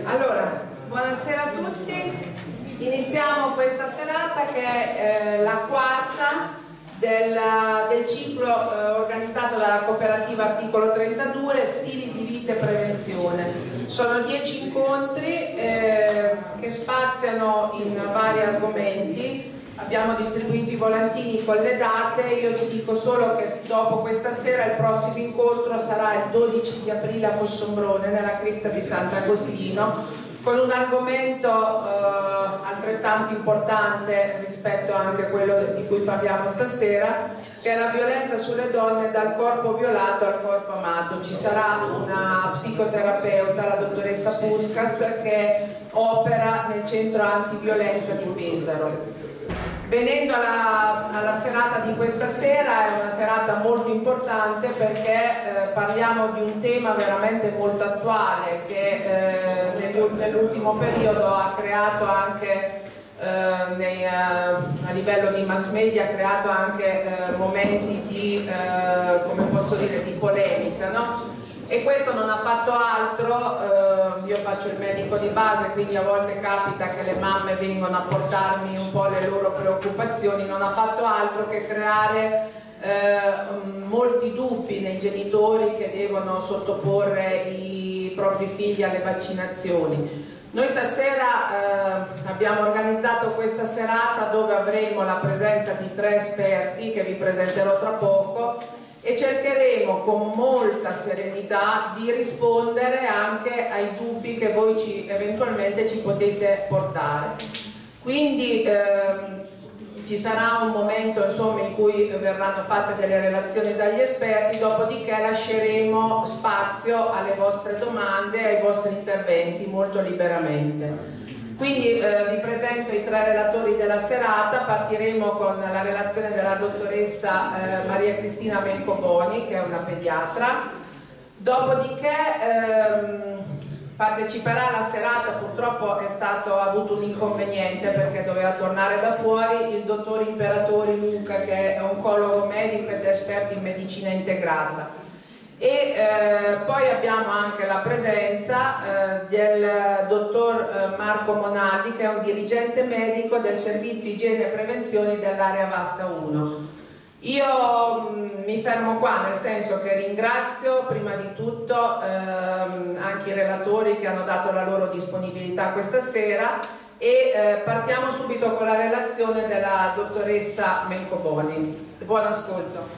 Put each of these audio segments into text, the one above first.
Allora, buonasera a tutti. Iniziamo questa serata che è la quarta del ciclo organizzato dalla cooperativa Articolo 32, Stili di vita e prevenzione. Sono 10 incontri che spaziano in vari argomenti. Abbiamo distribuito i volantini con le date. Io vi dico solo che dopo questa sera il prossimo incontro sarà il 12 di aprile a Fossombrone, nella cripta di Sant'Agostino, con un argomento altrettanto importante rispetto anche a quello di cui parliamo stasera, che è la violenza sulle donne dal corpo violato al corpo amato. Ci sarà una psicoterapeuta, la dottoressa Puskas, che opera nel centro antiviolenza di Pesaro. Venendo alla serata di questa sera, è una serata molto importante perché parliamo di un tema veramente molto attuale che nell'ultimo periodo ha creato anche a livello di mass media, ha creato anche momenti di, come posso dire, di polemica, no? E questo non ha fatto altro, io faccio il medico di base, quindi a volte capita che le mamme vengono a portarmi un po' le loro preoccupazioni, non ha fatto altro che creare molti dubbi nei genitori che devono sottoporre i propri figli alle vaccinazioni. Noi stasera abbiamo organizzato questa serata dove avremo la presenza di 3 esperti che vi presenterò tra poco, e cercheremo con molta serenità di rispondere anche ai dubbi che voi eventualmente ci potete portare. Quindi ci sarà un momento, insomma, in cui verranno fatte delle relazioni dagli esperti, dopodiché lasceremo spazio alle vostre domande e ai vostri interventi molto liberamente. Quindi vi presento i 3 relatori della serata. Partiremo con la relazione della dottoressa Maria Cristina Mencoboni, che è una pediatra. Dopodiché parteciperà alla serata, purtroppo ha avuto un inconveniente perché doveva tornare da fuori, il dottor Imperatori Luca, che è oncologo medico ed esperto in medicina integrata. E poi abbiamo anche la presenza del dottor Marco Monaldi, che è un dirigente medico del servizio igiene e prevenzione dell'area Vasta 1. Io mi fermo qua, nel senso che ringrazio prima di tutto anche i relatori che hanno dato la loro disponibilità questa sera, e partiamo subito con la relazione della dottoressa Mencoboni. Buon ascolto.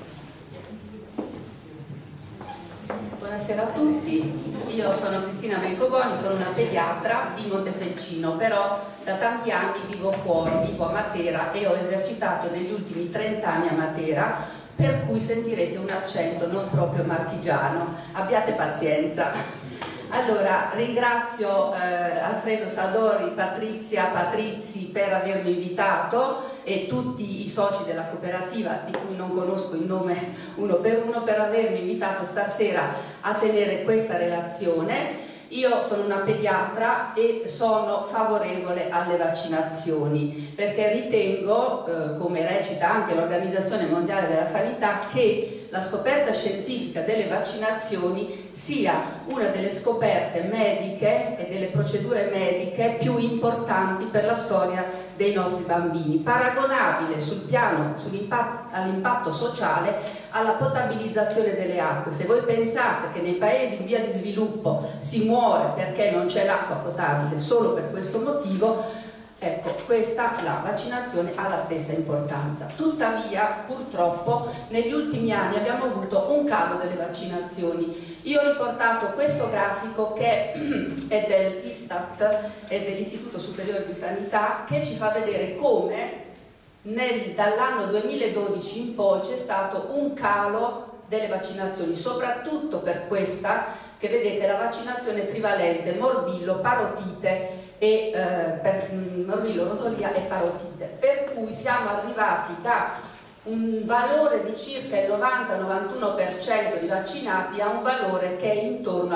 Buonasera a tutti, io sono Cristina Mencoboni, sono una pediatra di Montefelcino, però da tanti anni vivo fuori, vivo a Matera e ho esercitato negli ultimi 30 anni a Matera, per cui sentirete un accento non proprio marchigiano, abbiate pazienza. Allora, ringrazio Alfredo Sadori, Patrizia Patrizi per avermi invitato e tutti i soci della cooperativa, di cui non conosco il nome uno, per avermi invitato stasera a tenere questa relazione. Io sono una pediatra e sono favorevole alle vaccinazioni perché ritengo, come recita anche l'Organizzazione Mondiale della Sanità, che la scoperta scientifica delle vaccinazioni sia una delle scoperte mediche e delle procedure mediche più importanti per la storia dei nostri bambini, paragonabile sul piano all'impatto sociale alla potabilizzazione delle acque. Se voi pensate che nei paesi in via di sviluppo si muore perché non c'è l'acqua potabile solo per questo motivo, ecco, la vaccinazione ha la stessa importanza. Tuttavia, purtroppo, negli ultimi anni abbiamo avuto un calo delle vaccinazioni. Io ho riportato questo grafico che è dell'Istat e dell'Istituto Superiore di Sanità, che ci fa vedere come dall'anno 2012 in poi c'è stato un calo delle vaccinazioni, soprattutto per questa che vedete, la vaccinazione trivalente morbillo, parotite e per morbillo, rosolia e parotite, per cui siamo arrivati da un valore di circa il 90-91% di vaccinati a un valore che è intorno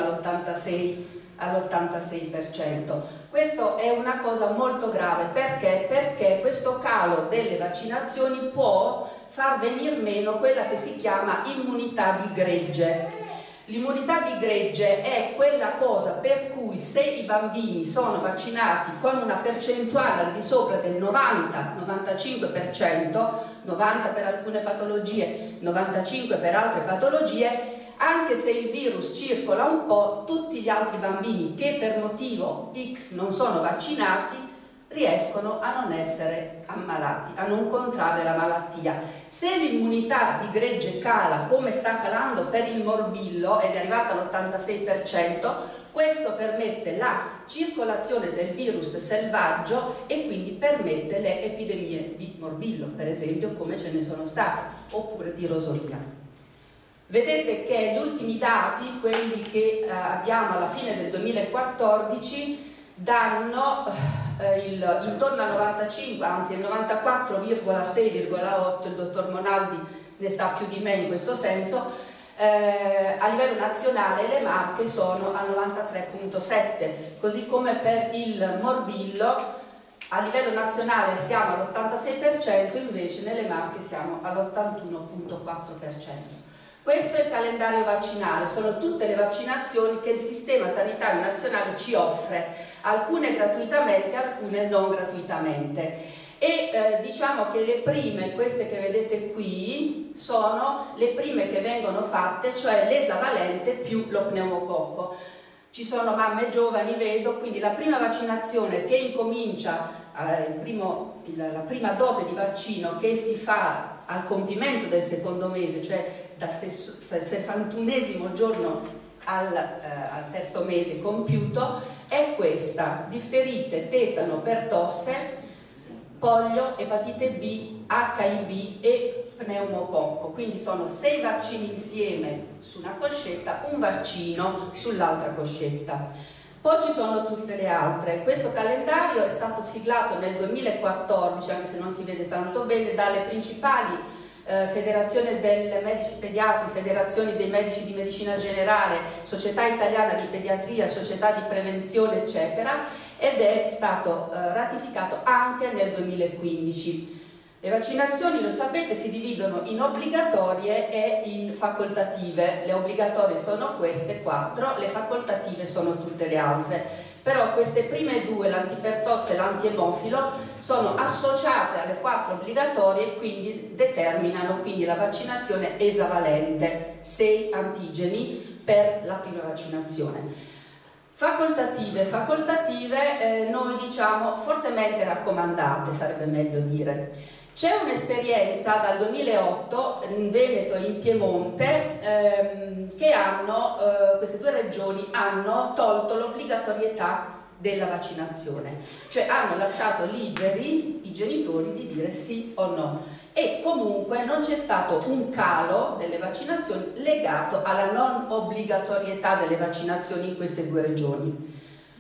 all'86%. Questo è una cosa molto grave perché questo calo delle vaccinazioni può far venir meno quella che si chiama immunità di gregge. L'immunità di gregge è quella cosa per cui se i bambini sono vaccinati con una percentuale al di sopra del 90-95%, 90 per alcune patologie, 95 per altre patologie, anche se il virus circola un po', tutti gli altri bambini che per motivo X non sono vaccinati riescono a non essere ammalati, a non contrarre la malattia. Se l'immunità di gregge cala come sta calando per il morbillo ed è arrivata all'86%, questo permette la circolazione del virus selvaggio e quindi permette le epidemie di morbillo, per esempio, come ce ne sono state, oppure di rosolia. Vedete che gli ultimi dati, quelli che abbiamo alla fine del 2014, danno intorno al 95, anzi il 94,6,8, il dottor Monaldi ne sa più di me in questo senso, a livello nazionale le Marche sono al 93,7, così come per il morbillo a livello nazionale siamo all'86%, invece nelle Marche siamo all'81,4%. Questo è il calendario vaccinale, sono tutte le vaccinazioni che il Sistema Sanitario Nazionale ci offre, alcune gratuitamente, alcune non gratuitamente. E diciamo che le prime, queste che vedete qui, sono le prime che vengono fatte, cioè l'esavalente più lo pneumococco. Ci sono mamme giovani, vedo, quindi la prima vaccinazione che incomincia, la prima dose di vaccino che si fa al compimento del secondo mese, cioè dal 61esimo giorno al terzo mese compiuto, è questa: difterite, tetano, pertosse, polio, epatite B, HIV e pneumococco. Quindi sono 6 vaccini insieme su una coscetta, un vaccino sull'altra coscetta. Poi ci sono tutte le altre. Questo calendario è stato siglato nel 2014, anche se non si vede tanto bene, dalle principali Federazione dei Medici Pediatri, Federazioni dei Medici di Medicina Generale, Società Italiana di Pediatria, Società di Prevenzione, eccetera, ed è stato ratificato anche nel 2015. Le vaccinazioni, lo sapete, si dividono in obbligatorie e in facoltative. Le obbligatorie sono queste 4, le facoltative sono tutte le altre. Però queste prime due, l'antipertosse e l'antiemofilo, sono associate alle 4 obbligatorie e quindi determinano quindi la vaccinazione esavalente, 6 antigeni per la prima vaccinazione. Facoltative, noi diciamo fortemente raccomandate, sarebbe meglio dire. C'è un'esperienza dal 2008 in Veneto e in Piemonte che queste 2 regioni hanno tolto l'obbligatorietà della vaccinazione, cioè hanno lasciato liberi i genitori di dire sì o no, e comunque non c'è stato un calo delle vaccinazioni legato alla non obbligatorietà delle vaccinazioni in queste 2 regioni.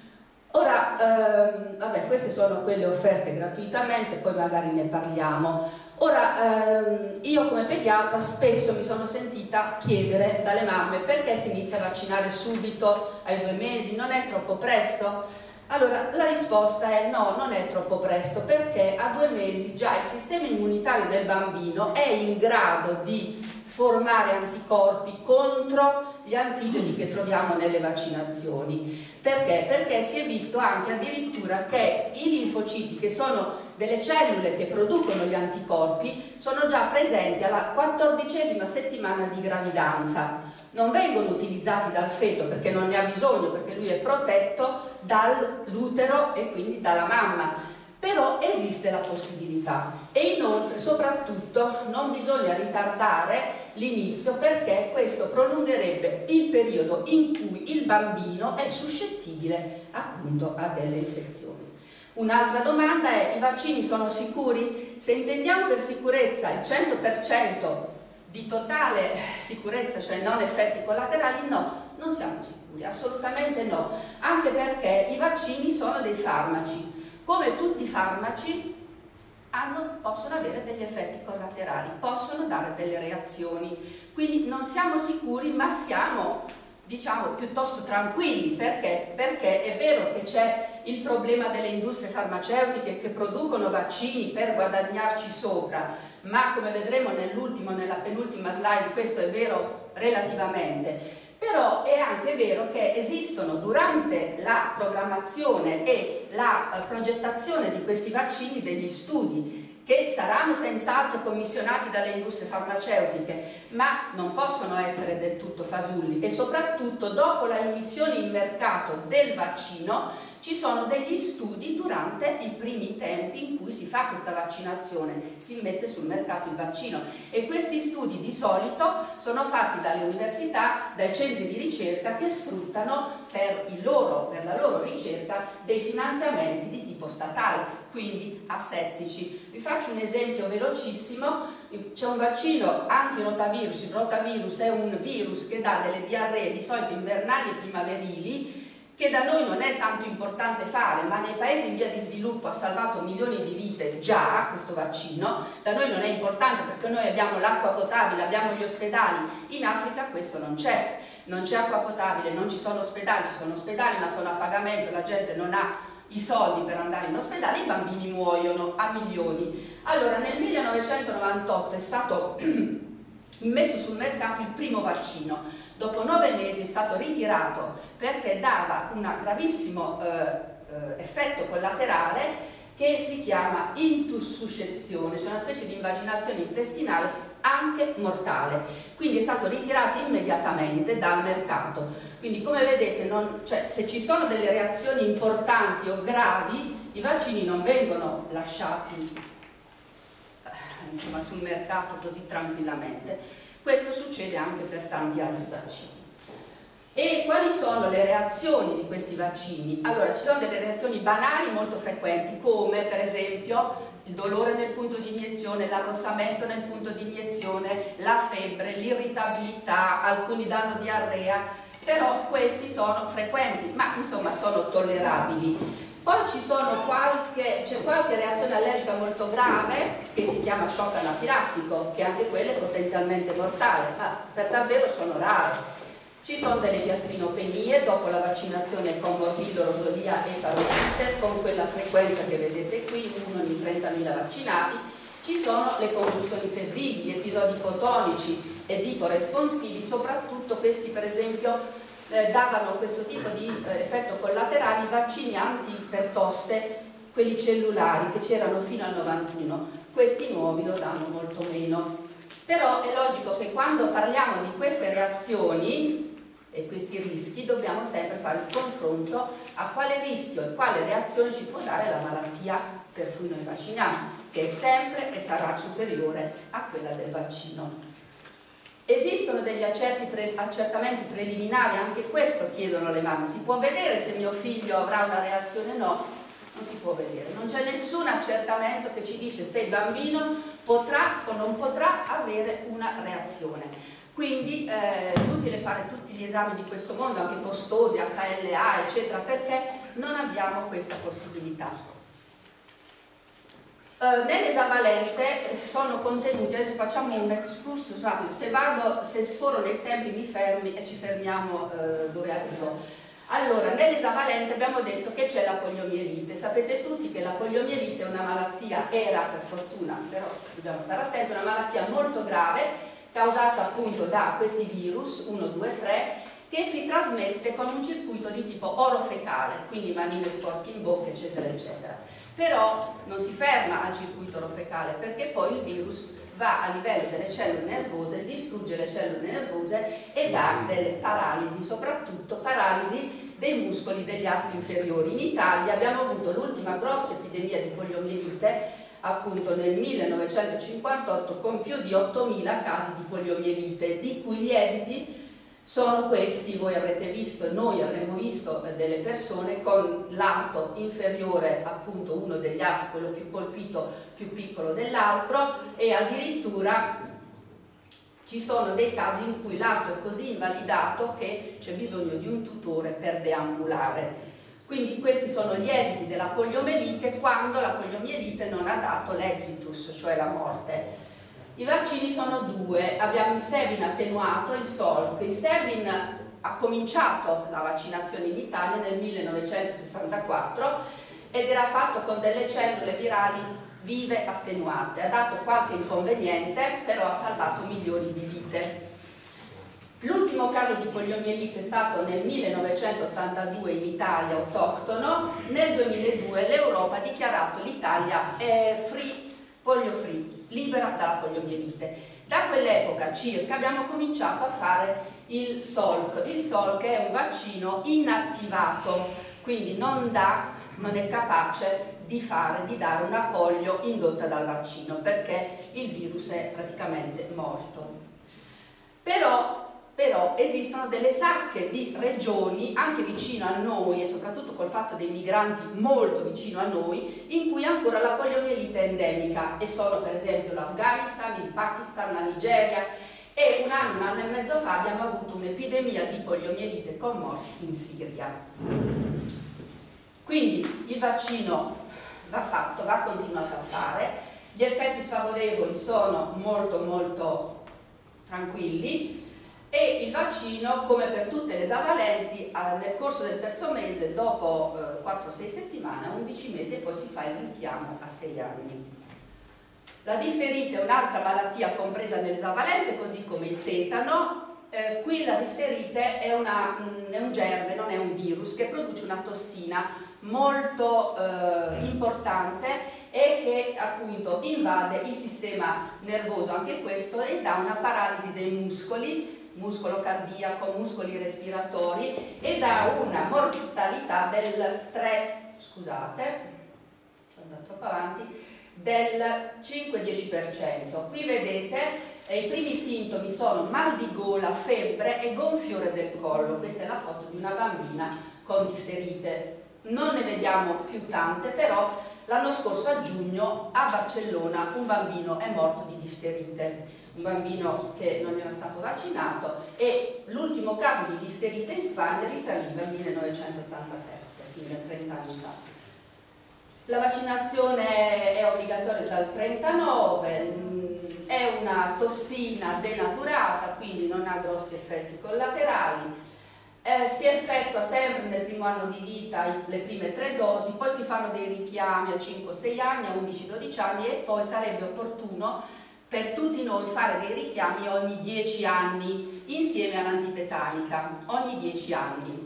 Ora, vabbè, queste sono quelle offerte gratuitamente, poi magari ne parliamo. Ora, io come pediatra spesso mi sono sentita chiedere dalle mamme perché si inizia a vaccinare subito ai 2 mesi, non è troppo presto? Allora, la risposta è no, non è troppo presto, perché a 2 mesi già il sistema immunitario del bambino è in grado di formare anticorpi contro gli antigeni che troviamo nelle vaccinazioni. Perché? Perché si è visto anche addirittura che i linfociti, che sono delle cellule che producono gli anticorpi, sono già presenti alla 14ª settimana di gravidanza. Non vengono utilizzati dal feto perché non ne ha bisogno, perché lui è protetto dall'utero e quindi dalla mamma. Però esiste la possibilità, e inoltre soprattutto non bisogna ritardare l'inizio, perché questo prolungherebbe il periodo in cui il bambino è suscettibile appunto a delle infezioni. Un'altra domanda è: i vaccini sono sicuri? Se intendiamo per sicurezza il 100% di totale sicurezza, cioè non effetti collaterali, no, non siamo sicuri, assolutamente no, anche perché i vaccini sono dei farmaci. Come tutti i farmaci possono avere degli effetti collaterali, possono dare delle reazioni, quindi non siamo sicuri, ma siamo, diciamo, piuttosto tranquilli. Perché? Perché è vero che c'è il problema delle industrie farmaceutiche che producono vaccini per guadagnarci sopra, ma come vedremo nella penultima slide questo è vero relativamente. Però è anche vero che esistono durante la programmazione e la progettazione di questi vaccini degli studi che saranno senz'altro commissionati dalle industrie farmaceutiche, ma non possono essere del tutto fasulli, e soprattutto dopo la immissione in mercato del vaccino ci sono degli studi durante i primi tempi in cui si fa questa vaccinazione, si mette sul mercato il vaccino, e questi studi di solito sono fatti dalle università, dai centri di ricerca che sfruttano per la loro ricerca dei finanziamenti di tipo statale, quindi asettici. Vi faccio un esempio velocissimo: c'è un vaccino anti-rotavirus. Il rotavirus è un virus che dà delle diarree di solito invernali e primaverili, che da noi non è tanto importante fare, ma nei paesi in via di sviluppo ha salvato milioni di vite già questo vaccino. Da noi non è importante perché noi abbiamo l'acqua potabile, abbiamo gli ospedali. In Africa questo non c'è, non c'è acqua potabile, non ci sono ospedali, ci sono ospedali ma sono a pagamento, la gente non ha i soldi per andare in ospedale, i bambini muoiono a milioni. Allora nel 1998 è stato messo sul mercato il primo vaccino. Dopo 9 mesi è stato ritirato perché dava un gravissimo effetto collaterale che si chiama intussuscezione, cioè una specie di invaginazione intestinale anche mortale. Quindi è stato ritirato immediatamente dal mercato. Quindi come vedete, se ci sono delle reazioni importanti o gravi, i vaccini non vengono lasciati sul mercato così tranquillamente. Questo succede anche per tanti altri vaccini. E quali sono le reazioni di questi vaccini? Allora, ci sono delle reazioni banali molto frequenti, come per esempio il dolore nel punto di iniezione, l'arrossamento nel punto di iniezione, la febbre, l'irritabilità, alcuni danno diarrea, però questi sono frequenti, ma insomma sono tollerabili. Poi c'è qualche reazione allergica molto grave che si chiama shock anafilattico, che anche quella è potenzialmente mortale, ma per davvero sono rare. Ci sono delle piastrinopenie dopo la vaccinazione con morbillo, rosolia e parotite, con quella frequenza che vedete qui, 1 ogni 30.000 vaccinati. Ci sono le convulsioni febbrili, gli episodi ipotonici ed iporesponsivi, soprattutto questi per esempio davano questo tipo di effetto collaterale i vaccini antipertosse, quelli cellulari che c'erano fino al 91, questi nuovi lo danno molto meno. Però è logico che quando parliamo di queste reazioni e questi rischi dobbiamo sempre fare il confronto a quale rischio e quale reazione ci può dare la malattia per cui noi vacciniamo, che è sempre e sarà superiore a quella del vaccino. Esistono degli accertamenti preliminari, anche questo chiedono le mamme. Si può vedere se mio figlio avrà una reazione o no? Non si può vedere, non c'è nessun accertamento che ci dice se il bambino potrà o non potrà avere una reazione. Quindi è inutile fare tutti gli esami di questo mondo, anche costosi, HLA, eccetera, perché non abbiamo questa possibilità. Nell'esavalente sono contenuti, adesso facciamo un excursus rapido, se sforo nei tempi mi fermi e ci fermiamo dove arrivo. Allora, nell'esavalente abbiamo detto che c'è la poliomielite. Sapete tutti che la poliomielite è una malattia, era per fortuna, però dobbiamo stare attenti, una malattia molto grave, causata appunto da questi virus, 1, 2, 3, che si trasmette con un circuito di tipo orofecale, quindi manine sporche in bocca, eccetera, eccetera. Però non si ferma al circuito orofecale, perché poi il virus va a livello delle cellule nervose, distrugge le cellule nervose e dà delle paralisi, soprattutto paralisi dei muscoli degli arti inferiori. In Italia abbiamo avuto l'ultima grossa epidemia di poliomielite appunto nel 1958 con più di 8.000 casi di poliomielite, di cui gli esiti sono questi. Voi avrete visto e noi avremmo visto delle persone con l'arto inferiore, appunto uno degli arti, quello più colpito, più piccolo dell'altro, e addirittura ci sono dei casi in cui l'arto è così invalidato che c'è bisogno di un tutore per deambulare. Quindi questi sono gli esiti della poliomielite quando la poliomielite non ha dato l'exitus, cioè la morte. I vaccini sono due, abbiamo il Sabin attenuato e il Salk. Il Sabin ha cominciato la vaccinazione in Italia nel 1964 ed era fatto con delle cellule virali vive attenuate. Ha dato qualche inconveniente, però ha salvato milioni di vite. L'ultimo caso di poliomielite è stato nel 1982 in Italia, autoctono. Nel 2002 l'Europa ha dichiarato l'Italia polio free, libera dalla poliomielite. Da quell'epoca circa abbiamo cominciato a fare il Salk. Il Salk è un vaccino inattivato, quindi non è capace di dare una polio indotta dal vaccino, perché il virus è praticamente morto. Però esistono delle sacche di regioni anche vicino a noi, e soprattutto col fatto dei migranti molto vicino a noi, in cui ancora la poliomielite è endemica, e sono per esempio l'Afghanistan, il Pakistan, la Nigeria, e un anno e mezzo fa abbiamo avuto un'epidemia di poliomielite con morti in Siria. Quindi il vaccino va fatto, va continuato a fare, gli effetti sfavorevoli sono molto tranquilli, e il vaccino, come per tutte le esavalenti, nel corso del terzo mese, dopo 4-6 settimane, 11 mesi, e poi si fa il richiamo a 6 anni. La difterite è un'altra malattia compresa nell'esavalente, così come il tetano. Qui la difterite è un germe, non è un virus, che produce una tossina molto importante e che appunto invade il sistema nervoso, anche questo, e dà una paralisi dei muscoli, muscolo cardiaco, muscoli respiratori, e dà una mortalità del 5-10%. Qui vedete i primi sintomi sono mal di gola, febbre e gonfiore del collo. Questa è la foto di una bambina con difterite. Non ne vediamo più tante, però l'anno scorso a giugno a Barcellona un bambino è morto di difterite, un bambino che non era stato vaccinato, e l'ultimo caso di difterite in Spagna risaliva al 1987, quindi a 30 anni fa. La vaccinazione è obbligatoria dal 39, è una tossina denaturata, quindi non ha grossi effetti collaterali. Si effettua sempre nel primo anno di vita le prime 3 dosi, poi si fanno dei richiami a 5-6 anni, a 11-12 anni, e poi sarebbe opportuno per tutti noi fare dei richiami ogni 10 anni, insieme all'antitetanica, ogni 10 anni.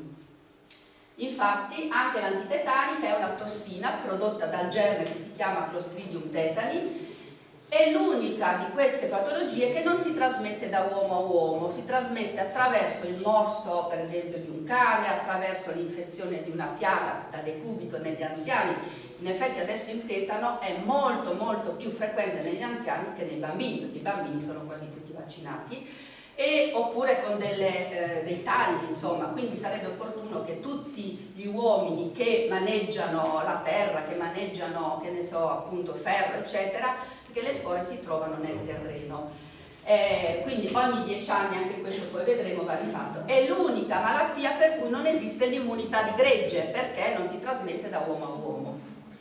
Infatti anche l'antitetanica è una tossina prodotta dal germe che si chiama Clostridium tetani. È l'unica di queste patologie che non si trasmette da uomo a uomo, si trasmette attraverso il morso, per esempio, di un cane, attraverso l'infezione di una piaga da decubito negli anziani. In effetti adesso il tetano è molto più frequente negli anziani che nei bambini, perché i bambini sono quasi tutti vaccinati, oppure con dei tagli, insomma. Quindi sarebbe opportuno che tutti gli uomini che maneggiano la terra, che maneggiano, che ne so, appunto ferro, eccetera, che le spore si trovano nel terreno. Quindi ogni 10 anni, anche questo poi vedremo, va rifatto. È l'unica malattia per cui non esiste l'immunità di gregge, perché non si trasmette da uomo a uomo.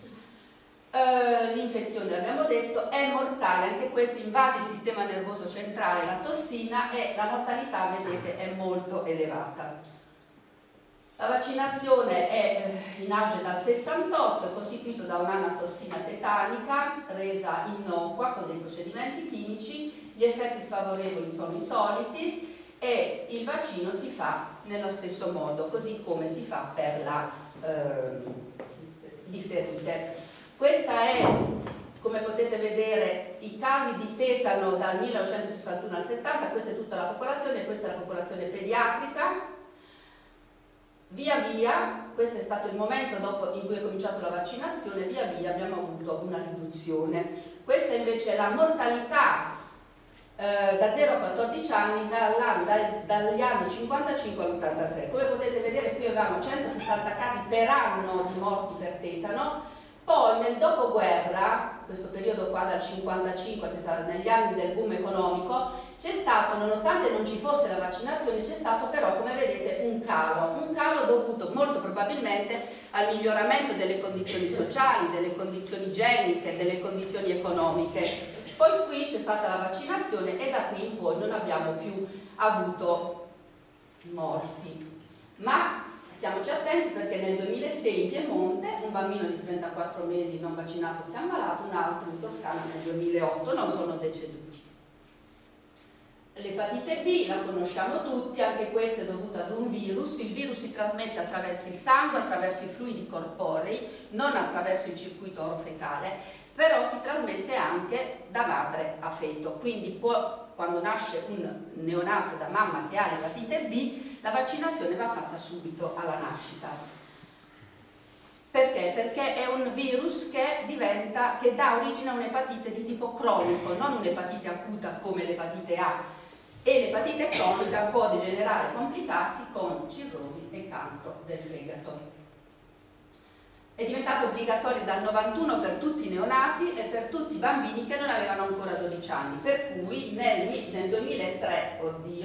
L'infezione, l'abbiamo detto, è mortale, anche questo invade il sistema nervoso centrale, la tossina, e la mortalità, vedete, è molto elevata. La vaccinazione è in auge dal 68, è costituito da un'anatossina tetanica resa innocua con dei procedimenti chimici, gli effetti sfavorevoli sono i soliti, e il vaccino si fa nello stesso modo, così come si fa per la difterite. Questa è, come potete vedere, i casi di tetano dal 1961 al 70, questa è tutta la popolazione, questa è la popolazione pediatrica. Via via, questo è stato il momento in cui è cominciato la vaccinazione, via via abbiamo avuto una riduzione. Questa invece è la mortalità da 0 a 14 anni dagli anni 55 all'83. Come potete vedere qui avevamo 160 casi per anno di morti per tetano. Poi nel dopoguerra, questo periodo qua dal 55 negli anni del boom economico, c'è stato, nonostante non ci fosse la vaccinazione, c'è stato però, come vedete, un calo dovuto molto probabilmente al miglioramento delle condizioni sociali, delle condizioni igieniche, delle condizioni economiche. Poi qui c'è stata la vaccinazione e da qui in poi non abbiamo più avuto morti. Ma stiamoci attenti, perché nel 2006 in Piemonte un bambino di 34 mesi non vaccinato si è ammalato, un altro in Toscana nel 2008, non sono deceduti. L'epatite B la conosciamo tutti, anche questa è dovuta ad un virus. Il virus si trasmette attraverso il sangue, attraverso i fluidi corporei, non attraverso il circuito orofecale, però si trasmette anche da madre a feto. Quindi quando nasce un neonato da mamma che ha l'epatite B, la vaccinazione va fatta subito alla nascita. Perché? Perché è un virus che dà origine a un'epatite di tipo cronico, non un'epatite acuta come l'epatite A. E l'epatite cronica può degenerare e complicarsi con cirrosi e cancro del fegato. È diventato obbligatorio dal 91 per tutti i neonati e per tutti i bambini che non avevano ancora 12 anni, per cui nel 2003,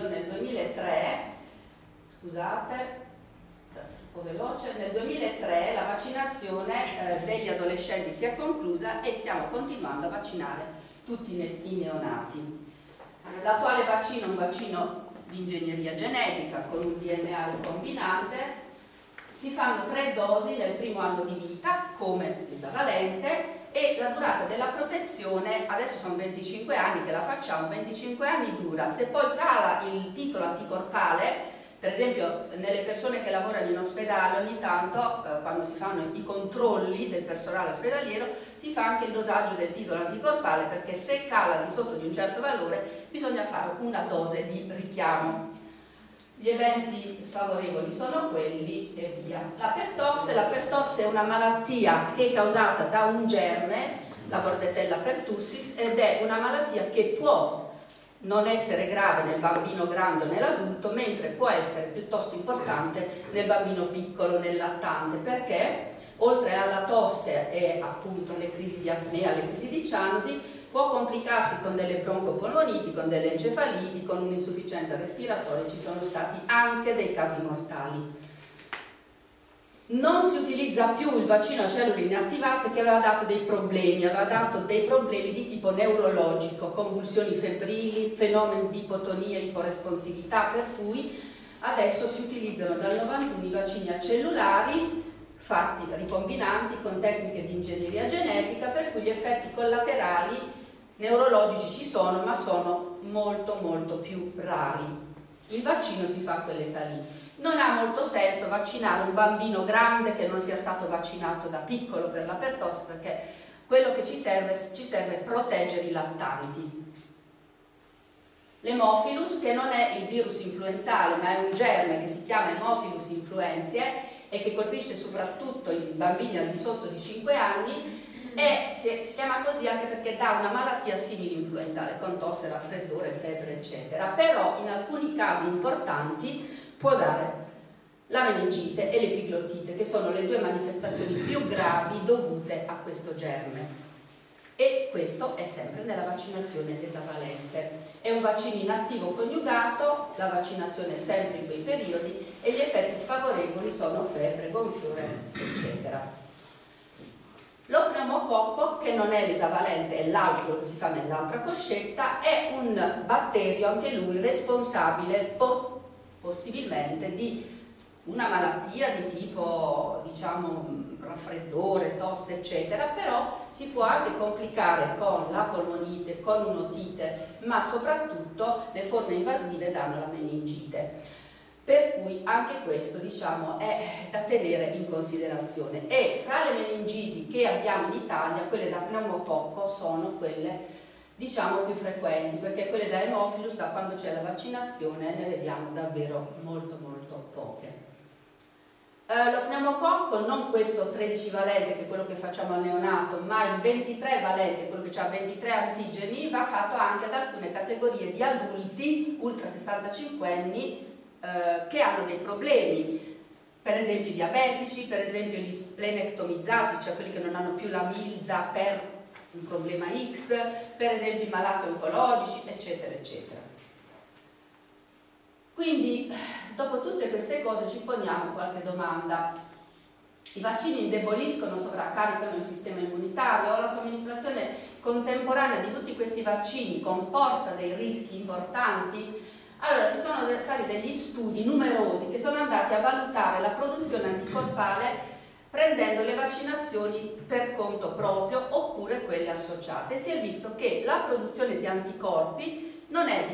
scusate, troppo veloce, nel 2003 la vaccinazione degli adolescenti si è conclusa e stiamo continuando a vaccinare tutti i neonati. L'attuale vaccino è un vaccino di ingegneria genetica con un DNA recombinante. Si fanno 3 dosi nel primo anno di vita come l'esavalente e la durata della protezione, adesso sono 25 anni che la facciamo, 25 anni dura. Se poi cala il titolo anticorpale, per esempio nelle persone che lavorano in ospedale ogni tanto quando si fanno i controlli del personale ospedaliero si fa anche il dosaggio del titolo anticorpale, perché se cala di sotto di un certo valore bisogna fare una dose di richiamo. Gli eventi sfavorevoli sono quelli e via. La pertosse è una malattia che è causata da un germe, la Bordetella pertussis, ed è una malattia che può non essere grave nel bambino grande o nell'adulto, mentre può essere piuttosto importante nel bambino piccolo, nel lattante, perché oltre alla tosse e appunto alle crisi di apnea, alle crisi di cianosi, può complicarsi con delle broncopolmoniti, con delle encefaliti, con un'insufficienza respiratoria. Ci sono stati anche dei casi mortali. Non si utilizza più il vaccino a cellule inattivate, che aveva dato dei problemi di tipo neurologico, convulsioni febbrili, fenomeni di ipotonia e iporesponsività, per cui adesso si utilizzano dal 91 i vaccini acellulari fatti ricombinanti con tecniche di ingegneria genetica, per cui gli effetti collaterali neurologici ci sono, ma sono molto più rari. Il vaccino si fa a quell'età lì. Non ha molto senso vaccinare un bambino grande che non sia stato vaccinato da piccolo per la pertosse, perché quello che ci serve proteggere i lattanti. L'Haemophilus, che non è il virus influenzale ma è un germe che si chiama Haemophilus influenzae e che colpisce soprattutto i bambini al di sotto di 5 anni, e si chiama così anche perché dà una malattia simile influenzale con tosse, raffreddore, febbre eccetera, però in alcuni casi importanti può dare la meningite e l'epiglottite, che sono le 2 manifestazioni più gravi dovute a questo germe. E questo è sempre nella vaccinazione esavalente. È un vaccino inattivo coniugato, la vaccinazione è sempre in quei periodi e gli effetti sfavorevoli sono febbre, gonfiore, eccetera. Lo pneumococco, che non è l'esavalente, è l'altro che si fa nell'altra coscetta, è un batterio anche lui responsabile possibilmente di una malattia di tipo, diciamo, raffreddore, tosse, eccetera, però si può anche complicare con la polmonite, con un'otite, ma soprattutto le forme invasive danno la meningite. Per cui anche questo, diciamo, è da tenere in considerazione. E fra le meningiti che abbiamo in Italia, quelle da pneumococco sono quelle, diciamo, più frequenti, perché quelle da Haemophilus, da quando c'è la vaccinazione, ne vediamo davvero molto poche. Lo pneumococco, non questo 13 valente che è quello che facciamo al neonato, ma il 23 valente, quello che ha 23 antigeni, va fatto anche ad alcune categorie di adulti ultra 65 anni che hanno dei problemi, per esempio i diabetici, per esempio gli splenectomizzati, cioè quelli che non hanno più la milza per un problema X, per esempio i malati oncologici, eccetera eccetera. Quindi dopo tutte queste cose ci poniamo qualche domanda. I vaccini indeboliscono, sovraccaricano il sistema immunitario, o la somministrazione contemporanea di tutti questi vaccini comporta dei rischi importanti? Allora, ci sono stati degli studi numerosi che sono andati a valutare la produzione anticorpale prendendo le vaccinazioni per conto proprio oppure quelle associate. Si è visto che la produzione di anticorpi non è diminuita,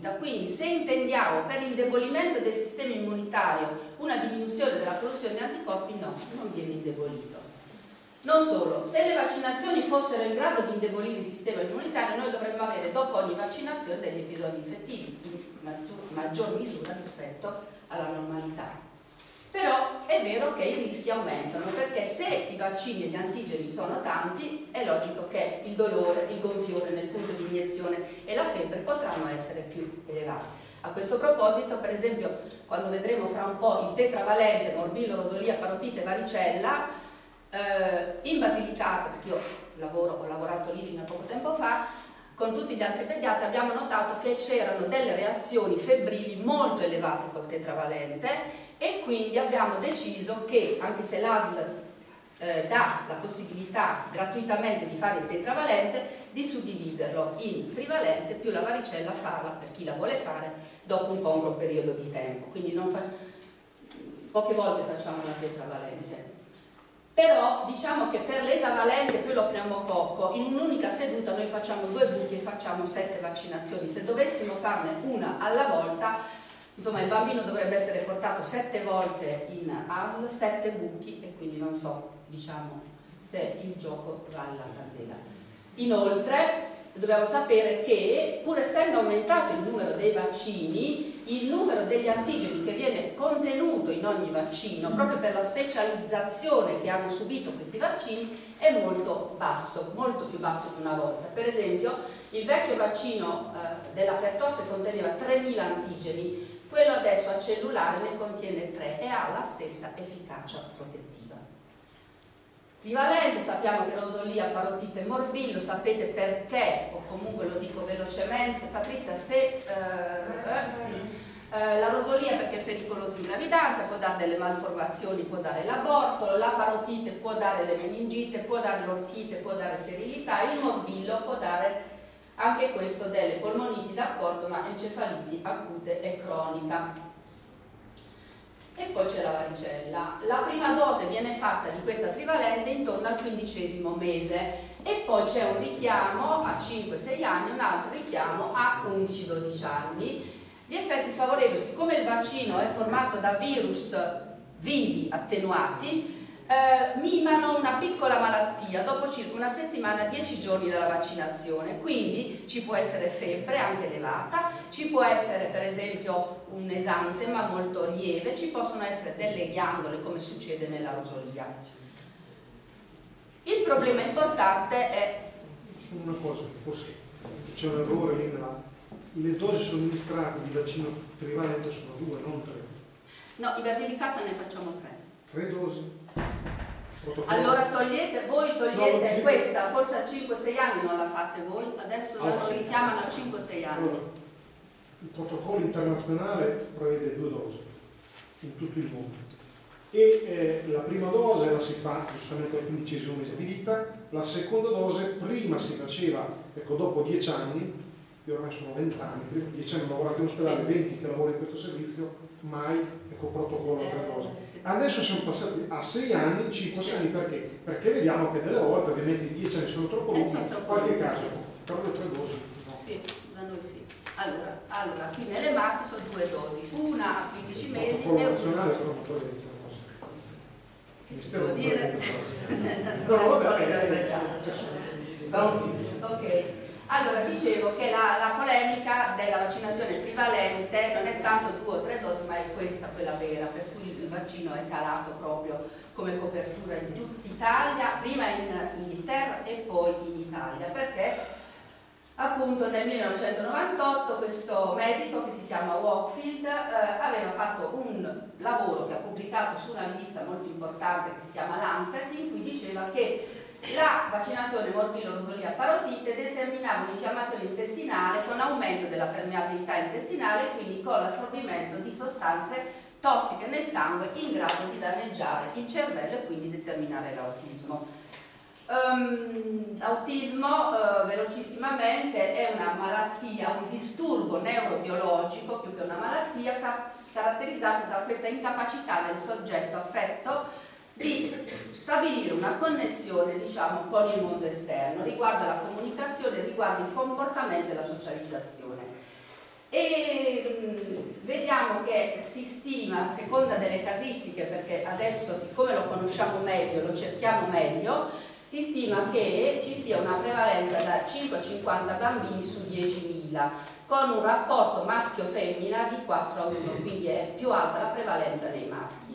vita. Quindi se intendiamo per l'indebolimento del sistema immunitario una diminuzione della produzione di anticorpi, no, non viene indebolito. Non solo, se le vaccinazioni fossero in grado di indebolire il sistema immunitario, noi dovremmo avere dopo ogni vaccinazione degli episodi infettivi in maggior misura rispetto alla normalità. Però è vero che i rischi aumentano, perché se i vaccini e gli antigeni sono tanti, è logico che il dolore, il gonfiore nel punto di iniezione e la febbre potranno essere più elevati. A questo proposito, per esempio, quando vedremo fra un po' il tetravalente, morbillo, rosolia, parotite, varicella, in Basilicata, perché io ho lavorato lì fino a poco tempo fa, con tutti gli altri pediatri abbiamo notato che c'erano delle reazioni febbrili molto elevate col tetravalente, e quindi abbiamo deciso che, anche se l'ASL dà la possibilità gratuitamente di fare il tetravalente, di suddividerlo in trivalente più la varicella, farla per chi la vuole fare dopo un congruo periodo di tempo. Quindi poche volte facciamo la tetravalente. Però diciamo che per l'esavalente più lo pneumococco, in un'unica seduta noi facciamo 2 buchi e facciamo 7 vaccinazioni. Se dovessimo farne una alla volta, insomma, il bambino dovrebbe essere portato 7 volte in ASL, 7 buchi, e quindi non so, diciamo, se il gioco vale la candela. Inoltre dobbiamo sapere che, pur essendo aumentato il numero dei vaccini, il numero degli antigeni che viene contenuto in ogni vaccino, proprio per la specializzazione che hanno subito questi vaccini, è molto basso, molto più basso di una volta. Per esempio, il vecchio vaccino della pertosse conteneva 3.000 antigeni, quello adesso a cellulare ne contiene 3 e ha la stessa efficacia protettiva. Trivalente, sappiamo che rosolia, parotite e morbillo, sapete perché, o comunque lo dico velocemente. Patrizia, se la rosolia perché è pericolosa in gravidanza, può dare delle malformazioni, può dare l'aborto, la parotite può dare le meningite, può dare l'orchite, può dare sterilità, il morbillo può dare anche questo delle polmoniti, d'accordo, ma encefaliti acute e cronica. E poi c'è la varicella. La prima dose viene fatta di questa trivalente intorno al 15° mese, e poi c'è un richiamo a 5-6 anni, un altro richiamo a 11-12 anni. Gli effetti sfavorevoli, siccome il vaccino è formato da virus vivi attenuati, mimano una piccola malattia dopo circa una settimana, 10 giorni dalla vaccinazione. Quindi ci può essere febbre anche elevata, ci può essere per esempio un esantema molto lieve, ci possono essere delle ghiandole come succede nella rosolia. Il problema importante è... Una cosa, forse c'è un errore lì le dosi somministrate di vaccino trivalente sono 2, non 3. No, in Basilicata ne facciamo 3. 3 dosi? Allora voi togliete questa, forse a 5-6 anni non la fate voi, adesso lo richiamano a 5-6 anni. Allora, il protocollo internazionale prevede 2 dosi in tutto il mondo, e la prima dose la si fa giustamente al 15° mese di vita, la seconda dose prima si faceva, ecco, dopo 10 anni, io ormai sono 20 anni, prima 10 anni ho lavorato in ospedale, 20 che lavoro in questo servizio, mai, ecco, protocollo 3 dosi. Adesso siamo passati a 6 anni, 5-6 anni, perché? Perché vediamo che delle volte, ovviamente i 10 anni sono troppo lunghi, in qualche caso, proprio 3 dosi. No? Sì, da noi sì. Allora, qui nelle Marche sono 2 dosi, una a 15 mesi e una. Nazionale però non può Devo dire, ok. Allora, dicevo che la polemica della vaccinazione trivalente non è tanto 2 o 3 dosi, ma è questa, quella vera, per cui il vaccino è calato proprio come copertura in tutta Italia, prima in Inghilterra e poi in Italia, perché appunto nel 1998 questo medico che si chiama Wakefield aveva fatto un lavoro che ha pubblicato su una rivista molto importante che si chiama Lancet, in cui diceva che la vaccinazione morbillo, rosolia, parotite determinava un'infiammazione intestinale con aumento della permeabilità intestinale e quindi con l'assorbimento di sostanze tossiche nel sangue in grado di danneggiare il cervello e quindi determinare l'autismo. Autismo, velocissimamente, è una malattia, un disturbo neurobiologico più che una malattia, caratterizzato da questa incapacità del soggetto affetto di stabilire una connessione, diciamo, con il mondo esterno, riguarda la comunicazione, riguarda il comportamento e la socializzazione. e vediamo che si stima, a seconda delle casistiche, perché adesso siccome lo conosciamo meglio, lo cerchiamo meglio, si stima che ci sia una prevalenza da 5 a 50 bambini su 10.000, con un rapporto maschio-femmina di 4 a 1, quindi è più alta la prevalenza nei maschi.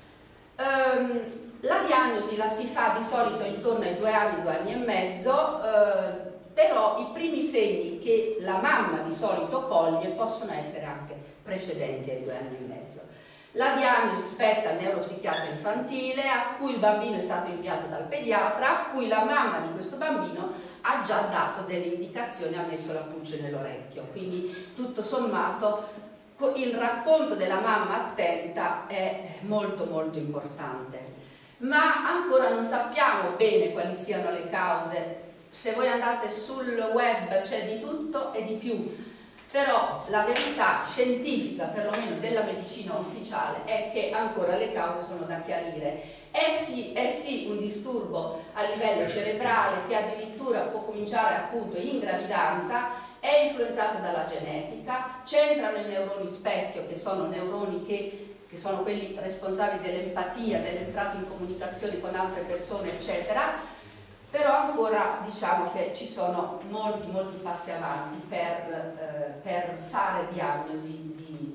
La diagnosi la si fa di solito intorno ai 2 anni, 2 anni e mezzo, però i primi segni che la mamma di solito coglie possono essere anche precedenti ai 2 anni e mezzo. La diagnosi spetta al neuropsichiatra infantile, a cui il bambino è stato inviato dal pediatra, a cui la mamma di questo bambino ha già dato delle indicazioni, ha messo la pulce nell'orecchio. Quindi tutto sommato il racconto della mamma attenta è molto molto importante. Ma ancora non sappiamo bene quali siano le cause. Se voi andate sul web c'è di tutto e di più. Però la verità scientifica, perlomeno della medicina ufficiale, è che ancora le cause sono da chiarire. È sì un disturbo a livello cerebrale che addirittura può cominciare appunto in gravidanza, è influenzato dalla genetica, c'entrano i neuroni specchio, che sono neuroni che sono quelli responsabili dell'empatia, dell'entrata in comunicazione con altre persone, eccetera. Però ancora diciamo che ci sono molti passi avanti per fare diagnosi,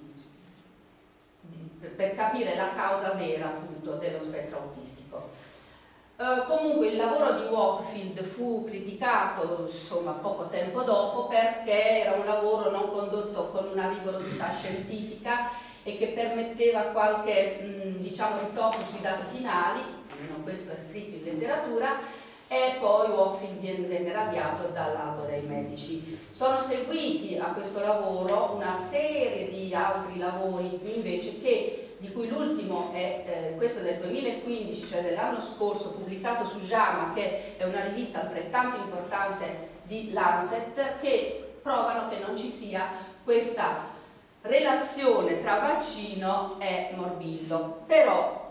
per capire la causa vera appunto dello spettro autistico. Comunque il lavoro di Wakefield fu criticato insomma poco tempo dopo, perché era un lavoro non condotto con una rigorosità scientifica e che permetteva qualche diciamo ritocco sui dati finali, almeno questo è scritto in letteratura. E poi Wakefield venne radiato dall'albo dei medici. Sono seguiti a questo lavoro una serie di altri lavori invece di cui l'ultimo è questo del 2015, cioè dell'anno scorso, pubblicato su JAMA, che è una rivista altrettanto importante di Lancet, che provano che non ci sia questa relazione tra vaccino e morbillo. Però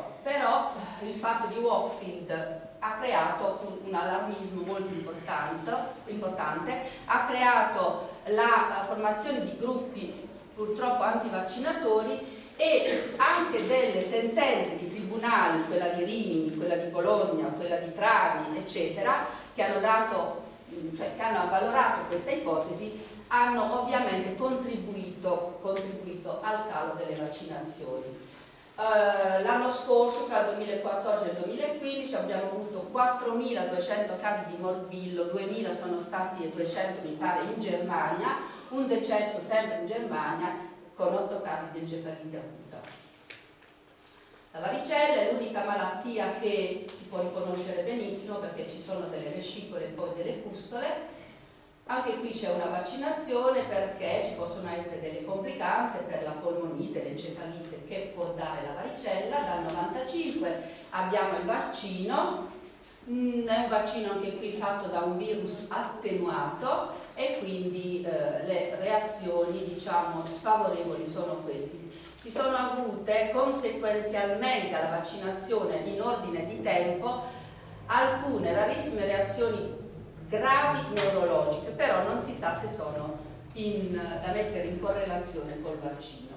il fatto di Wakefield ha creato un allarmismo molto importante, ha creato la formazione di gruppi purtroppo antivaccinatori e anche delle sentenze di tribunali, quella di Rimini, quella di Bologna, quella di Trani, eccetera, che hanno avvalorato questa ipotesi, hanno ovviamente contribuito al calo delle vaccinazioni. L'anno scorso, tra il 2014 e il 2015, abbiamo avuto 4.200 casi di morbillo, 2.000 sono stati e 200 mi pare in Germania, un decesso sempre in Germania con 8 casi di encefalite acuta. La varicella è l'unica malattia che si può riconoscere benissimo perché ci sono delle vescicole e poi delle pustole. Anche qui c'è una vaccinazione perché ci possono essere delle complicanze per la polmonite, l'encefalite che può dare la varicella. Dal 95 abbiamo il vaccino, è un vaccino anche qui fatto da un virus attenuato e quindi le reazioni diciamo sfavorevoli sono queste. Si sono avute conseguenzialmente alla vaccinazione in ordine di tempo alcune rarissime reazioni gravi neurologiche, però non si sa se sono da mettere in correlazione col vaccino.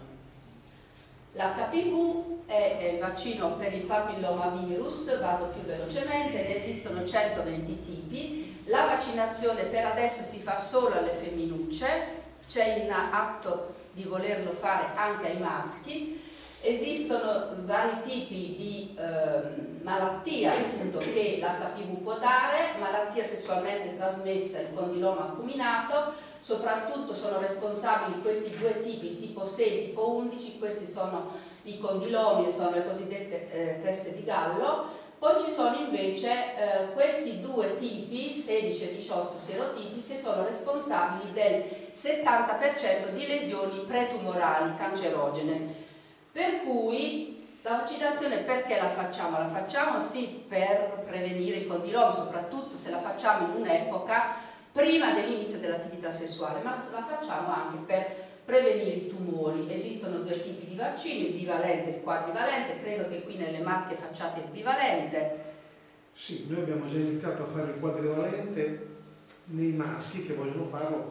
L'HPV è il vaccino per il papillomavirus, vado più velocemente, ne esistono 120 tipi. La vaccinazione per adesso si fa solo alle femminucce, c'è in atto di volerlo fare anche ai maschi. Esistono vari tipi di malattia appunto che l'HPV può dare, malattia sessualmente trasmessa, il condiloma acuminato, soprattutto sono responsabili questi due tipi, il tipo 6 e il tipo 11, questi sono i condilomi, sono le cosiddette teste di gallo. Poi ci sono invece questi due tipi, 16 e 18 serotipi, che sono responsabili del 70% di lesioni pretumorali cancerogene. Per cui la vaccinazione perché la facciamo? La facciamo sì per prevenire i condilomi, soprattutto se la facciamo in un'epoca prima dell'inizio dell'attività sessuale, ma la facciamo anche per prevenire i tumori. Esistono due tipi di vaccini, il bivalente e il quadrivalente, credo che qui nelle Marche facciate il bivalente. Sì, noi abbiamo già iniziato a fare il quadrivalente nei maschi che vogliono farlo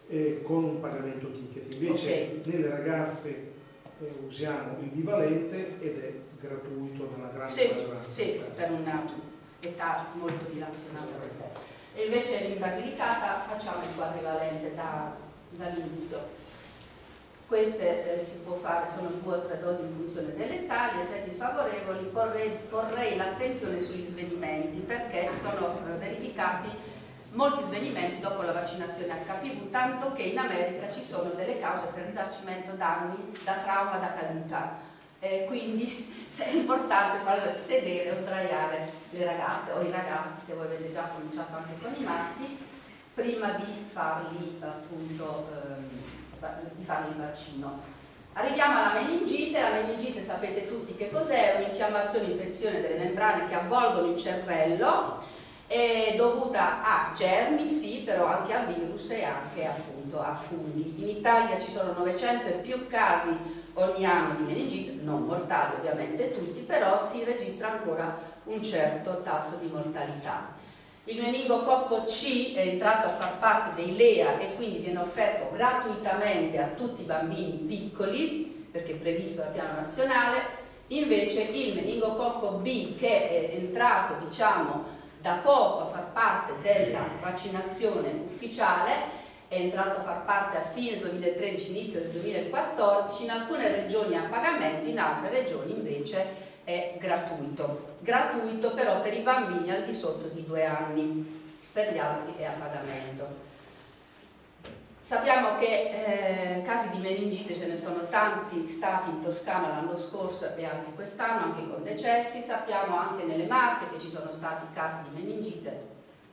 con un pagamento ticket. Invece nelle ragazze usiamo il bivalente ed è gratuito nella grande maggioranza. Sì, per una età molto dilazionata. E invece in Basilicata facciamo il quadrivalente dall'inizio. Queste si può fare, sono 2 o 3 dosi in funzione dell'età. Gli effetti sfavorevoli, porrei l'attenzione sugli svenimenti, perché si sono verificati molti svenimenti dopo la vaccinazione HPV, tanto che in America ci sono delle cause per risarcimento danni da trauma, da caduta. Quindi è importante far sedere o sdraiare le ragazze o i ragazzi, se voi avete già cominciato anche con i maschi, prima di fargli appunto di fargli il vaccino. Arriviamo alla meningite. La meningite sapete tutti che cos'è, è un'infiammazione, infezione delle membrane che avvolgono il cervello, è dovuta a germi, sì, però anche a virus e anche appunto a funghi. In Italia ci sono 900 e più casi ogni anno di meningite, non mortali ovviamente tutti, però si registra ancora un certo tasso di mortalità. Il meningococco C è entrato a far parte dei LEA e quindi viene offerto gratuitamente a tutti i bambini piccoli, perché è previsto dal piano nazionale. Invece il meningococco B, che è entrato diciamo da poco a far parte della vaccinazione ufficiale, è entrato a far parte a fine 2013, inizio del 2014, in alcune regioni a pagamento, in altre regioni invece è gratuito. Gratuito però per i bambini al di sotto di 2 anni, per gli altri è a pagamento. Sappiamo che casi di meningite ce ne sono tanti stati in Toscana l'anno scorso e anche quest'anno, anche con decessi. Sappiamo anche nelle Marche che ci sono stati casi di meningite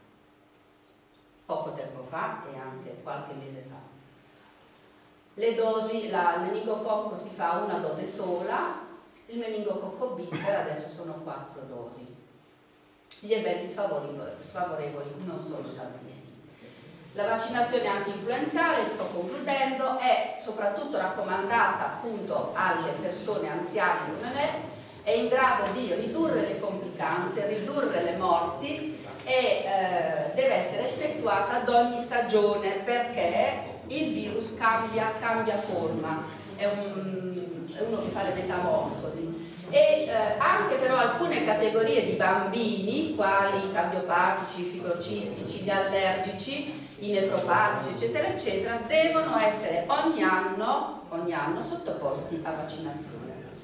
poco tempo fa e anche qualche mese fa. Le dosi, il meningococco si fa una dose sola, il meningococco B per adesso sono 4 dosi. Gli effetti sfavorevoli non sono tantissimi. La vaccinazione anti-influenzale, sto concludendo, è soprattutto raccomandata appunto alle persone anziane come me, è in grado di ridurre le complicanze, ridurre le morti e deve essere effettuata ad ogni stagione, perché il virus cambia forma, è uno che fa le metamorfosi. E anche però alcune categorie di bambini, quali i cardiopatici, i fibrocistici, gli allergici, i nefropatici, eccetera, eccetera, devono essere ogni anno sottoposti a vaccinazione.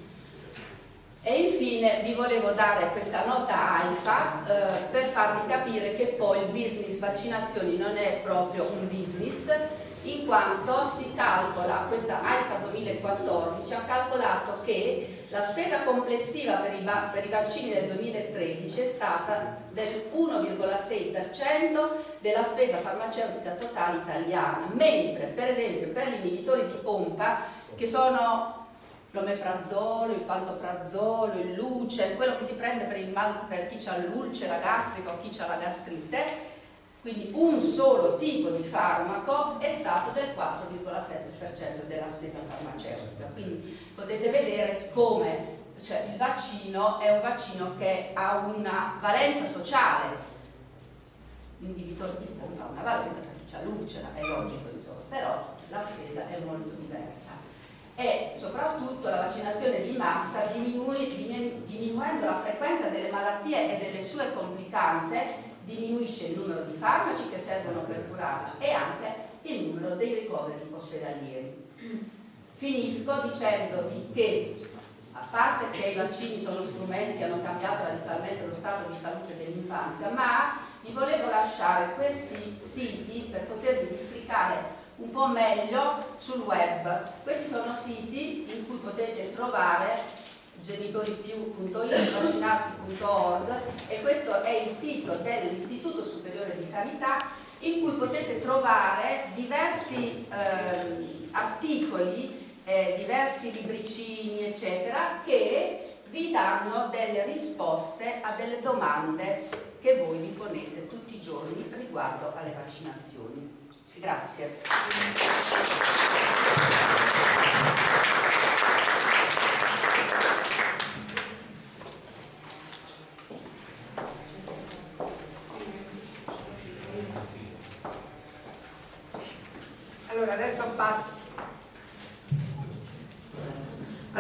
E infine vi volevo dare questa nota AIFA per farvi capire che poi il business vaccinazioni non è proprio un business, in quanto si calcola, questa AIFA 2014 ha calcolato che la spesa complessiva per i vaccini del 2013 è stata del 1,6% della spesa farmaceutica totale italiana, mentre per esempio per gli inibitori di pompa, che sono l'omeprazolo, il pantoprazolo, il luce, quello che si prende per chi ha l'ulcera gastrica o chi ha la gastrite, quindi un solo tipo di farmaco è stato del 4,7% della spesa farmaceutica. Quindi potete vedere come il vaccino è un vaccino che ha una valenza sociale. L'inibitore di pompa ha una valenza per chi ha l'ulcera, è logico insomma, però la spesa è molto diversa. E soprattutto la vaccinazione di massa diminuendo la frequenza delle malattie e delle sue complicanze diminuisce il numero di farmaci che servono per curarla e anche il numero dei ricoveri ospedalieri. Finisco dicendovi che, a parte che i vaccini sono strumenti che hanno cambiato radicalmente lo stato di salute dell'infanzia, ma vi volevo lasciare questi siti per potervi districare un po' meglio sul web. Questi sono siti in cui potete trovare genitoripiù.it, vaccinarsi.org, e questo è il sito dell'Istituto Superiore di Sanità, in cui potete trovare diversi articoli, diversi libricini eccetera, che vi danno delle risposte a delle domande che voi vi ponete tutti i giorni riguardo alle vaccinazioni. Grazie.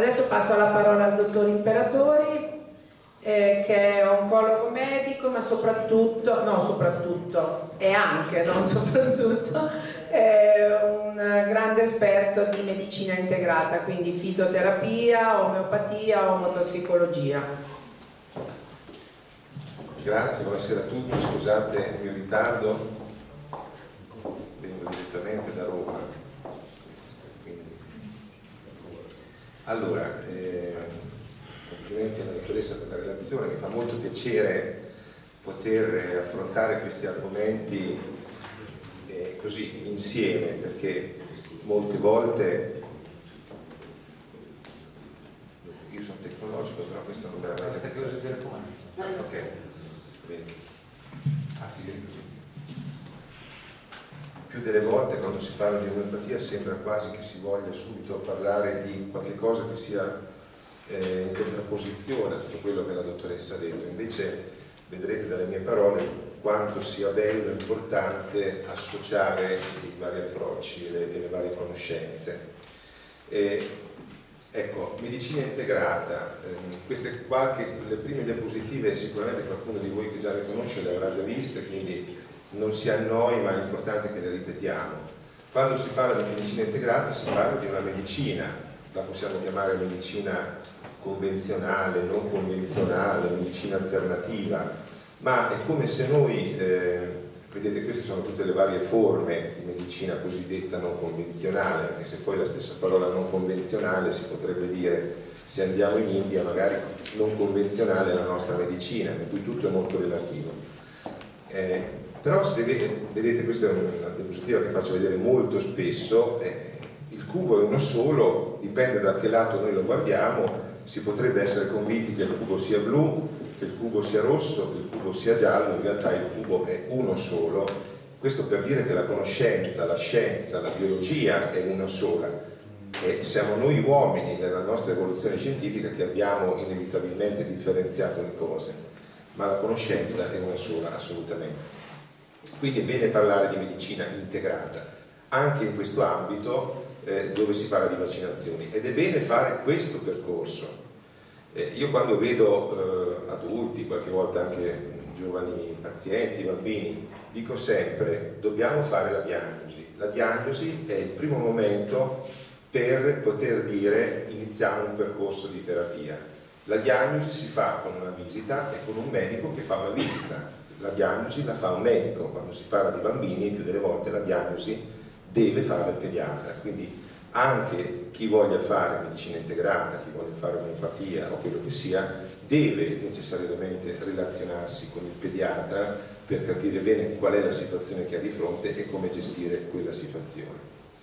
Adesso passo la parola al dottor Imperatori, che è oncologo medico, ma soprattutto, no soprattutto, e anche, non soprattutto, è un grande esperto di medicina integrata, quindi fitoterapia, omeopatia, omotossicologia. Grazie, buonasera a tutti, scusate il mio ritardo, vengo direttamente da Roma. Allora, complimenti alla dottoressa per la relazione, mi fa molto piacere poter affrontare questi argomenti così insieme, perché molte volte io sono tecnologico, però questo non me l'ha mai detto. Ok, bene. Sì, così. Più delle volte quando si parla di omeopatia sembra quasi che si voglia subito parlare di qualche cosa che sia in contrapposizione a tutto quello che la dottoressa ha detto. Invece vedrete dalle mie parole quanto sia bello e importante associare i vari approcci e le varie conoscenze. Ecco, medicina integrata, le prime diapositive sicuramente qualcuno di voi che già le conosce le avrà già viste, quindi non si annoi, ma è importante che le ripetiamo. Quando si parla di medicina integrata si parla di una medicina, la possiamo chiamare medicina convenzionale, non convenzionale, medicina alternativa, ma è come se noi, vedete, queste sono tutte le varie forme di medicina cosiddetta non convenzionale, anche se poi la stessa parola non convenzionale si potrebbe dire, se andiamo in India, magari non convenzionale è la nostra medicina, in cui tutto è molto relativo. Però se vedete, questa è una diapositiva che faccio vedere molto spesso, il cubo è uno solo, dipende da che lato noi lo guardiamo, si potrebbe essere convinti che il cubo sia blu, che il cubo sia rosso, che il cubo sia giallo, in realtà il cubo è uno solo. Questo per dire che la conoscenza, la scienza, la biologia è una sola, e siamo noi uomini nella nostra evoluzione scientifica che abbiamo inevitabilmente differenziato le cose, ma la conoscenza è una sola, assolutamente. Quindi è bene parlare di medicina integrata anche in questo ambito dove si parla di vaccinazioni, ed è bene fare questo percorso. Io quando vedo adulti, qualche volta anche giovani pazienti, bambini, dico sempre: dobbiamo fare la diagnosi. La diagnosi è il primo momento per poter dire iniziamo un percorso di terapia. La diagnosi si fa con una visita e con un medico che fa una visita. La diagnosi la fa un medico. Quando si parla di bambini, più delle volte la diagnosi deve fare il pediatra, quindi anche chi voglia fare medicina integrata, chi voglia fare omeopatia o quello che sia, deve necessariamente relazionarsi con il pediatra per capire bene qual è la situazione che ha di fronte e come gestire quella situazione.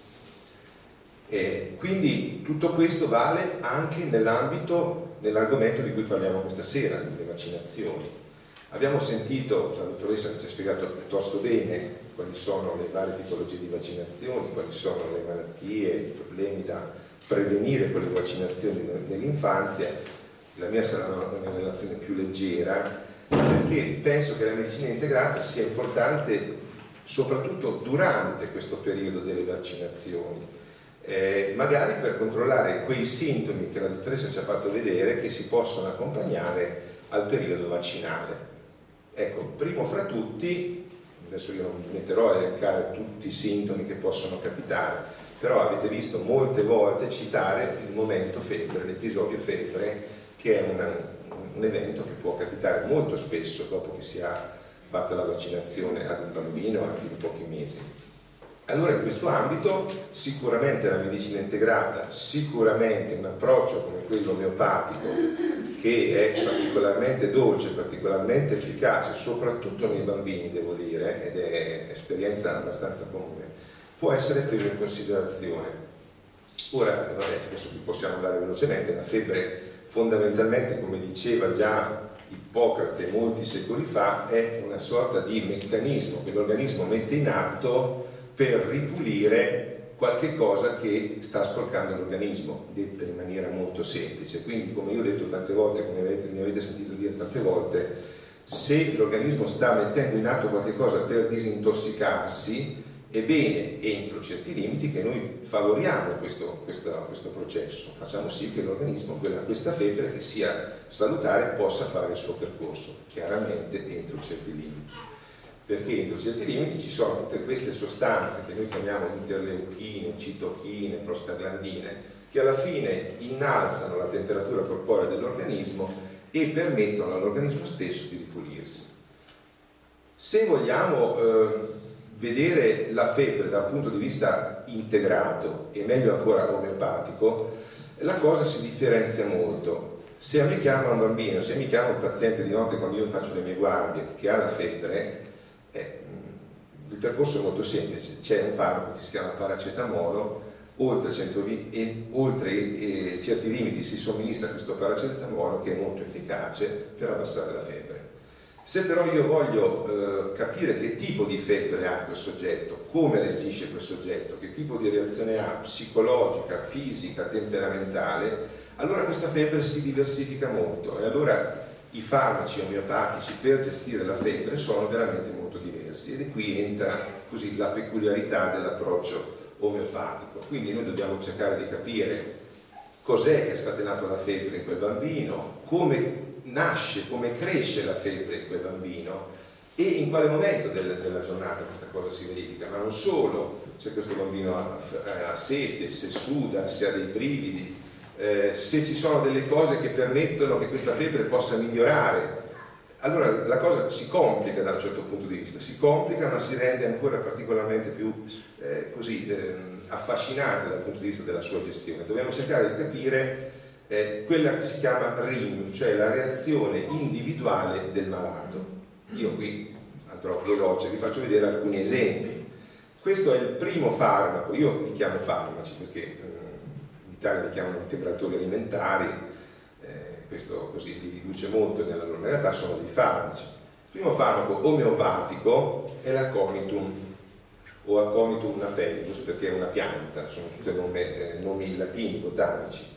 Quindi tutto questo vale anche nell'ambito dell'argomento di cui parliamo questa sera, le vaccinazioni. Abbiamo sentito la dottoressa che ci ha spiegato piuttosto bene quali sono le varie tipologie di vaccinazioni, quali sono le malattie, i problemi da prevenire con le vaccinazioni nell'infanzia. La mia sarà una relazione più leggera, perché penso che la medicina integrata sia importante soprattutto durante questo periodo delle vaccinazioni, magari per controllare quei sintomi che la dottoressa ci ha fatto vedere che si possono accompagnare al periodo vaccinale. Ecco, primo fra tutti, adesso io non mi metterò a elencare tutti i sintomi che possono capitare, però avete visto molte volte citare il momento febbre, l'episodio febbre, che è un evento che può capitare molto spesso dopo che si ha fatta la vaccinazione ad un bambino anche di pochi mesi. Allora in questo ambito sicuramente la medicina integrata, sicuramente un approccio come quello omeopatico, che è particolarmente dolce, particolarmente efficace, soprattutto nei bambini, devo dire, ed è esperienza abbastanza comune, può essere preso in considerazione. Ora, adesso qui possiamo andare velocemente, la febbre fondamentalmente, come diceva già Ippocrate molti secoli fa, è una sorta di meccanismo che l'organismo mette in atto per ripulire qualche cosa che sta sporcando l'organismo, detta in maniera molto semplice. Quindi, come io ho detto tante volte, come mi avete sentito dire tante volte, se l'organismo sta mettendo in atto qualche cosa per disintossicarsi, È bene, entro certi limiti, che noi favoriamo questo processo, facciamo sì che l'organismo, questa febbre che sia salutare, possa fare il suo percorso, chiaramente entro certi limiti. Perché entro certi limiti ci sono tutte queste sostanze che noi chiamiamo interleuchine, citochine, prostaglandine, che alla fine innalzano la temperatura corporea dell'organismo e permettono all'organismo stesso di ripulirsi. Se vogliamo vedere la febbre dal punto di vista integrato e meglio ancora omeopatico, la cosa si differenzia molto. Se a me chiama un bambino, se mi chiama un paziente di notte quando io faccio le mie guardie che ha la febbre, il percorso è molto semplice. C'è un farmaco che si chiama paracetamolo, oltre certi limiti si somministra questo paracetamolo che è molto efficace per abbassare la febbre. Se però io voglio capire che tipo di febbre ha quel soggetto, come reagisce quel soggetto, che tipo di reazione ha psicologica, fisica, temperamentale, allora questa febbre si diversifica molto e allora i farmaci omeopatici per gestire la febbre sono veramente molto diversi ed è qui entra così la peculiarità dell'approccio omeopatico. Quindi noi dobbiamo cercare di capire cos'è che ha scatenato la febbre in quel bambino, come nasce, come cresce la febbre in quel bambino e in quale momento della giornata questa cosa si verifica, ma non solo se questo bambino ha sete, se suda, se ha dei brividi, se ci sono delle cose che permettono che questa febbre possa migliorare. Allora la cosa si complica da un certo punto di vista, si complica ma si rende ancora particolarmente più affascinante dal punto di vista della sua gestione. Dobbiamo cercare di capire quella che si chiama RIM, cioè la reazione individuale del malato. Io qui andrò veloce, vi faccio vedere alcuni esempi. Questo è il primo farmaco, io li chiamo farmaci perché in Italia li chiamano integratori alimentari, questo così li riduce molto nella loro realtà, sono dei farmaci. Il primo farmaco omeopatico è l'aconitum o Aconitum napellus perché è una pianta, sono tutti nomi latini, botanici.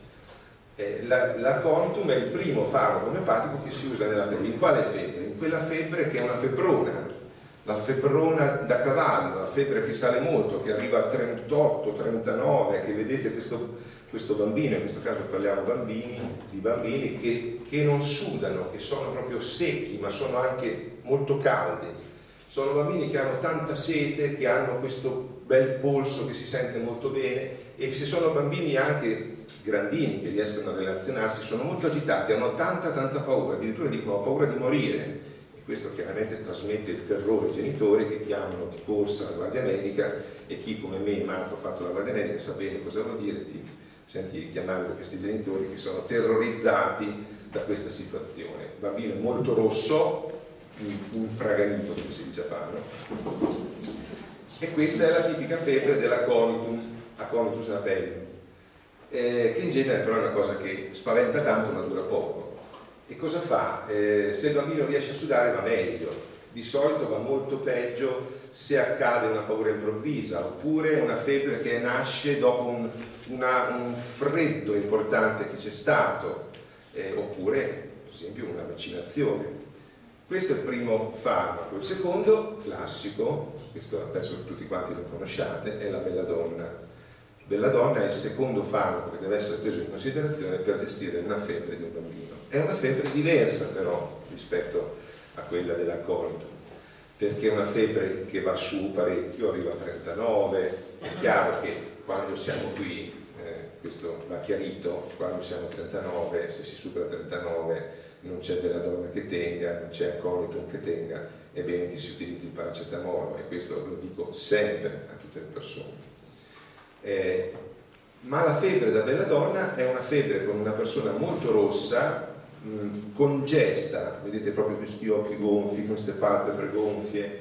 L'aconitum è il primo farmaco omeopatico che si usa nella febbre. In quale febbre? In quella febbre che è una febbrona, la febbrona da cavallo, la febbre che sale molto, che arriva a 38, 39, che vedete questo bambino, in questo caso parliamo di bambini che non sudano, che sono proprio secchi, ma sono anche molto caldi. Sono bambini che hanno tanta sete, che hanno questo bel polso che si sente molto bene e se sono bambini anche grandini che riescono a relazionarsi, sono molto agitati, hanno tanta paura, addirittura dicono ho paura di morire e questo chiaramente trasmette il terrore ai genitori che chiamano di corsa la guardia medica e chi come me, Marco, ha fatto la guardia medica sa bene cosa vuol dire, ti senti chiamare da questi genitori che sono terrorizzati da questa situazione. Il bambino è molto rosso, infraganito come si dice a farlo, e questa è la tipica febbre dell'Aconitus napellum. Che in genere però è una cosa che spaventa tanto ma dura poco. E cosa fa? Se il bambino riesce a sudare va meglio, di solito va molto peggio se accade una paura improvvisa oppure una febbre che nasce dopo un freddo importante che c'è stato oppure per esempio una vaccinazione. Questo è il primo farmaco. Il secondo, classico, questo penso che tutti quanti lo conosciate, è la belladonna. Belladonna è il secondo farmaco che deve essere preso in considerazione per gestire una febbre di un bambino. È una febbre diversa però rispetto a quella dell'aconitum, perché è una febbre che va su parecchio, arriva a 39, è chiaro che quando siamo qui, questo va chiarito, quando siamo a 39, se si supera 39 non c'è belladonna che tenga, non c'è aconitum che tenga, è bene che si utilizzi il paracetamolo e questo lo dico sempre a tutte le persone. Ma la febbre da belladonna è una febbre con una persona molto rossa, congesta, vedete proprio questi occhi gonfi, queste palpebre gonfie,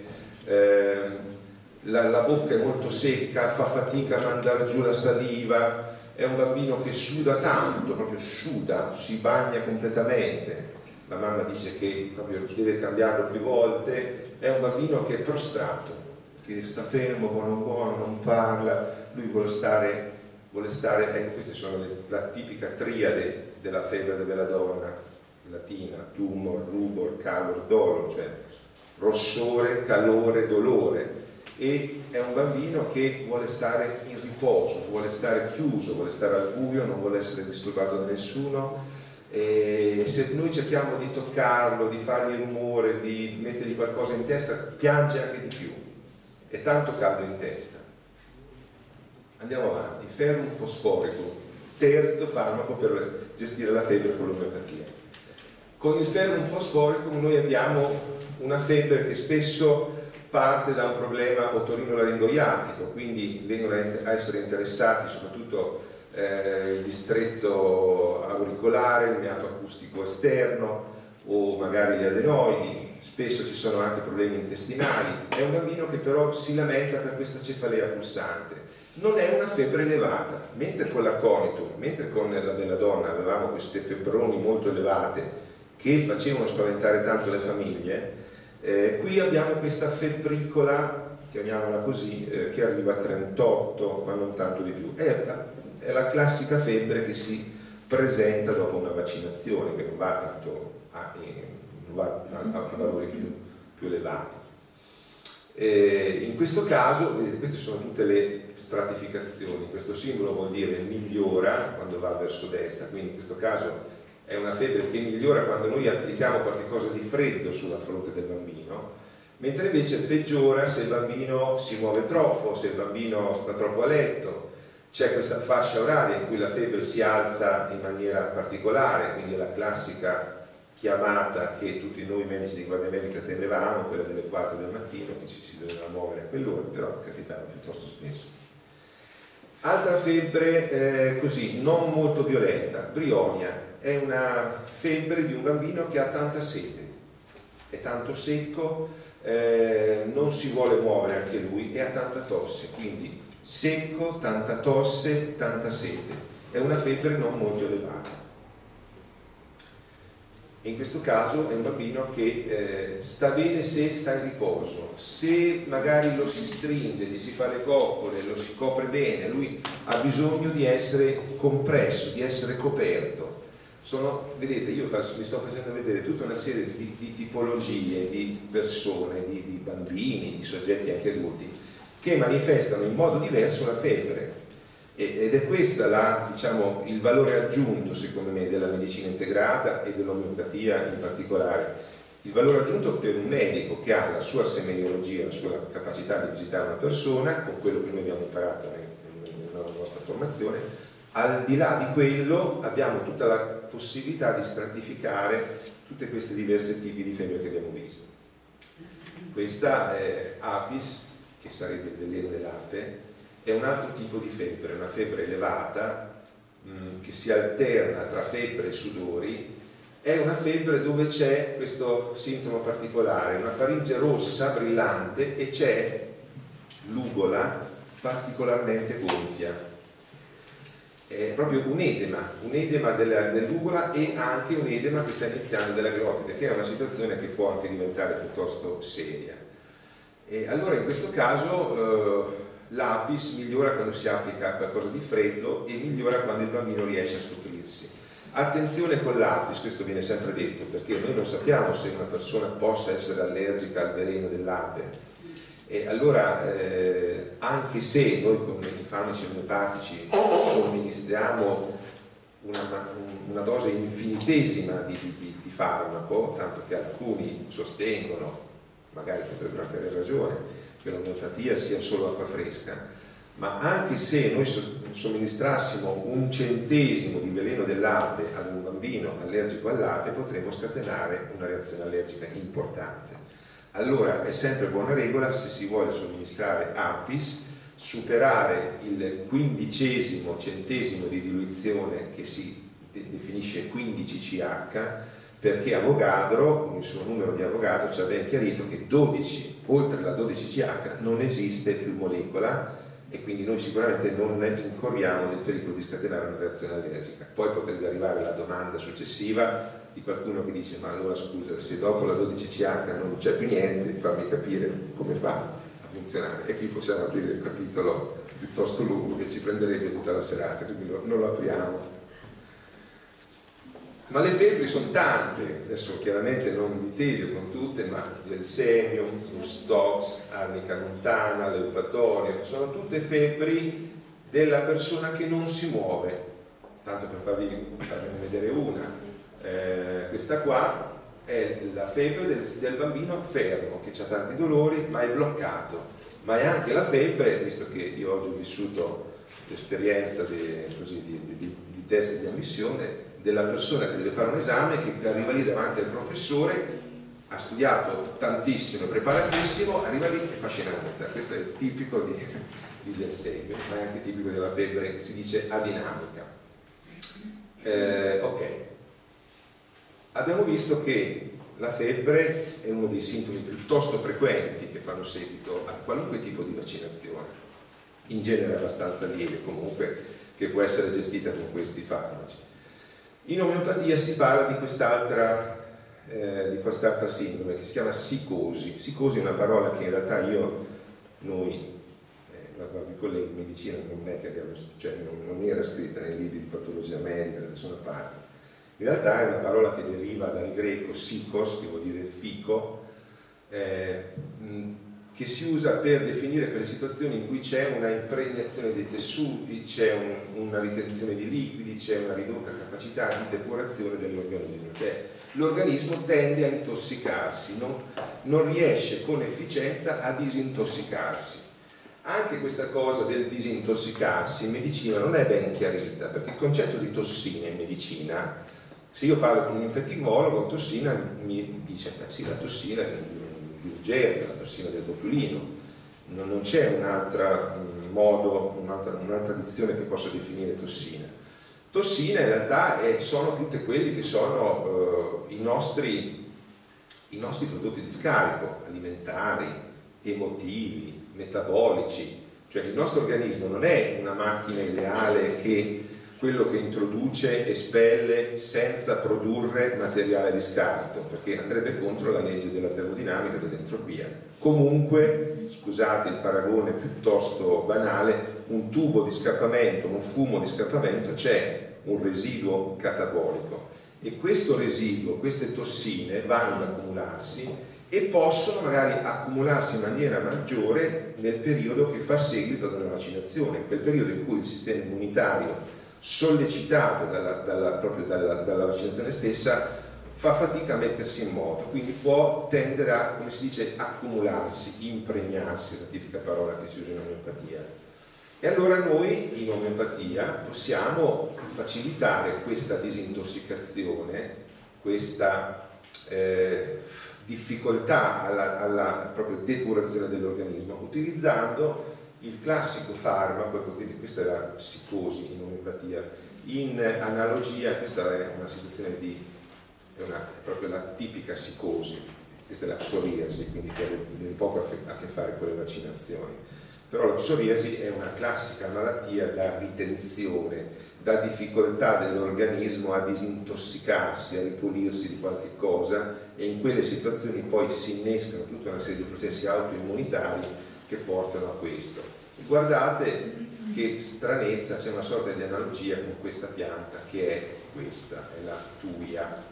la bocca è molto secca, fa fatica a mandare giù la saliva, è un bambino che suda tanto, proprio suda, si bagna completamente, la mamma dice che proprio deve cambiarlo più volte, è un bambino che è prostrato, che sta fermo, buono, non parla, lui vuole stare, ecco queste sono la tipica triade della febbre da belladonna, latina, tumor, rubor, calor, dolor, cioè rossore, calore, dolore, e è un bambino che vuole stare in riposo, vuole stare chiuso, vuole stare al buio, non vuole essere disturbato da nessuno, e se noi cerchiamo di toccarlo, di fargli rumore, di mettergli qualcosa in testa, piange anche di più, è tanto caldo in testa. Andiamo avanti. Ferrum fosforico, terzo farmaco per gestire la febbre con l'omeopatia. Con il ferrum fosforico noi abbiamo una febbre che spesso parte da un problema otorinolaringoiatico, quindi vengono a essere interessati soprattutto il distretto auricolare, il meato acustico esterno o magari gli adenoidi, spesso ci sono anche problemi intestinali. È un bambino che però si lamenta per questa cefalea pulsante. Non è una febbre elevata, mentre con l'aconitum, mentre con la belladonna avevamo queste febbroni molto elevate che facevano spaventare tanto le famiglie, qui abbiamo questa febbricola, chiamiamola così, che arriva a 38, ma non tanto di più. È la classica febbre che si presenta dopo una vaccinazione, che non va tanto a valori più elevati. In questo caso, vedete, queste sono tutte le stratificazioni. Questo simbolo vuol dire migliora quando va verso destra, quindi in questo caso è una febbre che migliora quando noi applichiamo qualcosa di freddo sulla fronte del bambino, mentre invece peggiora se il bambino si muove troppo, se il bambino sta troppo a letto. C'è questa fascia oraria in cui la febbre si alza in maniera particolare, quindi è la classica chiamata che tutti noi medici di guardia medica temevamo, quella delle 4 del mattino, che ci si doveva muovere a quell'ora, però capitava piuttosto spesso. Altra febbre così, non molto violenta, brionia, è una febbre di un bambino che ha tanta sete, è tanto secco, non si vuole muovere anche lui e ha tanta tosse, quindi secco, tanta tosse, tanta sete, è una febbre non molto elevata. In questo caso è un bambino che sta bene se sta in riposo, se magari lo si stringe, gli si fa le coccole, lo si copre bene, lui ha bisogno di essere compresso, di essere coperto. Vedete, io vi sto facendo vedere tutta una serie di tipologie di persone, di bambini, di soggetti anche adulti, che manifestano in modo diverso la febbre. Ed è questo diciamo, il valore aggiunto, secondo me, della medicina integrata e dell'omeopatia in particolare. Il valore aggiunto per un medico che ha la sua semeniologia, la sua capacità di visitare una persona, con quello che noi abbiamo imparato nella nostra formazione. Al di là di quello abbiamo tutta la possibilità di stratificare tutte queste diverse tipi di febbre che abbiamo visto. Questa è Apis, che sarebbe il veleno dell'ape, è un altro tipo di febbre, una febbre elevata che si alterna tra febbre e sudori. È una febbre dove c'è questo sintomo particolare, una faringe rossa brillante e c'è l'ugola particolarmente gonfia. È proprio un edema dell'ugola e anche un edema che sta iniziando della glottide, che è una situazione che può anche diventare piuttosto seria. E allora in questo caso l'Apis migliora quando si applica qualcosa di freddo e migliora quando il bambino riesce a scoprirsi. Attenzione con l'Apis, questo viene sempre detto, perché noi non sappiamo se una persona possa essere allergica al veleno dell'ape. E allora anche se noi con i farmaci omeopatici somministriamo una dose infinitesima di farmaco, tanto che alcuni sostengono, magari potrebbero anche avere ragione, che l'omeopatia sia solo acqua fresca, ma anche se noi somministrassimo 1/100 di veleno dell'ape ad un bambino allergico all'ape, potremmo scatenare una reazione allergica importante. Allora è sempre buona regola, se si vuole somministrare Apis, superare il 15° di diluizione, che si definisce 15 CH, perché Avogadro, con il suo numero di Avogadro, ci ha ben chiarito che 12, oltre la 12 CH non esiste più molecola, e quindi noi sicuramente non incorriamo nel pericolo di scatenare una reazione allergica. Poi potrebbe arrivare la domanda successiva di qualcuno che dice: ma allora scusa, se dopo la 12 CH non c'è più niente, fammi capire come fa a funzionare. E qui possiamo aprire il capitolo piuttosto lungo che ci prenderebbe tutta la serata, quindi non lo apriamo. Ma le febbri sono tante, adesso chiaramente non vi tedio con tutte, ma Gelsemium, Mustox, Arnica montana, Leupatorio, sono tutte febbri della persona che non si muove. Tanto per farvi vedere una, questa qua è la febbre del bambino fermo, che ha tanti dolori ma è bloccato, ma è anche la febbre, visto che io oggi ho vissuto l'esperienza di test di ammissione, della persona che deve fare un esame, che arriva lì davanti al professore, ha studiato tantissimo, preparatissimo, arriva lì e fa scena muta. Questo è tipico di Gelsemium, ma è anche tipico della febbre che si dice adinamica. Ok, abbiamo visto che la febbre è uno dei sintomi piuttosto frequenti che fanno seguito a qualunque tipo di vaccinazione, in genere abbastanza lieve comunque, che può essere gestita con questi farmaci. In omeopatia si parla di quest'altra sindrome che si chiama sicosi. Sicosi è una parola che in realtà noi i colleghi in medicina non è che abbiamo, cioè non era scritta nei libri di patologia medica da nessuna parte. In realtà è una parola che deriva dal greco sikos, che vuol dire fico, che si usa per definire quelle situazioni in cui c'è una impregnazione dei tessuti, c'è una ritenzione di liquidi, c'è una ridotta capacità di depurazione dell'organismo, cioè l'organismo tende a intossicarsi, non riesce con efficienza a disintossicarsi. Anche questa cosa del disintossicarsi in medicina non è ben chiarita, perché il concetto di tossina in medicina, se io parlo con un infettivologo, tossina mi dice, sì, la tossina di Urgere, la tossina del botulino, non c'è un'altra dizione che possa definire tossina. Tossina in realtà sono tutte quelli che sono i nostri prodotti di scarico, alimentari, emotivi, metabolici, cioè il nostro organismo non è una macchina ideale che quello che introduce espelle senza produrre materiale di scarto, perché andrebbe contro la legge della termodinamica e dell'entropia. Comunque, scusate il paragone piuttosto banale, un tubo di scappamento, un fumo di scappamento, c'è un residuo catabolico e questo residuo, queste tossine vanno ad accumularsi e possono magari accumularsi in maniera maggiore nel periodo che fa seguito ad una vaccinazione, quel periodo in cui il sistema immunitario, sollecitato proprio dalla vaccinazione stessa, fa fatica a mettersi in moto, quindi può tendere a, come si dice, accumularsi, impregnarsi, la tipica parola che si usa in omeopatia. E allora noi in omeopatia possiamo facilitare questa disintossicazione, questa difficoltà alla proprio depurazione dell'organismo, utilizzando il classico farmaco, quindi questa è la psicosi in omeopatia. In analogia, questa è una situazione è proprio la tipica psicosi, questa è la psoriasi, quindi che ha poco a che fare con le vaccinazioni. Però la psoriasi è una classica malattia da ritenzione, da difficoltà dell'organismo a disintossicarsi, a ripulirsi di qualche cosa, e in quelle situazioni poi si innescano tutta una serie di processi autoimmunitari che portano a questo. E guardate che stranezza, c'è una sorta di analogia con questa pianta che è questa, è la tuia.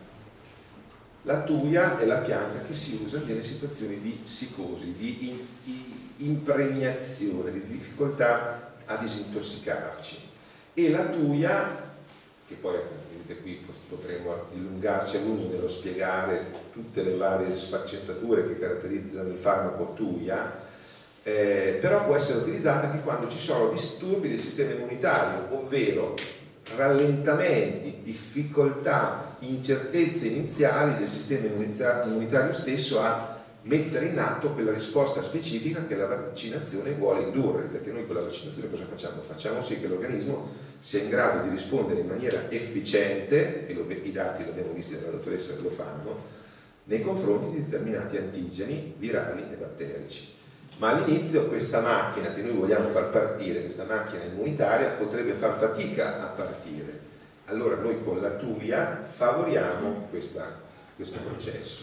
La tuia è la pianta che si usa nelle situazioni di psicosi, di impregnazione, di difficoltà a disintossicarci. E la tuia, che poi vedete qui potremo dilungarci a lungo nello spiegare tutte le varie sfaccettature che caratterizzano il farmaco tuia, però può essere utilizzata anche quando ci sono disturbi del sistema immunitario, ovvero rallentamenti, difficoltà, incertezze iniziali del sistema immunitario stesso a mettere in atto quella risposta specifica che la vaccinazione vuole indurre, perché noi con la vaccinazione cosa facciamo? Facciamo sì che l'organismo sia in grado di rispondere in maniera efficiente, e i dati li abbiamo visti dalla dottoressa che lo fanno, nei confronti di determinati antigeni virali e batterici. Ma all'inizio questa macchina che noi vogliamo far partire, questa macchina immunitaria, potrebbe far fatica a partire. Allora noi con la tuia favoriamo questo processo.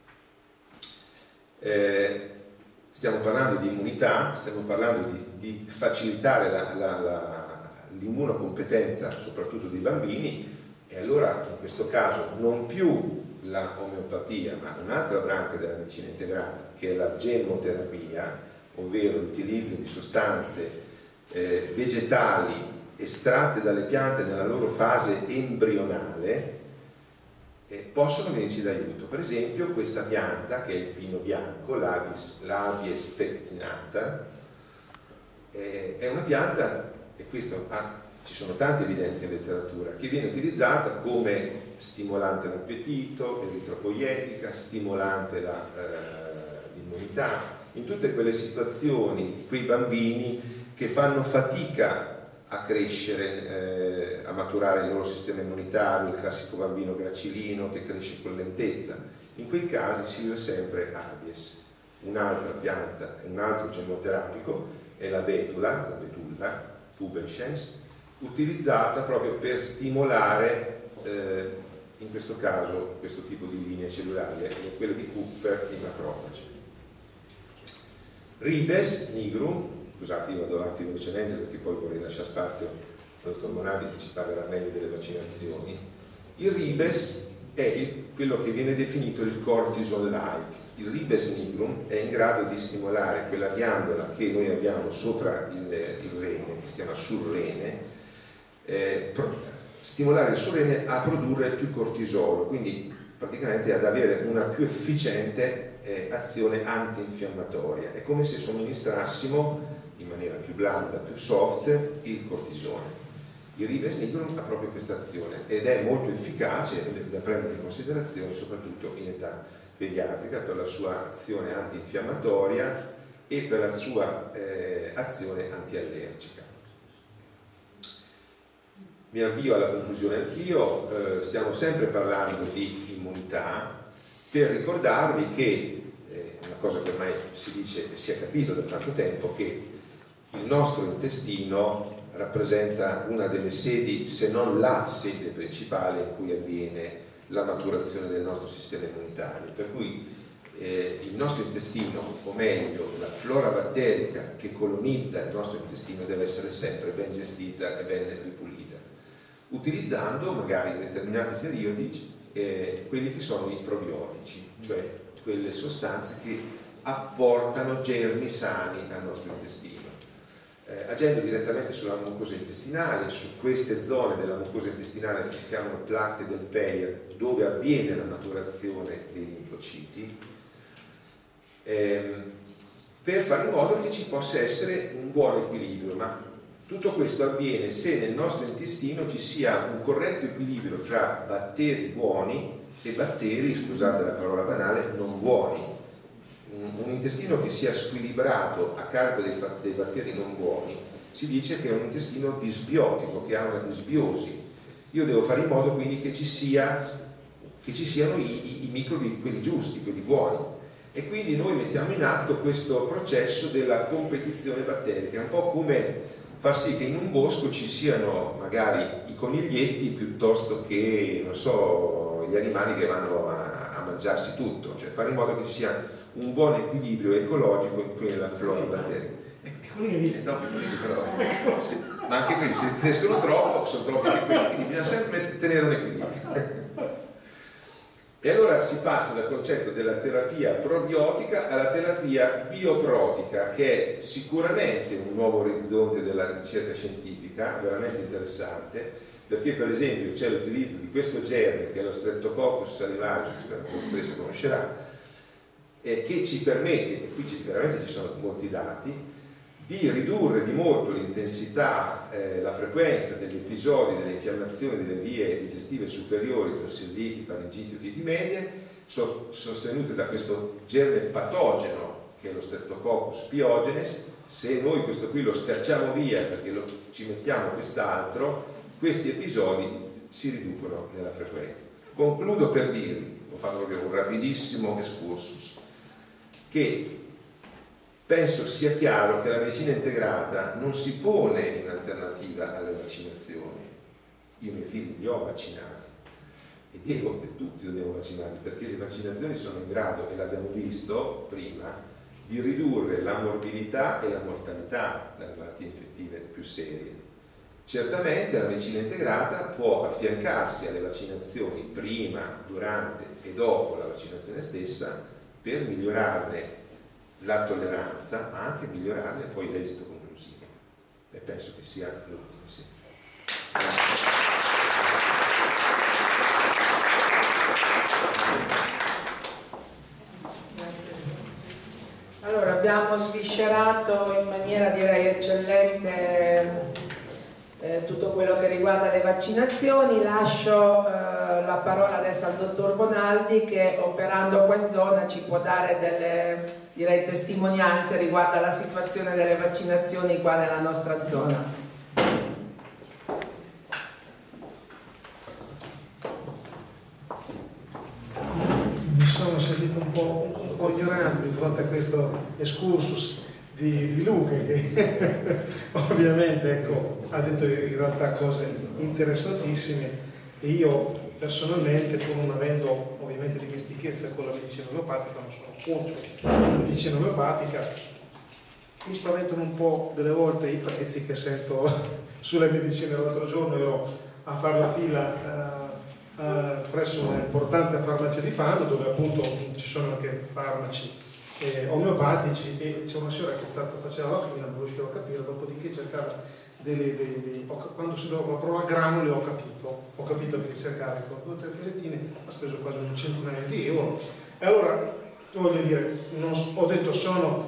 Stiamo parlando di immunità, stiamo parlando di facilitare l'immunocompetenza soprattutto dei bambini, E allora in questo caso non più la omeopatia, ma un'altra branca della medicina integrata, che è la gemmoterapia, ovvero l'utilizzo di sostanze vegetali estratte dalle piante nella loro fase embrionale, possono venirci d'aiuto. Per esempio questa pianta, che è il pino bianco, l'Abies pectinata, è una pianta, e questo ci sono tante evidenze in letteratura, che viene utilizzata come stimolante l'appetito, eritropoietica, stimolante l'immunità, in tutte quelle situazioni di quei bambini che fanno fatica a crescere, a maturare il loro sistema immunitario, il classico bambino gracilino che cresce con lentezza. In quei casi si usa sempre Abies. Un'altra pianta, un altro gemoterapico è la betulla pubescens, utilizzata proprio per stimolare in questo caso questo tipo di linee cellulari, quelle di Kupfer i macrofagi. Ribes nigrum, scusate, io vado avanti velocemente perché poi vorrei lasciare spazio al dottor Monadi che ci parlerà meglio delle vaccinazioni. Il Ribes è quello che viene definito il cortisol-like. Il Ribes nigrum è in grado di stimolare quella ghiandola che noi abbiamo sopra il rene, che si chiama surrene, stimolare il surrene a produrre più cortisolo, quindi praticamente ad avere una più efficiente azione antinfiammatoria. È come se somministrassimo in maniera più blanda, più soft, il cortisone. Il Ribes nigrum ha proprio questa azione ed è molto efficace da prendere in considerazione soprattutto in età pediatrica per la sua azione antinfiammatoria e per la sua azione antiallergica. Mi avvio alla conclusione anch'io, stiamo sempre parlando di immunità, per ricordarvi che una cosa che ormai si dice e si è capito da tanto tempo, che il nostro intestino rappresenta una delle sedi, se non la sede principale in cui avviene la maturazione del nostro sistema immunitario, per cui il nostro intestino, o meglio la flora batterica che colonizza il nostro intestino, deve essere sempre ben gestita e ben ripulita, utilizzando magari in determinati periodi quelli che sono i probiotici, cioè quelle sostanze che apportano germi sani al nostro intestino. Agendo direttamente sulla mucosa intestinale, su queste zone della mucosa intestinale che si chiamano placche del Peyer, dove avviene la maturazione dei linfociti, per fare in modo che ci possa essere un buon equilibrio. Ma tutto questo avviene se nel nostro intestino ci sia un corretto equilibrio fra batteri buoni e batteri, scusate la parola banale, non buoni. Un intestino che sia squilibrato a carico dei batteri non buoni si dice che è un intestino disbiotico, che ha una disbiosi. Io devo fare in modo quindi che ci siano i microbi, quelli giusti, quelli buoni, e quindi noi mettiamo in atto questo processo della competizione batterica. È un po' come far sì che in un bosco ci siano magari i coniglietti piuttosto che, non so, gli animali che vanno a mangiarsi tutto, cioè fare in modo che ci sia un buon equilibrio ecologico in cui la flora batterica. Però, sì, ma anche quelli se crescono troppo sono troppi anche quelli, quindi bisogna sempre tenere un equilibrio. E allora si passa dal concetto della terapia probiotica alla terapia bioprotica, che è sicuramente un nuovo orizzonte della ricerca scientifica, veramente interessante, perché per esempio c'è l'utilizzo di questo germe, che è lo Streptococcus salivageo, che la dottoressa conoscerà, che ci permette, e qui veramente ci sono molti dati, di ridurre di molto l'intensità, la frequenza degli episodi delle infiammazioni delle vie digestive superiori, tonsilliti, faringiti, otiti medie, sostenute da questo germe patogeno che è lo Streptococcus pyogenes. Se noi questo qui lo scacciamo via perché ci mettiamo quest'altro, questi episodi si riducono nella frequenza. Concludo per dirvi, ho fatto proprio un rapidissimo excursus, che penso sia chiaro che la medicina integrata non si pone in alternativa alle vaccinazioni. Io i miei figli li ho vaccinati e dico che tutti dobbiamo vaccinarli, perché le vaccinazioni sono in grado, e l'abbiamo visto prima, di ridurre la morbilità e la mortalità dalle malattie infettive più serie. Certamente la medicina integrata può affiancarsi alle vaccinazioni prima, durante e dopo la vaccinazione stessa per migliorarne la tolleranza, ma anche migliorarne poi l'esito conclusivo. E penso che sia l'ultimo. Sì. Allora, abbiamo sviscerato in maniera direi eccellente tutto quello che riguarda le vaccinazioni. Lascio la parola adesso al dottor Bonaldi, che operando qua in zona ci può dare delle, direi, testimonianze riguardo alla situazione delle vaccinazioni qua nella nostra zona. Mi sono sentito un po' ignorante di fronte a questo excursus di Luca, che ovviamente, ecco, ha detto in realtà cose interessantissime, e io personalmente, pur non avendo ovviamente dimestichezza con la medicina omeopatica, non sono contro la medicina omeopatica, mi spaventano un po' delle volte i prezzi che sento sulle medicine. L'altro giorno ero a fare la fila presso un'importante farmacia di Fano, dove appunto ci sono anche farmaci omeopatici, e c'è una signora che faceva la fila, non riuscivo a capire, dopodiché cercava quando si doveva provare a granuli ho capito che cercava con 2 o 3 filettine, ha speso quasi un centinaio di euro. E allora voglio dire, ho detto sono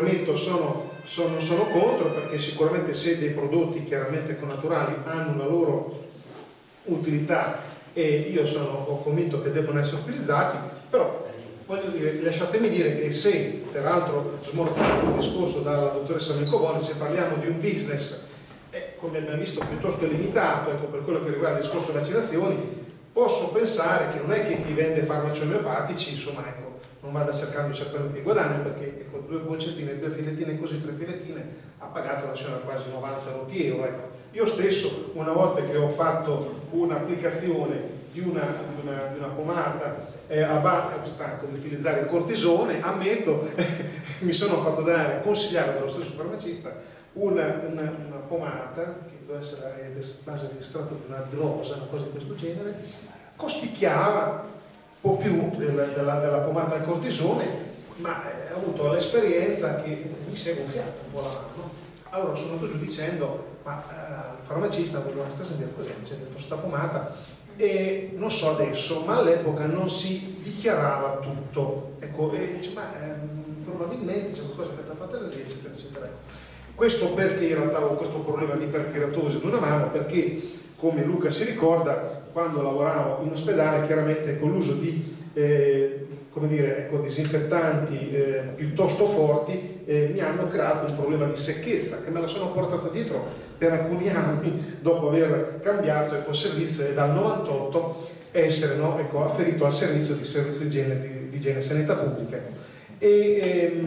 contro, perché sicuramente se dei prodotti chiaramente connaturali hanno la loro utilità, e io sono convinto che debbano essere utilizzati, però voglio dire, lasciatemi dire che se, peraltro smorzando il discorso dalla dottoressa Mencoboni, se parliamo di un business come abbiamo visto piuttosto limitato, ecco, per quello che riguarda il discorso vaccinazioni, posso pensare che non è che chi vende farmaci omeopatici, insomma, ecco, non vada cercando certamente il guadagno, perché ecco, 2 boccettine, 2 filettine così, 3 filettine, ha pagato la signora quasi 90 euro. Ecco. Io stesso, una volta che ho fatto un'applicazione di una pomata a base, stanco di utilizzare il cortisone, ammetto, mi sono fatto consigliare dallo stesso farmacista una pomata che deve essere a base di estratto di una rosa, una cosa di questo genere, costicchiava un po' più della pomata al cortisone, ma ho avuto l'esperienza che mi si è gonfiata un po' la mano. Allora sono andato giù dicendo, ma il farmacista voleva stare a sentire cos'è, c'è dentro questa pomata, e non so adesso, ma all'epoca non si dichiarava tutto, ecco, e dice, ma probabilmente c'è qualcosa che ti ha fatto allergia, eccetera, eccetera. Ecco. Questo perché in realtà ho questo problema di iperkeratosi ad una mano, perché come Luca si ricorda, quando lavoravo in ospedale, chiaramente con l'uso di come dire, ecco, disinfettanti piuttosto forti mi hanno creato un problema di secchezza che me la sono portata dietro per alcuni anni dopo aver cambiato, ecco, servizio, e dal 98 essere, no, ecco, afferito al servizio di igiene e sanità pubblica, e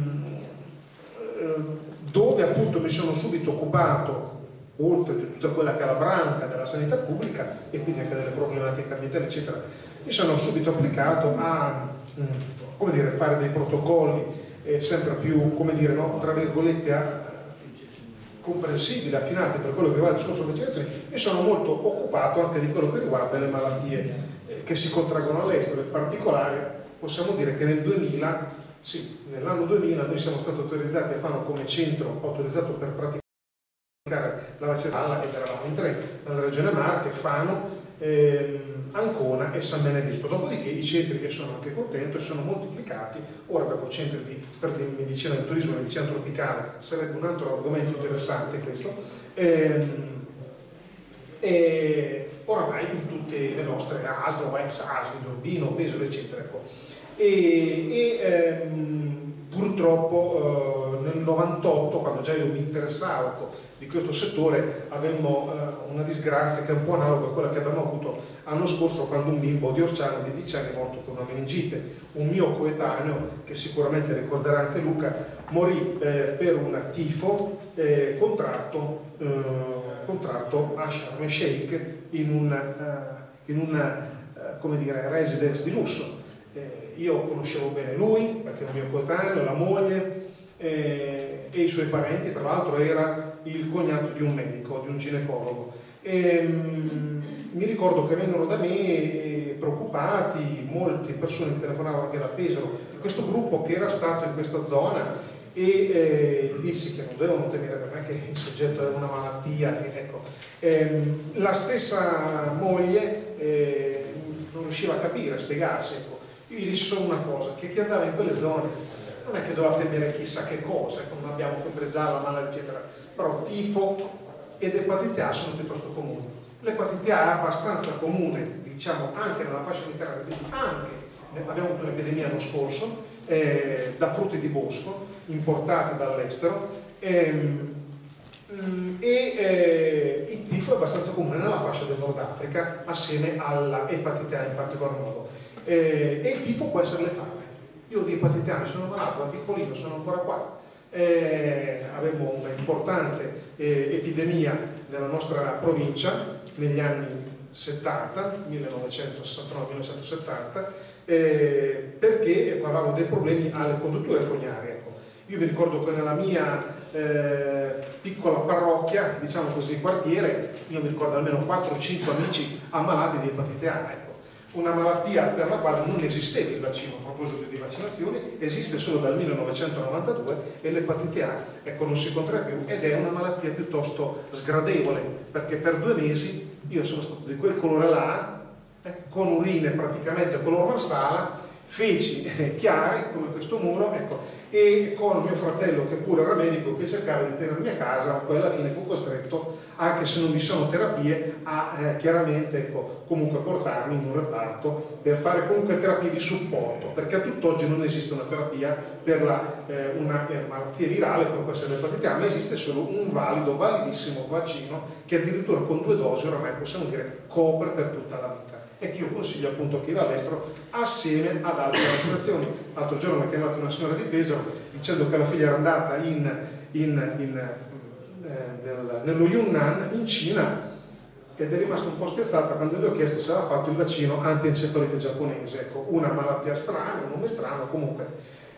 dove appunto mi sono subito occupato, oltre a tutta quella che è la branca della sanità pubblica e quindi anche delle problematiche ambientali eccetera, mi sono subito applicato a come dire, fare dei protocolli sempre più, come dire, no, tra virgolette comprensibili, affinati per quello che riguarda il discorso vaccinazioni. Mi sono molto occupato anche di quello che riguarda le malattie che si contraggono all'estero. In particolare possiamo dire che nel 2000, sì, nell'anno 2000 noi siamo stati autorizzati a Fano come centro autorizzato per praticare la vaccinazione, ed eravamo in 3 nella regione Marche, Fano, Ancona e San Benedetto. Dopodiché i centri, che sono anche contento, sono moltiplicati. Ora abbiamo centri per medicina del turismo e medicina tropicale, sarebbe un altro argomento interessante questo, e oramai in tutte le nostre ASL, ex ASL, Urbino, Pesaro eccetera. Ecco. Purtroppo nel 98, quando già io mi interessavo di questo settore, avemmo una disgrazia che è un po' analoga a quella che abbiamo avuto l'anno scorso, quando un bimbo di Orciano di 10 anni è morto per una meningite. Un mio coetaneo, che sicuramente ricorderà anche Luca, morì per un tifo contratto a Sharm el Sheikh in una come dire, residence di lusso. Io conoscevo bene lui, perché è un mio coetaneo, la moglie e i suoi parenti. Tra l'altro era il cognato di un medico, di un ginecologo. Mi ricordo che vennero da me preoccupati, molte persone mi telefonavano anche da Pesaro, di questo gruppo che era stato in questa zona, e gli dissi che non dovevano temere, per me che il soggetto aveva una malattia, ecco. La stessa moglie non riusciva a capire, a spiegarsi, ecco. Io gli dissi solo una cosa, che chi andava in quelle zone non è che doveva temere chissà che cosa, ecco, non abbiamo febbre gialla, male eccetera, però tifo ed epatite A sono piuttosto comuni. L'epatite A è abbastanza comune, diciamo, anche nella fascia mediterranea, quindi anche, abbiamo avuto un'epidemia l'anno scorso, da frutti di bosco importati dall'estero, il tifo è abbastanza comune nella fascia del Nord Africa assieme alla epatite A in particolar modo, e il tifo può essere letale. Io di epatite A mi sono malato da piccolino, sono ancora qua. Avevamo una importante epidemia nella nostra provincia negli anni 70, 1969-1970, perché avevamo dei problemi alle condutture fognarie. Ecco. Io mi ricordo che nella mia piccola parrocchia, diciamo così, quartiere, io mi ricordo almeno 4 o 5 amici ammalati di epatite A. Ecco. Una malattia per la quale non esisteva il vaccino. A proposito di vaccinazioni, esiste solo dal 1992 e l'epatite A, ecco, non si contrae più, ed è una malattia piuttosto sgradevole, perché per 2 mesi io sono stato di quel colore là, con urine praticamente color marsala, feci chiare come questo muro, ecco, e con mio fratello che pure era medico, che cercava di tenermi a casa, ma poi alla fine fu costretto, anche se non vi sono terapie, a chiaramente, ecco, comunque portarmi in un reparto per fare comunque terapie di supporto, perché a tutt'oggi non esiste una terapia per una malattia virale come può essere l'epatite A, ma esiste solo un validissimo vaccino che addirittura con 2 dosi oramai possiamo dire copre per tutta la vita, e che io consiglio appunto a chi va all'estero assieme ad altre vaccinazioni. L'altro giorno mi ha chiamato una signora di Pesaro dicendo che la figlia era andata nello Yunnan, in Cina, ed è rimasta un po' spiazzata quando le ho chiesto se aveva fatto il vaccino anti-encefalite giapponese. Ecco, una malattia strana, un nome strano, comunque.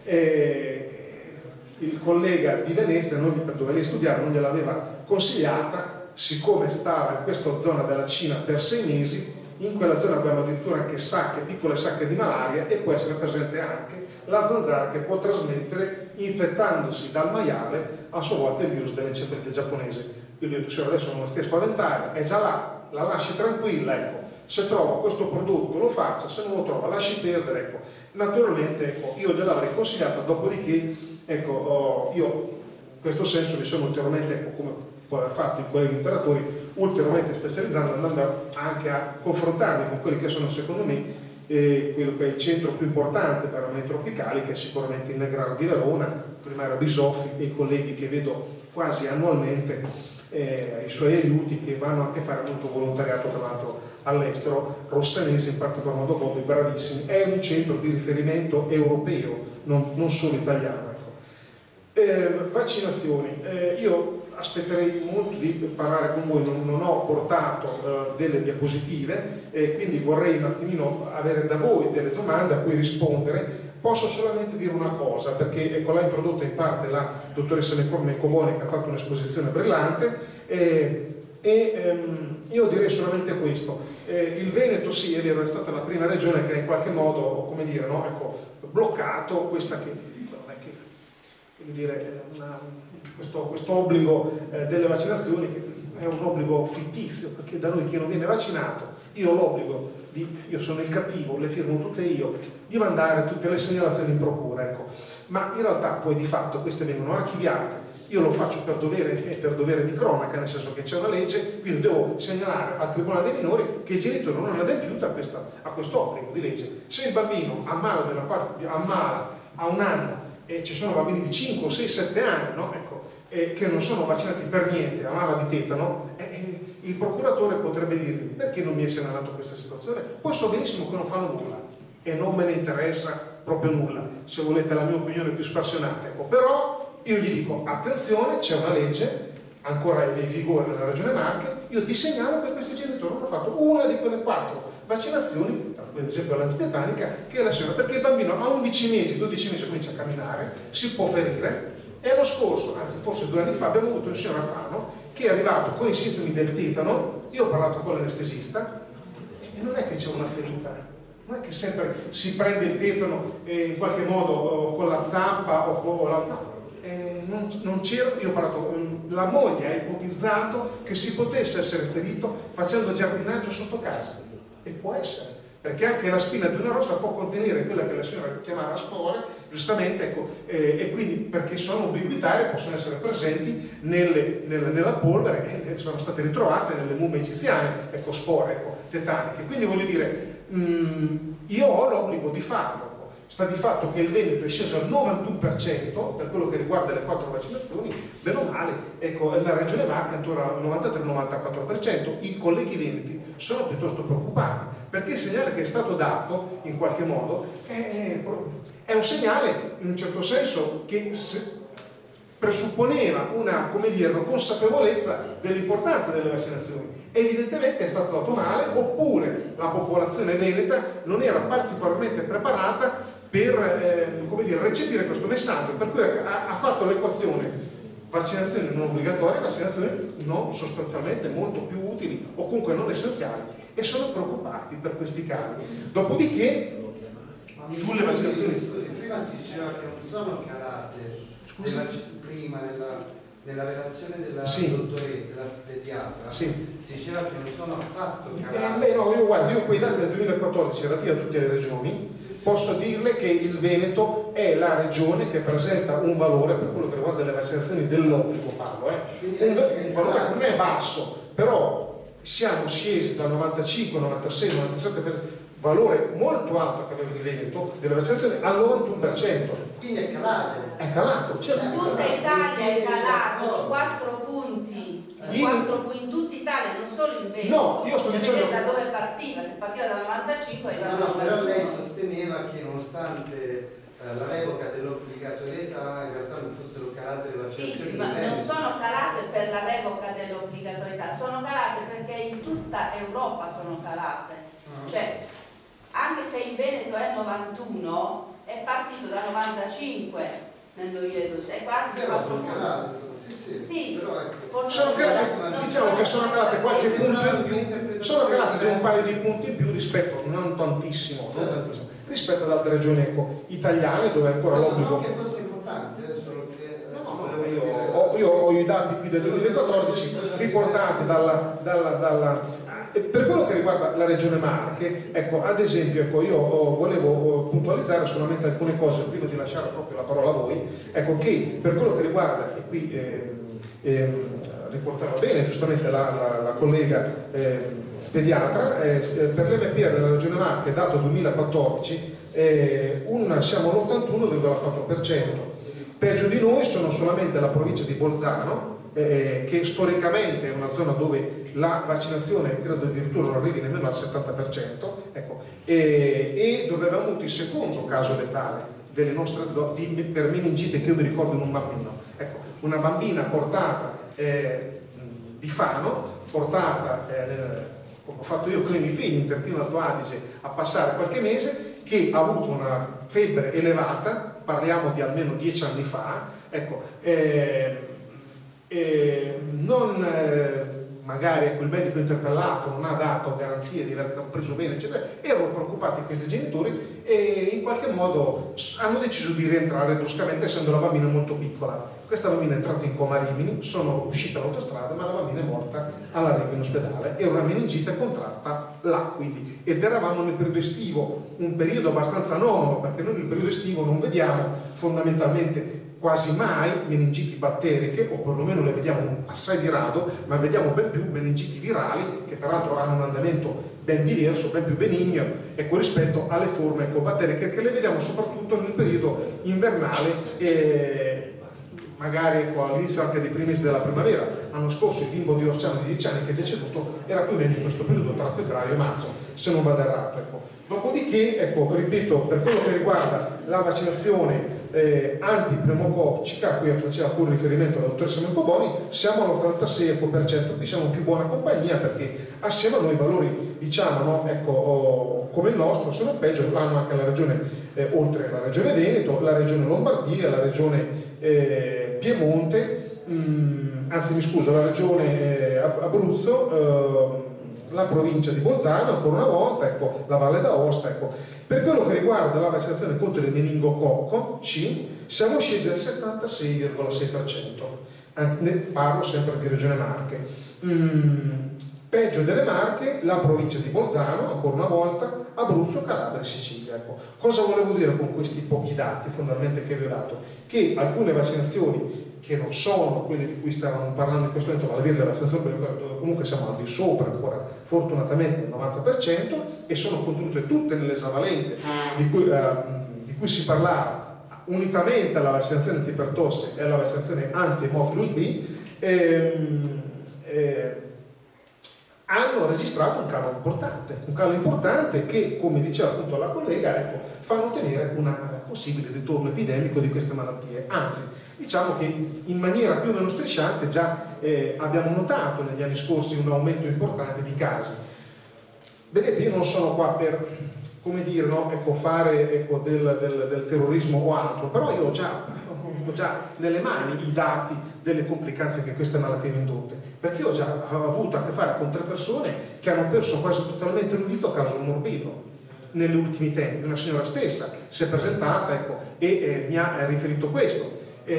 Il collega di Venezia, dove lei studiava, non gliel'aveva consigliata, siccome stava in questa zona della Cina per 6 mesi. In quella zona abbiamo addirittura anche piccole sacche di malaria, e può essere presente anche la zanzara che può trasmettere, infettandosi dal maiale, a sua volta il virus dell'encefalite giapponese. Io gli ho detto, adesso non la stia a spaventare, è già là, la lasci tranquilla, ecco. Se trova questo prodotto lo faccia, se non lo trova lasci perdere, ecco. Naturalmente, ecco, io gliel'avrei consigliata, dopodiché, ecco, io in questo senso mi sono ulteriormente, ecco, come può aver fatto i colleghi imperatori, ulteriormente specializzando, andando anche a confrontarmi con quelli che sono, secondo me, quello che è il centro più importante per armeni tropicali, che è sicuramente il Negraro di Verona. Prima era Bisoffi, e i colleghi che vedo quasi annualmente, i suoi aiuti, che vanno anche a fare molto volontariato tra l'altro all'estero, Rossanesi in particolar modo, Bobbio, bravissimi. È un centro di riferimento europeo, non solo italiano, ecco. Vaccinazioni, io aspetterei molto di parlare con voi, non ho portato delle diapositive, quindi vorrei un attimino avere da voi delle domande a cui rispondere. Posso solamente dire una cosa, perché ecco, l'ha introdotta in parte la dottoressa Mencoboni, che ha fatto un'esposizione brillante, io direi solamente questo. Il Veneto, sì, è vero, è stata la prima regione che in qualche modo, come dire, no, ecco, bloccato questa questo obbligo delle vaccinazioni, che è un obbligo fittizio, perché da noi chi non viene vaccinato, io ho l'obbligo io sono il cattivo, le firmo tutte io, di mandare tutte le segnalazioni in procura, ecco. Ma in realtà poi di fatto queste vengono archiviate. Io lo faccio per dovere di cronaca, nel senso che c'è una legge, quindi devo segnalare al Tribunale dei minori che i genitori non hanno adempiuto a questo obbligo di legge. Se il bambino ammala a 1 anno, e ci sono bambini di 5, 6, 7 anni, no? Ecco, che non sono vaccinati per niente, ammala di tetano, il procuratore potrebbe dirmi: perché non mi è segnalato questa situazione? Poi so benissimo che non fanno nulla e non me ne interessa proprio nulla, se volete la mia opinione più spassionata, ecco. Però io gli dico: attenzione, c'è una legge ancora in vigore nella regione Marche, io ti segnalo che questi genitori hanno fatto una di quelle 4 vaccinazioni, tra cui ad esempio l'antitetanica, che è la signora, perché il bambino a 11 mesi, 12 mesi comincia a camminare, si può ferire, L'anno scorso, anzi forse 2 anni fa, abbiamo avuto un signore a Fano che è arrivato con i sintomi del tetano. Io ho parlato con l'anestesista e non è che c'è una ferita, non è che sempre si prende il tetano in qualche modo con la zampa o con la... No, non c'era. Io ho parlato, la moglie ha ipotizzato che si potesse essere ferito facendo giardinaggio sotto casa, e può essere, perché anche la spina di una rosa può contenere quella che la signora chiamava spore, giustamente, ecco, e quindi perché sono ubiquitarie, possono essere presenti nella polvere, e sono state ritrovate nelle mummie egiziane, ecco, spore, ecco, tetaniche. Quindi voglio dire, io ho l'obbligo di farlo. Sta di fatto che il Veneto è sceso al 91% per quello che riguarda le 4 vaccinazioni, meno male, ecco, nella regione Marche ancora al 93-94%. I colleghi veneti sono piuttosto preoccupati, perché il segnale che è stato dato in qualche modo è un segnale in un certo senso che presupponeva una, come dire, una consapevolezza dell'importanza delle vaccinazioni. Evidentemente è stato dato male, oppure la popolazione veneta non era particolarmente preparata per come dire, recepire questo messaggio, per cui ha fatto l'equazione vaccinazioni non obbligatorie, vaccinazioni non sostanzialmente molto più utili o comunque non essenziali, e sono preoccupati per questi casi. Dopodiché sulle vaccinazioni, prima si diceva che non sono calate, prima nella relazione della dottoressa, della pediatra, si diceva che non sono affatto calate. No, io quei dati del 2014 relativi a tutte le regioni, posso dirle che il Veneto è la regione che presenta un valore, per quello che riguarda le vaccinazioni dell'obbligo, parlo, un valore che non è basso, però siamo scesi dal 95, 96, 97%, valore molto alto che aveva il Veneto delle vaccinazioni, al 91%. Quindi è calato. È calato, certo. Tutta Italia è calato di 4 punti, 4 punti in tutta Italia, non solo in Veneto. No, io sto dicendo da dove partiva, se partiva dal 95 arrivava al 91. Però lei sosteneva che nonostante la revoca dell'obbligatorietà in realtà non fossero calate le vaccinazioni. Sì, ma non sono calate per la revoca dell'obbligatorietà, sono calate perché in tutta Europa sono calate. Cioè, anche se in Veneto è 91, è partito da 95 nel 2012, è quasi 4 punti. Sì, sono calate, diciamo che sono calate qualche punto in più, sono calate di un paio di punti in più rispetto, non tantissimo, rispetto ad altre regioni, ecco, italiane, dove ancora l'obbligo. Non che fosse importante, solo che io ho i dati qui del 2014 riportati per quello che riguarda la regione Marche, ecco, ad esempio, ecco, io volevo puntualizzare solamente alcune cose prima di lasciare proprio la parola a voi, ecco, che per quello che riguarda, e qui riportava bene giustamente la collega pediatra, per l'MPR della regione Marche, dato 2014, siamo all'81,4%. Peggio di noi sono solamente la provincia di Bolzano, che storicamente è una zona dove la vaccinazione credo addirittura non arrivi nemmeno al 70%, ecco, e dove abbiamo avuto il secondo caso letale delle nostre zone per meningite, che io mi ricordo in un bambino, ecco, una bambina portata di Fano, portata come ho fatto io con i miei figli in Trentino Alto Adige a passare qualche mese, che ha avuto una febbre elevata, parliamo di almeno 10 anni fa, ecco, magari quel medico interpellato non ha dato garanzie di aver preso bene, eccetera, erano preoccupati questi genitori e in qualche modo hanno deciso di rientrare bruscamente, essendo la bambina molto piccola. Questa bambina è entrata in coma a Rimini, sono uscita all'autostrada, ma la bambina è morta alla Rega in ospedale. Era una meningite contratta là, quindi, ed eravamo nel periodo estivo, un periodo abbastanza anomalo, perché noi nel periodo estivo non vediamo fondamentalmente quasi mai meningiti batteriche, o perlomeno le vediamo assai di rado, ma vediamo ben più meningiti virali, che peraltro hanno un andamento ben diverso, ben più benigno, ecco, rispetto alle forme batteriche, che le vediamo soprattutto nel periodo invernale, magari all'inizio anche dei primi mesi della primavera. L'anno scorso il bimbo di Orciano di 10 anni che è deceduto era più o meno in questo periodo, tra febbraio e marzo, se non vado errato, ecco. Dopodiché, ecco, ripeto, per quello che riguarda la vaccinazione antipneumococcica, a cui faceva pure riferimento la dottoressa Mencoboni, siamo all'86%, qui siamo in più buona compagnia, perché assieme a noi i valori, diciamo, no, ecco, come il nostro sono peggio, l'hanno anche la regione, oltre la regione Veneto, la regione Lombardia, la regione Piemonte, anzi mi scuso, la regione Abruzzo, la provincia di Bolzano ancora una volta, ecco, la Valle d'Aosta, ecco. Per quello che riguarda la vaccinazione contro il meningococco C, siamo scesi al 76,6%, ne parlo sempre di Regione Marche. Peggio delle Marche, la provincia di Bolzano, ancora una volta, Abruzzo, Calabria e Sicilia. Ecco. Cosa volevo dire con questi pochi dati fondamentalmente che vi ho dato? Che alcune vaccinazioni che non sono quelle di cui stavamo parlando in questo momento, vale a dire le vaccinazioni dove comunque siamo al di sopra ancora fortunatamente del 90%, e sono contenute tutte nell'esavalente di cui si parlava, unitamente alla vaccinazione antipertosse e alla vaccinazione anti-Haemophilus B, hanno registrato un calo importante che, come diceva appunto la collega, ecco, fanno tenere un possibile ritorno epidemico di queste malattie. Anzi, diciamo che in maniera più o meno strisciante già abbiamo notato negli anni scorsi un aumento importante di casi. Vedete, io non sono qua per, come dire, no, ecco, fare, ecco, del terrorismo o altro, però io ho già nelle mani i dati delle complicanze che queste malattie hanno indotte, perché ho già avuto a che fare con 3 persone che hanno perso quasi totalmente l'udito a causa di un morbillo negli ultimi tempi. Una signora stessa si è presentata, ecco, e mi ha riferito questo.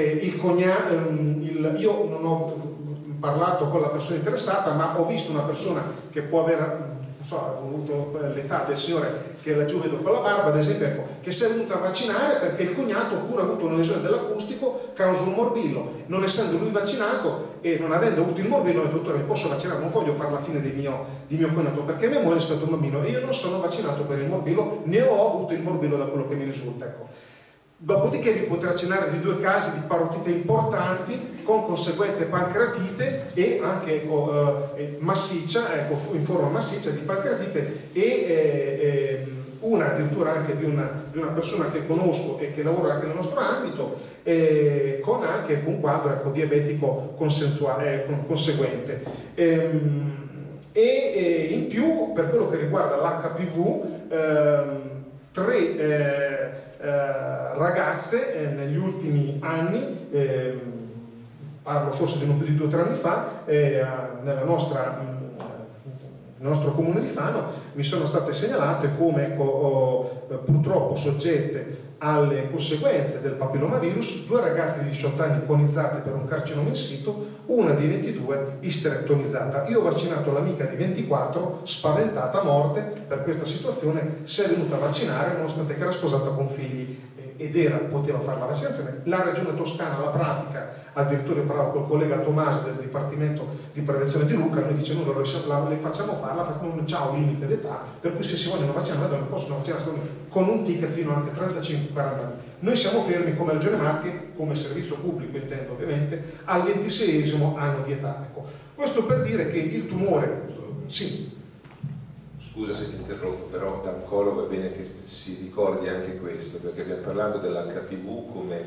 Io non ho parlato con la persona interessata, ma ho visto una persona che può aver, non so, avuto l'età del signore che laggiù vedo con la barba, ad esempio, ecco, che si è venuta a vaccinare perché il cognato pure ha avuto una lesione dell'acustico causa un morbillo. Non essendo lui vaccinato e non avendo avuto il morbillo, il dottore, mi posso vaccinare, non voglio fare la fine di mio cognato perché mia moglie è stato un bambino e io non sono vaccinato per il morbillo, ne ho avuto il morbillo da quello che mi risulta, ecco. Dopodiché vi potrà accennare di 2 casi di parotite importanti con conseguente pancreatite e anche massiccia, ecco, in forma massiccia di pancreatite, e una addirittura anche di una persona che conosco e che lavora anche nel nostro ambito, con anche un quadro, ecco, diabetico conseguente. E in più, per quello che riguarda l'HPV, 3 ragazze negli ultimi anni, parlo forse di non più di 2 o 3 anni fa, nel nostro comune di Fano mi sono state segnalate come, ecco, purtroppo soggette alle conseguenze del papillomavirus, 2 ragazze di 18 anni conizzate per un carcinoma in situ, una di 22 isterectomizzata. Io ho vaccinato l'amica di 24, spaventata a morte per questa situazione, si è venuta a vaccinare nonostante che era sposata con figli ed poteva fare la vaccinazione. La regione Toscana la pratica, addirittura parlavo col collega Tomasi del Dipartimento di Prevenzione di Lucca, noi dice noi le facciamo farla, non c'ha un limite d'età, per cui se si vogliono vaccinare non possono vaccinare con un ticket fino anche 35-40 anni. Noi siamo fermi come Regione Marche, come servizio pubblico intendo ovviamente, al 26esimo anno di età. Ecco. Questo per dire che il tumore, sì. Scusa se ti interrompo, però da oncologo è bene che si ricordi anche questo, perché abbiamo parlato dell'HPV come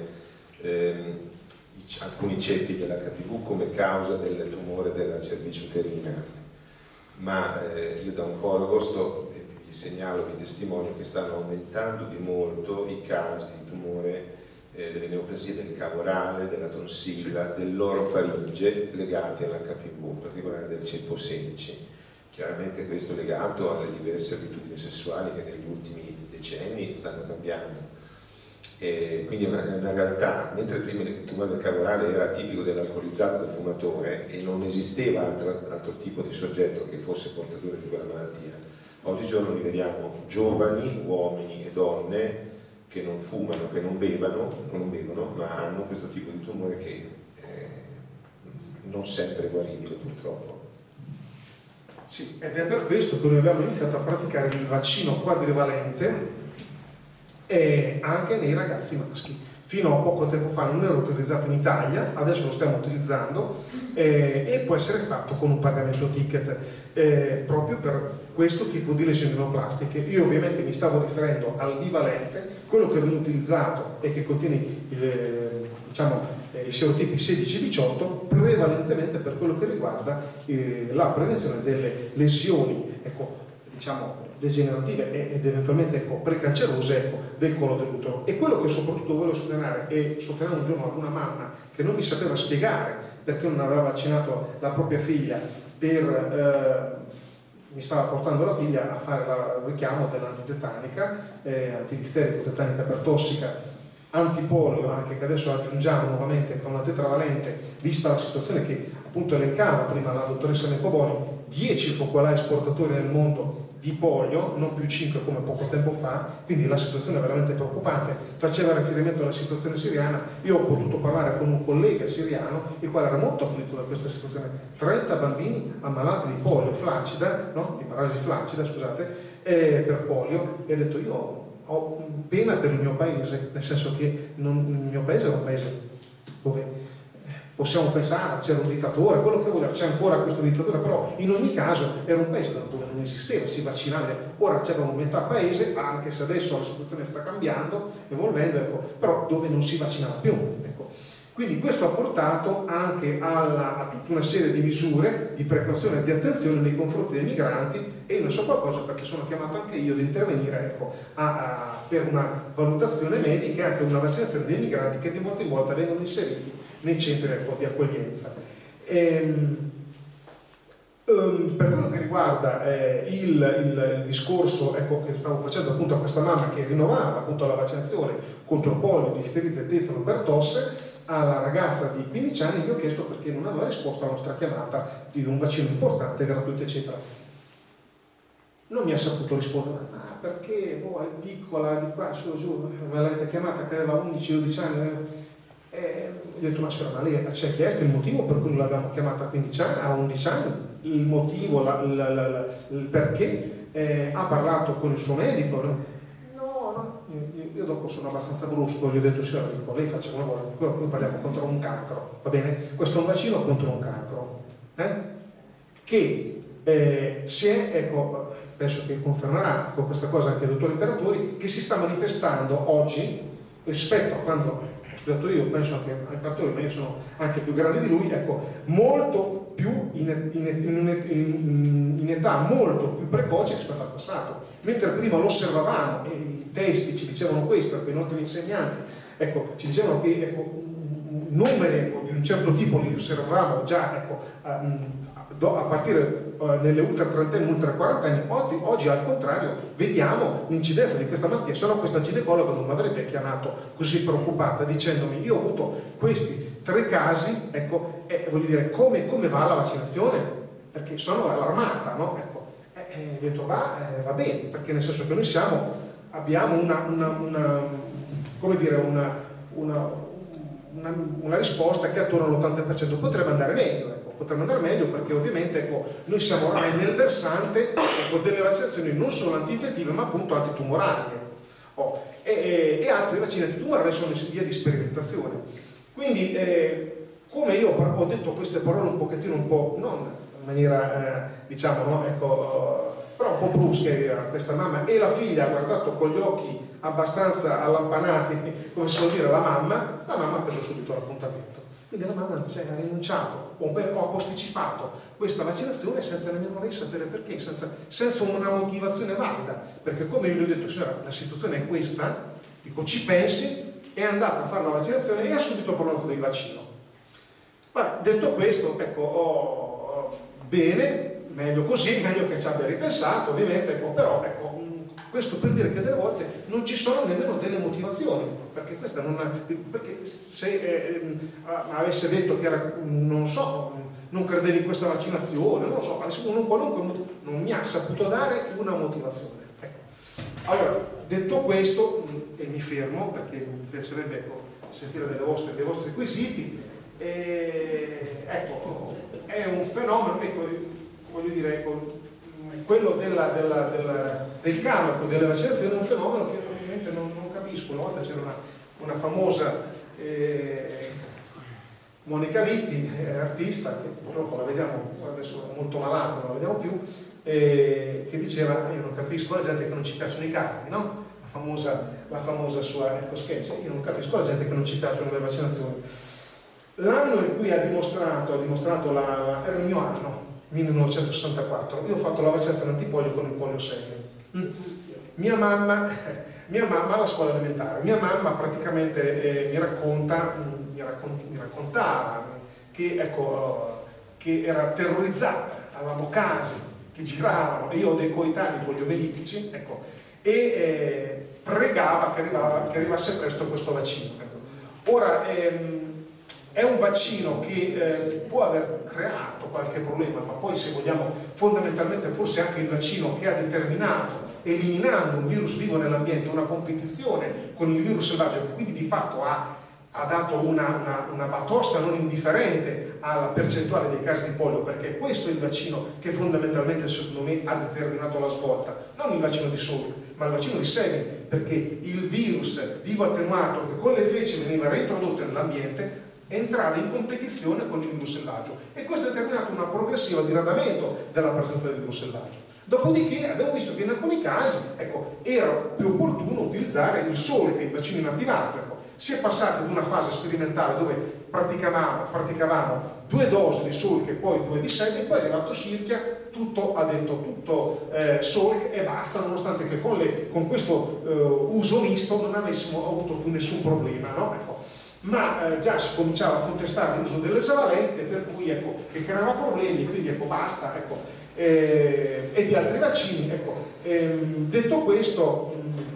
alcuni ceppi dell'HPV come causa del tumore della cervice uterina, ma io da oncologo vi segnalo, vi testimonio che stanno aumentando di molto i casi di tumore delle neoplasie del cavo orale, della tonsilla, dell'orofaringe legati all'HPV, in particolare del ceppo 16. Chiaramente questo è legato alle diverse abitudini sessuali che negli ultimi decenni stanno cambiando. Quindi è una realtà, mentre prima il tumore del cavo orale era tipico dell'alcolizzato, del fumatore, e non esisteva altro tipo di soggetto che fosse portatore di quella malattia, oggigiorno li vediamo giovani, uomini e donne che non fumano, che non bevono, ma hanno questo tipo di tumore che non sempre è guaribile, purtroppo. Sì, ed è per questo che noi abbiamo iniziato a praticare il vaccino quadrivalente anche nei ragazzi maschi. Fino a poco tempo fa non era utilizzato in Italia, adesso lo stiamo utilizzando e può essere fatto con un pagamento ticket proprio per questo tipo di lesioni neoplastiche. Io ovviamente mi stavo riferendo al bivalente, quello che viene utilizzato e che contiene i serotipi 16-18, prevalentemente per quello che riguarda la prevenzione delle lesioni, ecco, diciamo, degenerative ed eventualmente precancerose del collo dell'utero. E quello che soprattutto volevo sottolineare, e sottolineare un giorno ad una mamma che non mi sapeva spiegare perché non aveva vaccinato la propria figlia mi stava portando la figlia a fare il richiamo dell'antitetanica, antidifterico, tetanica pertossica, antipolio, anche che adesso aggiungiamo nuovamente con la tetravalente, vista la situazione che appunto elencava prima la dottoressa Mencoboni, 10 focolai esportatori nel mondo di polio, non più 5 come poco tempo fa, quindi la situazione è veramente preoccupante. Faceva riferimento alla situazione siriana, io ho potuto parlare con un collega siriano il quale era molto afflitto da questa situazione, 30 bambini ammalati di polio flaccida, no? Di paralisi flaccida, scusate, per polio, e ha detto io ho pena per il mio paese, nel senso che il mio paese è un paese dove possiamo pensare c'era un dittatore, quello che vuole, c'è ancora questo dittatore, però in ogni caso era un paese dove non esisteva, si vaccinava, ora c'era un metà paese, anche se adesso la situazione sta cambiando, evolvendo, però dove non si vaccinava più. Quindi questo ha portato anche a tutta una serie di misure di precauzione e di attenzione nei confronti dei migranti, e io ne so qualcosa perché sono chiamato anche io ad intervenire per una valutazione medica e anche una vaccinazione dei migranti che di volta in volta vengono inseriti nei centri di accoglienza. Per quello che riguarda il discorso che stavo facendo appunto a questa mamma che rinnovava appunto la vaccinazione contro polio, difterite, tetano, pertosse, alla ragazza di 15 anni gli ho chiesto perché non aveva risposto alla nostra chiamata di un vaccino importante, gratuito, eccetera. Non mi ha saputo rispondere, ma perché è piccola, di qua, su, giù, me l'avete chiamata che aveva 11-12 anni. Gli ho detto, ma signora, ma lei ci ha chiesto il motivo per cui non l'abbiamo chiamata a 15 anni, a 11 anni, il motivo, il perché, ha parlato con il suo medico? No, io dopo sono abbastanza brusco, gli ho detto, signora, lei faccia come vuole, qui parliamo contro un cancro, va bene? Questo è un vaccino contro un cancro, che si è, penso che confermerà questa cosa anche il dottor Imperatori, che si sta manifestando oggi rispetto a quando ho studiato io, penso anche a Imperatori, ma io sono anche più grande di lui, molto più in età molto più precoce rispetto al passato. Mentre prima lo osservavamo e i testi ci dicevano questo, perché i nostri insegnanti ci dicevano che numeri di un certo tipo li osservavamo già a partire nelle ultra trentenni, ultra quarantenni. Oggi al contrario vediamo l'incidenza di questa malattia, se no questa ginecologa non mi avrebbe chiamato così preoccupata dicendomi io ho avuto questi 3 casi, voglio dire, come va la vaccinazione? Perché sono allarmata, no? Ho detto va bene, perché nel senso che noi abbiamo una risposta che è attorno all'80%, potrebbe andare meglio, perché ovviamente noi siamo ormai nel versante delle vaccinazioni non solo antinfettive ma appunto antitumorali, e altri vaccini antitumorali sono in via di sperimentazione. Quindi come io ho detto queste parole un pochettino, non in maniera però un po' brusche a questa mamma, e la figlia ha guardato con gli occhi abbastanza allampanati, come si vuol dire, la mamma ha preso subito l'appuntamento. Quindi la mamma ha rinunciato o ha posticipato questa vaccinazione senza nemmeno lei sapere perché, senza una motivazione valida, perché come io gli ho detto, signora, la situazione è questa, dico ci pensi, è andata a fare la vaccinazione e ha subito parlato del vaccino. Ma detto questo, bene, meglio così, meglio che ci abbia ripensato, ovviamente, però questo per dire che delle volte non ci sono nemmeno delle motivazioni, perché questa perché se avesse detto che era, non so, non credevi in questa vaccinazione, non lo so, qualunque motivo, non mi ha saputo dare una motivazione. Allora, detto questo, e mi fermo perché mi piacerebbe sentire dei vostri quesiti, è un fenomeno, voglio dire, quello del carico delle vaccinazioni è un fenomeno che ovviamente non capisco. Una volta c'era una famosa Monica Vitti, artista, che purtroppo la vediamo adesso molto malata, non la vediamo più, che diceva io non capisco la gente che non ci piacciono i cardi, no? La famosa sua sketch, io non capisco la gente che non ci piacciono le vaccinazioni. L'anno in cui ha dimostrato era il mio anno, 1964, io ho fatto la vaccinazione antipolio con il polio 6, Mia mamma alla scuola elementare, mia mamma praticamente mi raccontava che, ecco, che era terrorizzata, avevamo casi che giravano, e io ho dei coetanei poliomelitici, ecco, e pregava che arrivasse presto questo vaccino. Ecco. Ora, è un vaccino che può aver creato qualche problema, ma poi, se vogliamo, fondamentalmente forse anche il vaccino che ha determinato, eliminando un virus vivo nell'ambiente, una competizione con il virus selvaggio, che quindi di fatto ha dato una batosta non indifferente alla percentuale dei casi di polio, perché questo è il vaccino che fondamentalmente, secondo me, ha determinato la svolta, non il vaccino di Salk, ma il vaccino di Sabin, perché il virus vivo attenuato che con le feci veniva reintrodotto nell'ambiente entrava in competizione con il virus selvaggio, e questo ha determinato un progressivo diradamento della presenza del virus selvaggio. Dopodiché abbiamo visto che in alcuni casi, ecco, era più opportuno utilizzare il Salk, che è il vaccino inattivato. Ecco. Si è passati ad una fase sperimentale dove praticavamo 2 dosi di Salk e poi 2 di Sabin, e poi è arrivato Sirchia, tutto ha detto tutto Salk e basta, nonostante che con questo uso misto non avessimo avuto più nessun problema, no? Ecco. Ma già si cominciava a contestare l'uso dell'esavalente, per cui, ecco, che creava problemi, quindi, ecco, basta, ecco, e di altri vaccini, ecco. Detto questo,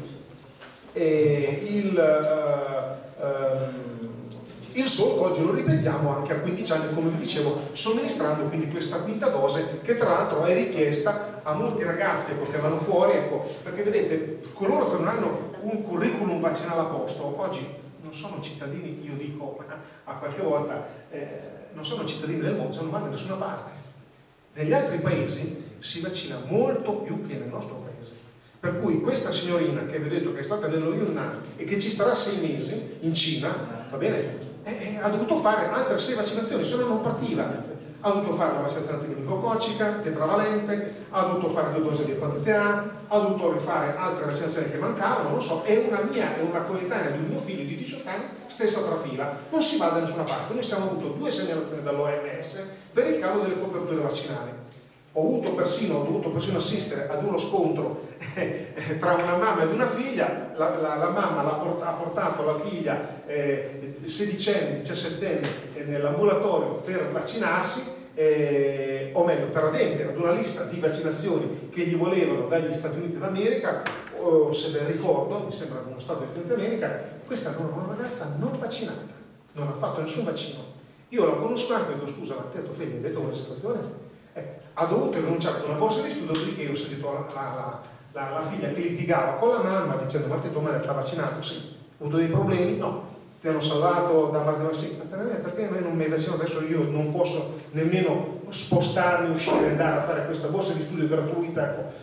il Salk oggi lo ripetiamo anche a 15 anni, come vi dicevo, somministrando quindi questa quinta dose, che tra l'altro è richiesta a molti ragazzi, ecco, che vanno fuori, ecco, perché vedete, coloro che non hanno un curriculum vaccinale a posto oggi non sono cittadini, io dico a qualche volta, non sono cittadini del mondo, non vanno da nessuna parte. Negli altri paesi si vaccina molto più che nel nostro paese. Per cui questa signorina che vi ho detto che è stata nello Yunnan e che ci starà 6 mesi in Cina, va bene, ha dovuto fare altre 6 vaccinazioni, se no non partiva. Ha dovuto fare la vaccinazione antimeningococcica, tetravalente, ha dovuto fare 2 dosi di epatite A, ha dovuto rifare altre vaccinazioni che mancavano, non lo so, è una coetanea di un mio figlio di 18 anni, stessa trafila, non si va da nessuna parte. Noi abbiamo avuto 2 segnalazioni dall'OMS per il calo delle coperture vaccinali. Ho dovuto persino assistere ad uno scontro tra una mamma ed una figlia. La mamma ha portato la figlia 16enne, 17enne nell'ambulatorio per vaccinarsi, o meglio per adempiere ad una lista di vaccinazioni che gli volevano dagli Stati Uniti d'America, se ben ricordo, mi sembra uno Stato degli Stati Uniti d'America. Questa era una ragazza non vaccinata, non ha fatto nessun vaccino. Io la conosco anche, ho detto: scusa, ma te tu fai detto con la situazione? Ha dovuto rinunciare ad una borsa di studio, dopodiché io ho sentito la figlia che litigava con la mamma dicendo: ma te tua madre sta vaccinata? Sì. Ha avuto dei problemi? No. Ti hanno salvato da mal di sì. Perché noi non mi vaccino adesso? Io non posso nemmeno spostarmi, uscire e andare a fare questa borsa di studio gratuita, ecco.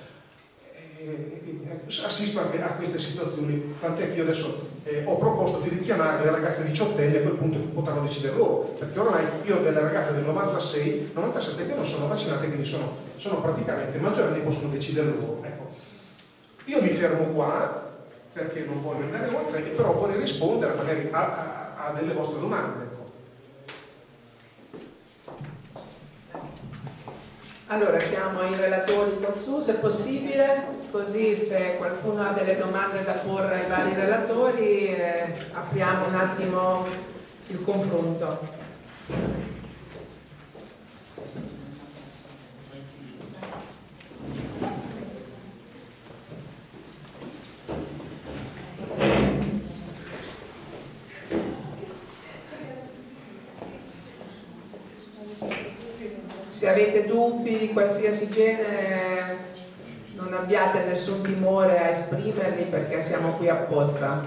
Assisto anche a queste situazioni, tant'è che io adesso ho proposto di richiamare le ragazze diciottenni, a quel punto che potranno decidere loro, perché ormai io ho delle ragazze del 96, 97 che non sono vaccinate, quindi sono praticamente maggiorenni e possono decidere loro. Ecco. Io mi fermo qua perché non voglio andare oltre, però vorrei rispondere magari a delle vostre domande. Ecco. Allora chiamo i relatori quassù, se possibile, così se qualcuno ha delle domande da porre ai vari relatori apriamo un attimo il confronto. Se avete dubbi di qualsiasi genere, non abbiate nessun timore a esprimerli, perché siamo qui apposta.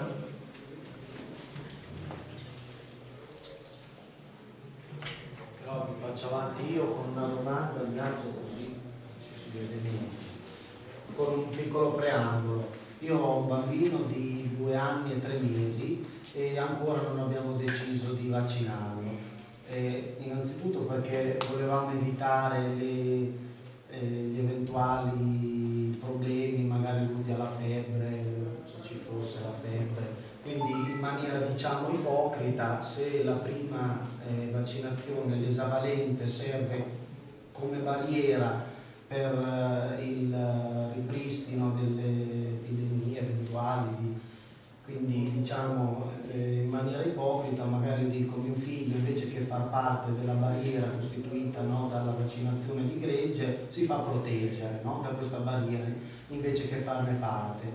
Però mi faccio avanti io con una domanda, mi alzo così si vede meglio, con un piccolo preambolo. Io ho un bambino di 2 anni e 3 mesi e ancora non abbiamo deciso di vaccinarlo. Innanzitutto perché volevamo evitare gli eventuali problemi magari dovuti alla febbre, se ci fosse la febbre, quindi in maniera diciamo ipocrita, se la prima vaccinazione, l'esavalente, serve come barriera per il ripristino delle epidemie eventuali, quindi diciamo in maniera ipocrita magari dico mio figlio invece che far parte della barriera costituita, no, dalla vaccinazione di gregge si fa proteggere, no, da questa barriera invece che farne parte,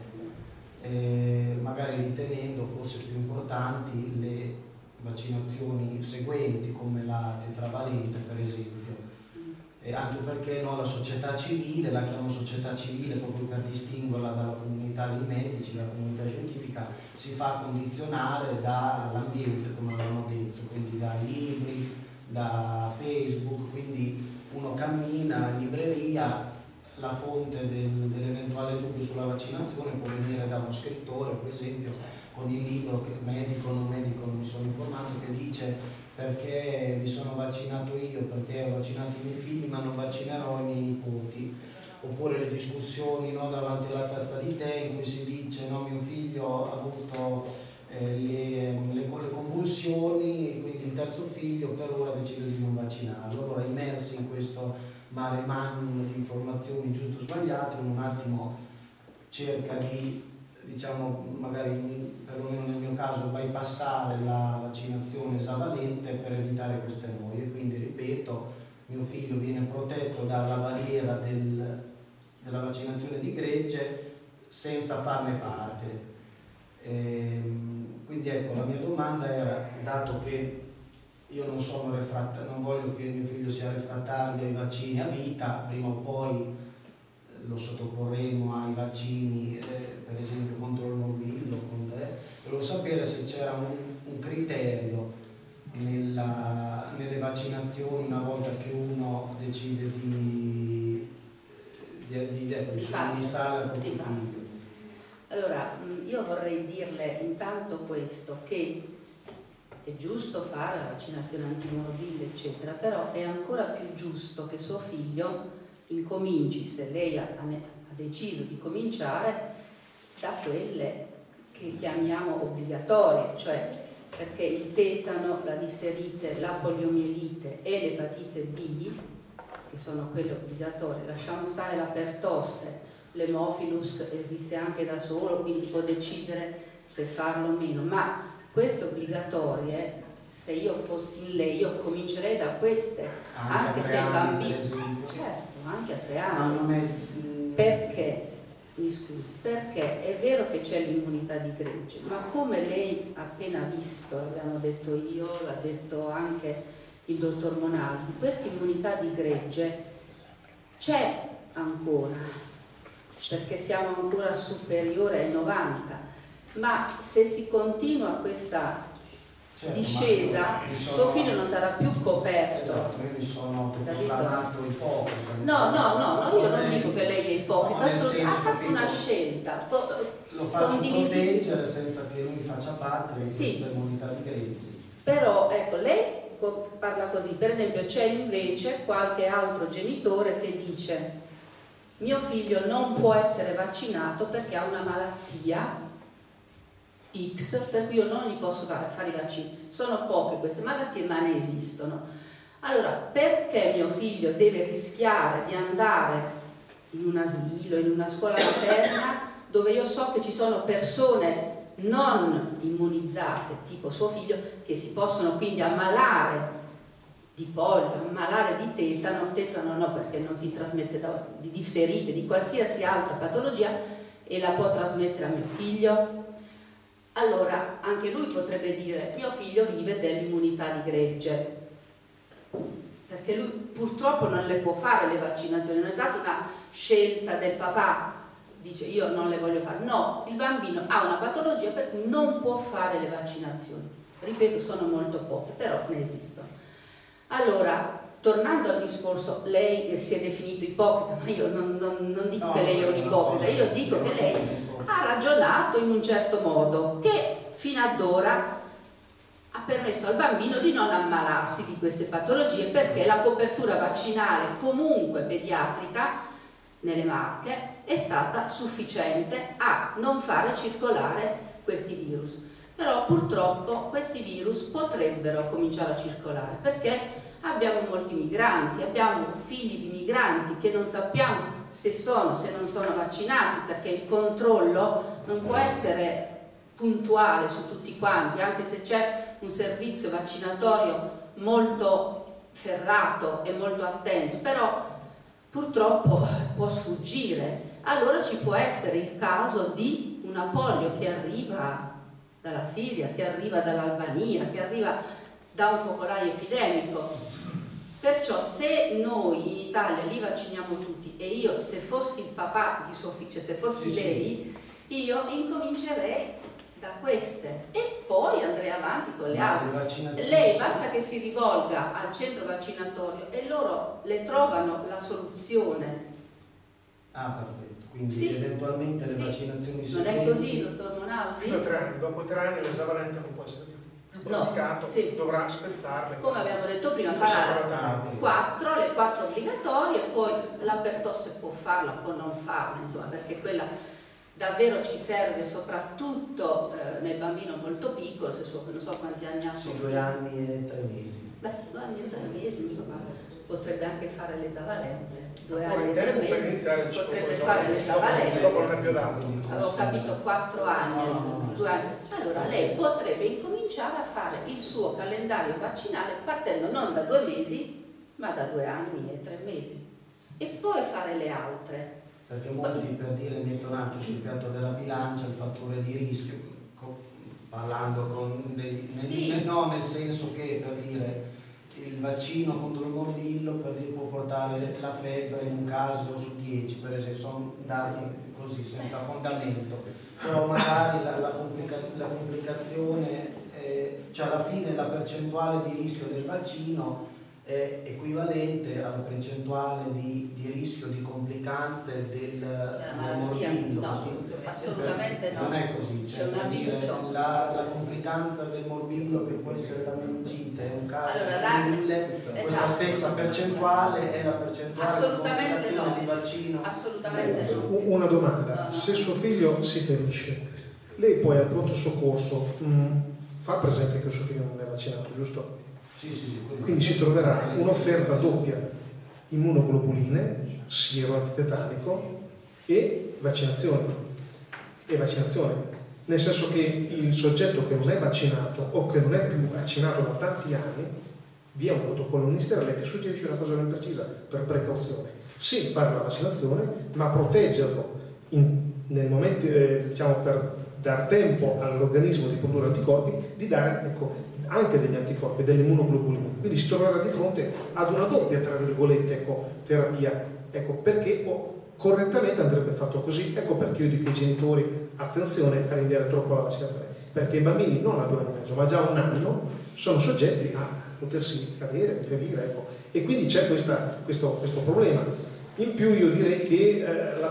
magari ritenendo forse più importanti le vaccinazioni seguenti come la tetravalente per esempio. Anche perché no, la società civile, la chiamo società civile proprio per distinguerla dalla comunità dei medici, dalla comunità scientifica, si fa condizionare dall'ambiente, come avevamo detto, quindi dai libri, da Facebook, quindi uno cammina in libreria, la fonte dell'eventuale dubbio sulla vaccinazione può venire da uno scrittore, per esempio, con il libro che medico o non medico, non mi sono informato, che dice perché mi sono vaccinato io, perché ho vaccinato i miei figli ma non vaccinerò i miei nipoti, oppure le discussioni, no, davanti alla tazza di tè in cui si dice no, mio figlio ha avuto le convulsioni, quindi il terzo figlio per ora decide di non vaccinarlo. Allora immersi in questo mare magnum di informazioni giusto o sbagliate, un attimo cerca di, diciamo, magari perlomeno nel mio caso bypassare la vaccinazione esavalente per evitare queste noie. Quindi ripeto, mio figlio viene protetto dalla barriera della vaccinazione di gregge senza farne parte. Quindi ecco, la mia domanda era, dato che io non sono refrattario, non voglio che mio figlio sia refrattario ai vaccini a vita, prima o poi lo sottoporremo ai vaccini, per esempio contro il morbillo, volevo sapere se c'era un criterio nelle vaccinazioni una volta che uno decide di somministrare al proprio figlio. Allora, io vorrei dirle intanto questo, che è giusto fare la vaccinazione antimorbillo, eccetera, però è ancora più giusto che suo figlio incominci, se lei ha deciso di cominciare, da quelle che chiamiamo obbligatorie, cioè perché il tetano, la difterite, la poliomielite e l'epatite B, che sono quelle obbligatorie, lasciamo stare la pertosse, l'Haemophilus esiste anche da solo, quindi può decidere se farlo o meno, ma queste obbligatorie, se io fossi in lei, io comincerei da queste, anche se il bambino, certo, anche a 3 anni, perché, mi scusi, perché è vero che c'è l'immunità di gregge, ma come lei ha appena visto, l'abbiamo detto io, l'ha detto anche il dottor Monaldi, questa immunità di gregge c'è ancora, perché siamo ancora superiori ai 90, ma se si continua questa discesa, suo figlio non sarà più coperto. Esatto, io mi sono autoproclamato ipocrita. No, io non dico che lei è ipocrita, ha fatto una scelta. Lo faccio proteggere senza che lui faccia parte di questa immunità di gregge. Però, ecco, lei parla così. Per esempio, c'è invece qualche altro genitore che dice: mio figlio non può essere vaccinato perché ha una malattia X, per cui io non gli posso fare i vaccini. Sono poche queste malattie, ma ne esistono. Allora, perché mio figlio deve rischiare di andare in un asilo, in una scuola materna, dove io so che ci sono persone non immunizzate, tipo suo figlio, che si possono quindi ammalare di polio, ammalare di tetano no, perché non si trasmette di difterite, di qualsiasi altra patologia, e la può trasmettere a mio figlio? Allora anche lui potrebbe dire: mio figlio vive dell'immunità di gregge, perché lui purtroppo non le può fare le vaccinazioni, non è stata una scelta del papà, dice io non le voglio fare, no, il bambino ha una patologia per cui non può fare le vaccinazioni. Ripeto, sono molto poche, però ne esistono. Allora, tornando al discorso, lei si è definito ipocrita, ma io non dico che lei è un ipocrita, io dico che lei ha ragionato in un certo modo, che fino ad ora ha permesso al bambino di non ammalarsi di queste patologie, perché la copertura vaccinale comunque pediatrica nelle Marche è stata sufficiente a non fare circolare questi virus. Però purtroppo questi virus potrebbero cominciare a circolare, perché abbiamo molti migranti, abbiamo figli di migranti che non sappiamo se non sono vaccinati, perché il controllo non può essere puntuale su tutti quanti, anche se c'è un servizio vaccinatorio molto ferrato e molto attento, però purtroppo può sfuggire. Allora ci può essere il caso di una polio che arriva dalla Siria, che arriva dall'Albania, che arriva da un focolaio epidemico. Perciò se noi in Italia li vacciniamo tutti, e io se fossi il papà di Sofia, cioè se fossi lei, io incomincerei da queste e poi andrei avanti con le altre. Lei basta che si rivolga al centro vaccinatorio e loro le trovano la soluzione. Ah, perfetto, quindi eventualmente le vaccinazioni non è così, dottor Monausi? Dopo 3 anni l'esavalente non può essere più praticato, dovrà spezzarle. Come abbiamo detto prima, farà le 4 obbligatorie, poi la pertosse può farla, può non farla, insomma, perché quella davvero ci serve soprattutto nel bambino molto piccolo, se non so quanti anni ha. 2 anni e 3 mesi. Beh, 2 anni e 3 mesi, insomma, potrebbe anche fare l'esavalente. 2 anni e 3 mesi, potrebbe fare l'esavalente. Avevo capito 4 anni all'inizio, 2 anni. Allora lei potrebbe incominciare a fare il suo calendario vaccinale partendo non da 2 mesi, ma da 2 anni e 3 mesi. E poi fare le altre. Perché molti, per dire, mettono anche sul piatto della bilancia il fattore di rischio, parlando con no, nel senso che, per dire, il vaccino contro il morbillo può portare la febbre in un caso su 10, per esempio, sono dati così senza fondamento, però magari la complicazione, cioè alla fine la percentuale di rischio del vaccino è equivalente alla percentuale di rischio di complicanze del morbillo. No, assolutamente no. Non è così, c'è un abisso. La complicanza del morbillo, che può essere la meningite, è un caso simile, questa stessa percentuale è la percentuale di complicazione di vaccino. Assolutamente no. Una domanda: se suo figlio si ferisce, lei poi al pronto soccorso fa presente che suo figlio non è vaccinato, giusto? Sì. Quindi si troverà un'offerta doppia: immunoglobuline, siero antitetanico e vaccinazione. Nel senso che il soggetto che non è vaccinato o che non è più vaccinato da tanti anni, vi è un protocollo ministeriale che suggerisce una cosa ben precisa per precauzione: sì, fare la vaccinazione, ma proteggerlo nel momento, diciamo, per dar tempo all'organismo di produrre anticorpi, di dare anche degli anticorpi, delle immunoglobuline. Quindi si troverà di fronte ad una doppia, tra virgolette, terapia, perché correttamente andrebbe fatto così. Ecco perché io dico ai genitori: attenzione a rinviare troppo la vaccinazione, perché i bambini non a 2 anni e mezzo, ma già a 1 anno sono soggetti a potersi cadere, inferirre, e quindi c'è questo problema. In più io direi che la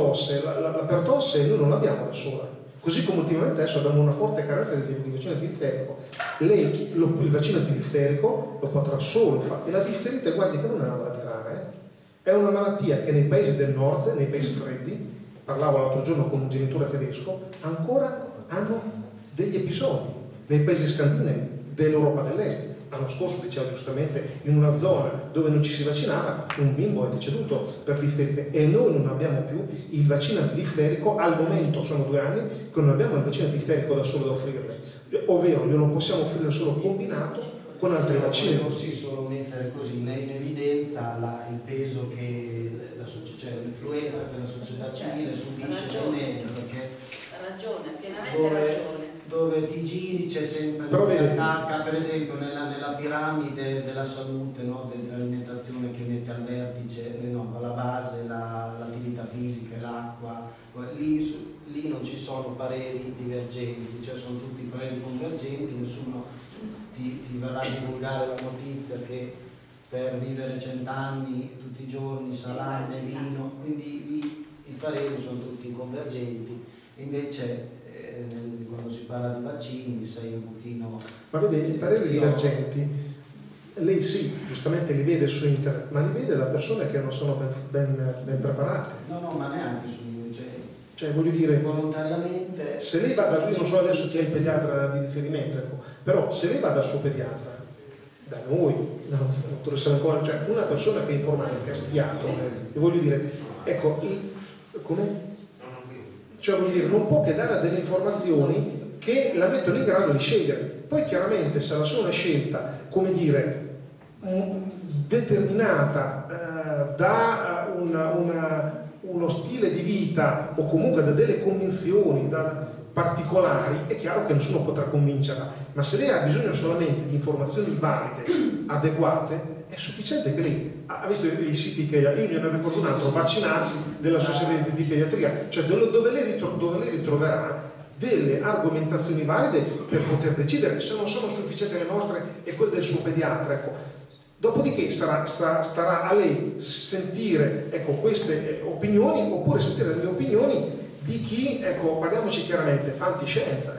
pertosse noi non l'abbiamo da sola. Così come ultimamente adesso abbiamo una forte carenza di vaccino antidiffterico. Lei il vaccino antidiffterico lo potrà solo fare. E la difterite, guardi che non è una malattia rara, è una malattia che nei paesi del nord, nei paesi freddi, parlavo l'altro giorno con un genitore tedesco, ancora hanno degli episodi. Nei paesi scandinavi, dell'Europa dell'Est, l'anno scorso, diceva giustamente, in una zona dove non ci si vaccinava, un bimbo è deceduto per difterite, e noi non abbiamo più il vaccino antidifterico. Al momento sono 2 anni che non abbiamo il vaccino antidifterico da solo da offrirle, ovvero glielo possiamo offrire solo combinato con altri vaccini. Non si solo mettere così in evidenza il peso che l'influenza che la società civile subisce nel mezzo, perché ha ragione, pienamente ragione. Dove ti giri c'è sempre l'attacca, per esempio nella piramide della salute, no, dell'alimentazione, che mette al vertice, alla base l'attività fisica e l'acqua. Lì non ci sono pareri divergenti, cioè sono tutti pareri convergenti. Nessuno ti verrà a divulgare la notizia che per vivere 100 anni tutti i giorni salame, vino, quindi i pareri sono tutti convergenti. Invece quando si parla di vaccini sei un pochino... Ma vede, i pareri divergenti, lei sì, giustamente li vede su internet, ma li vede da persone che non sono ben preparate. No, ma neanche su... Cioè, voglio dire, volontariamente... Se lei va io non so adesso chi è il pediatra di riferimento, però se lei va dal suo pediatra da noi, no, dottoressa Ancona, cioè una persona che è informatica, ha studiato, e voglio dire, ecco, cioè voglio dire, non può che dare delle informazioni che la mettono in grado di scegliere. Poi chiaramente se la sua una scelta, come dire, determinata da uno stile di vita o comunque da delle convinzioni particolari, è chiaro che nessuno potrà convincerla, ma se lei ha bisogno solamente di informazioni valide, adeguate, è sufficiente che lei ha visto i siti che io ne ricordo un altro, vaccinarsi della società di pediatria, cioè dove lei ritroverà delle argomentazioni valide per poter decidere. Se non sono sufficienti le nostre e quelle del suo pediatra, ecco. Dopodiché starà a lei sentire, ecco, queste opinioni, oppure sentire le opinioni di chi, ecco, parliamoci chiaramente, fa antiscienza,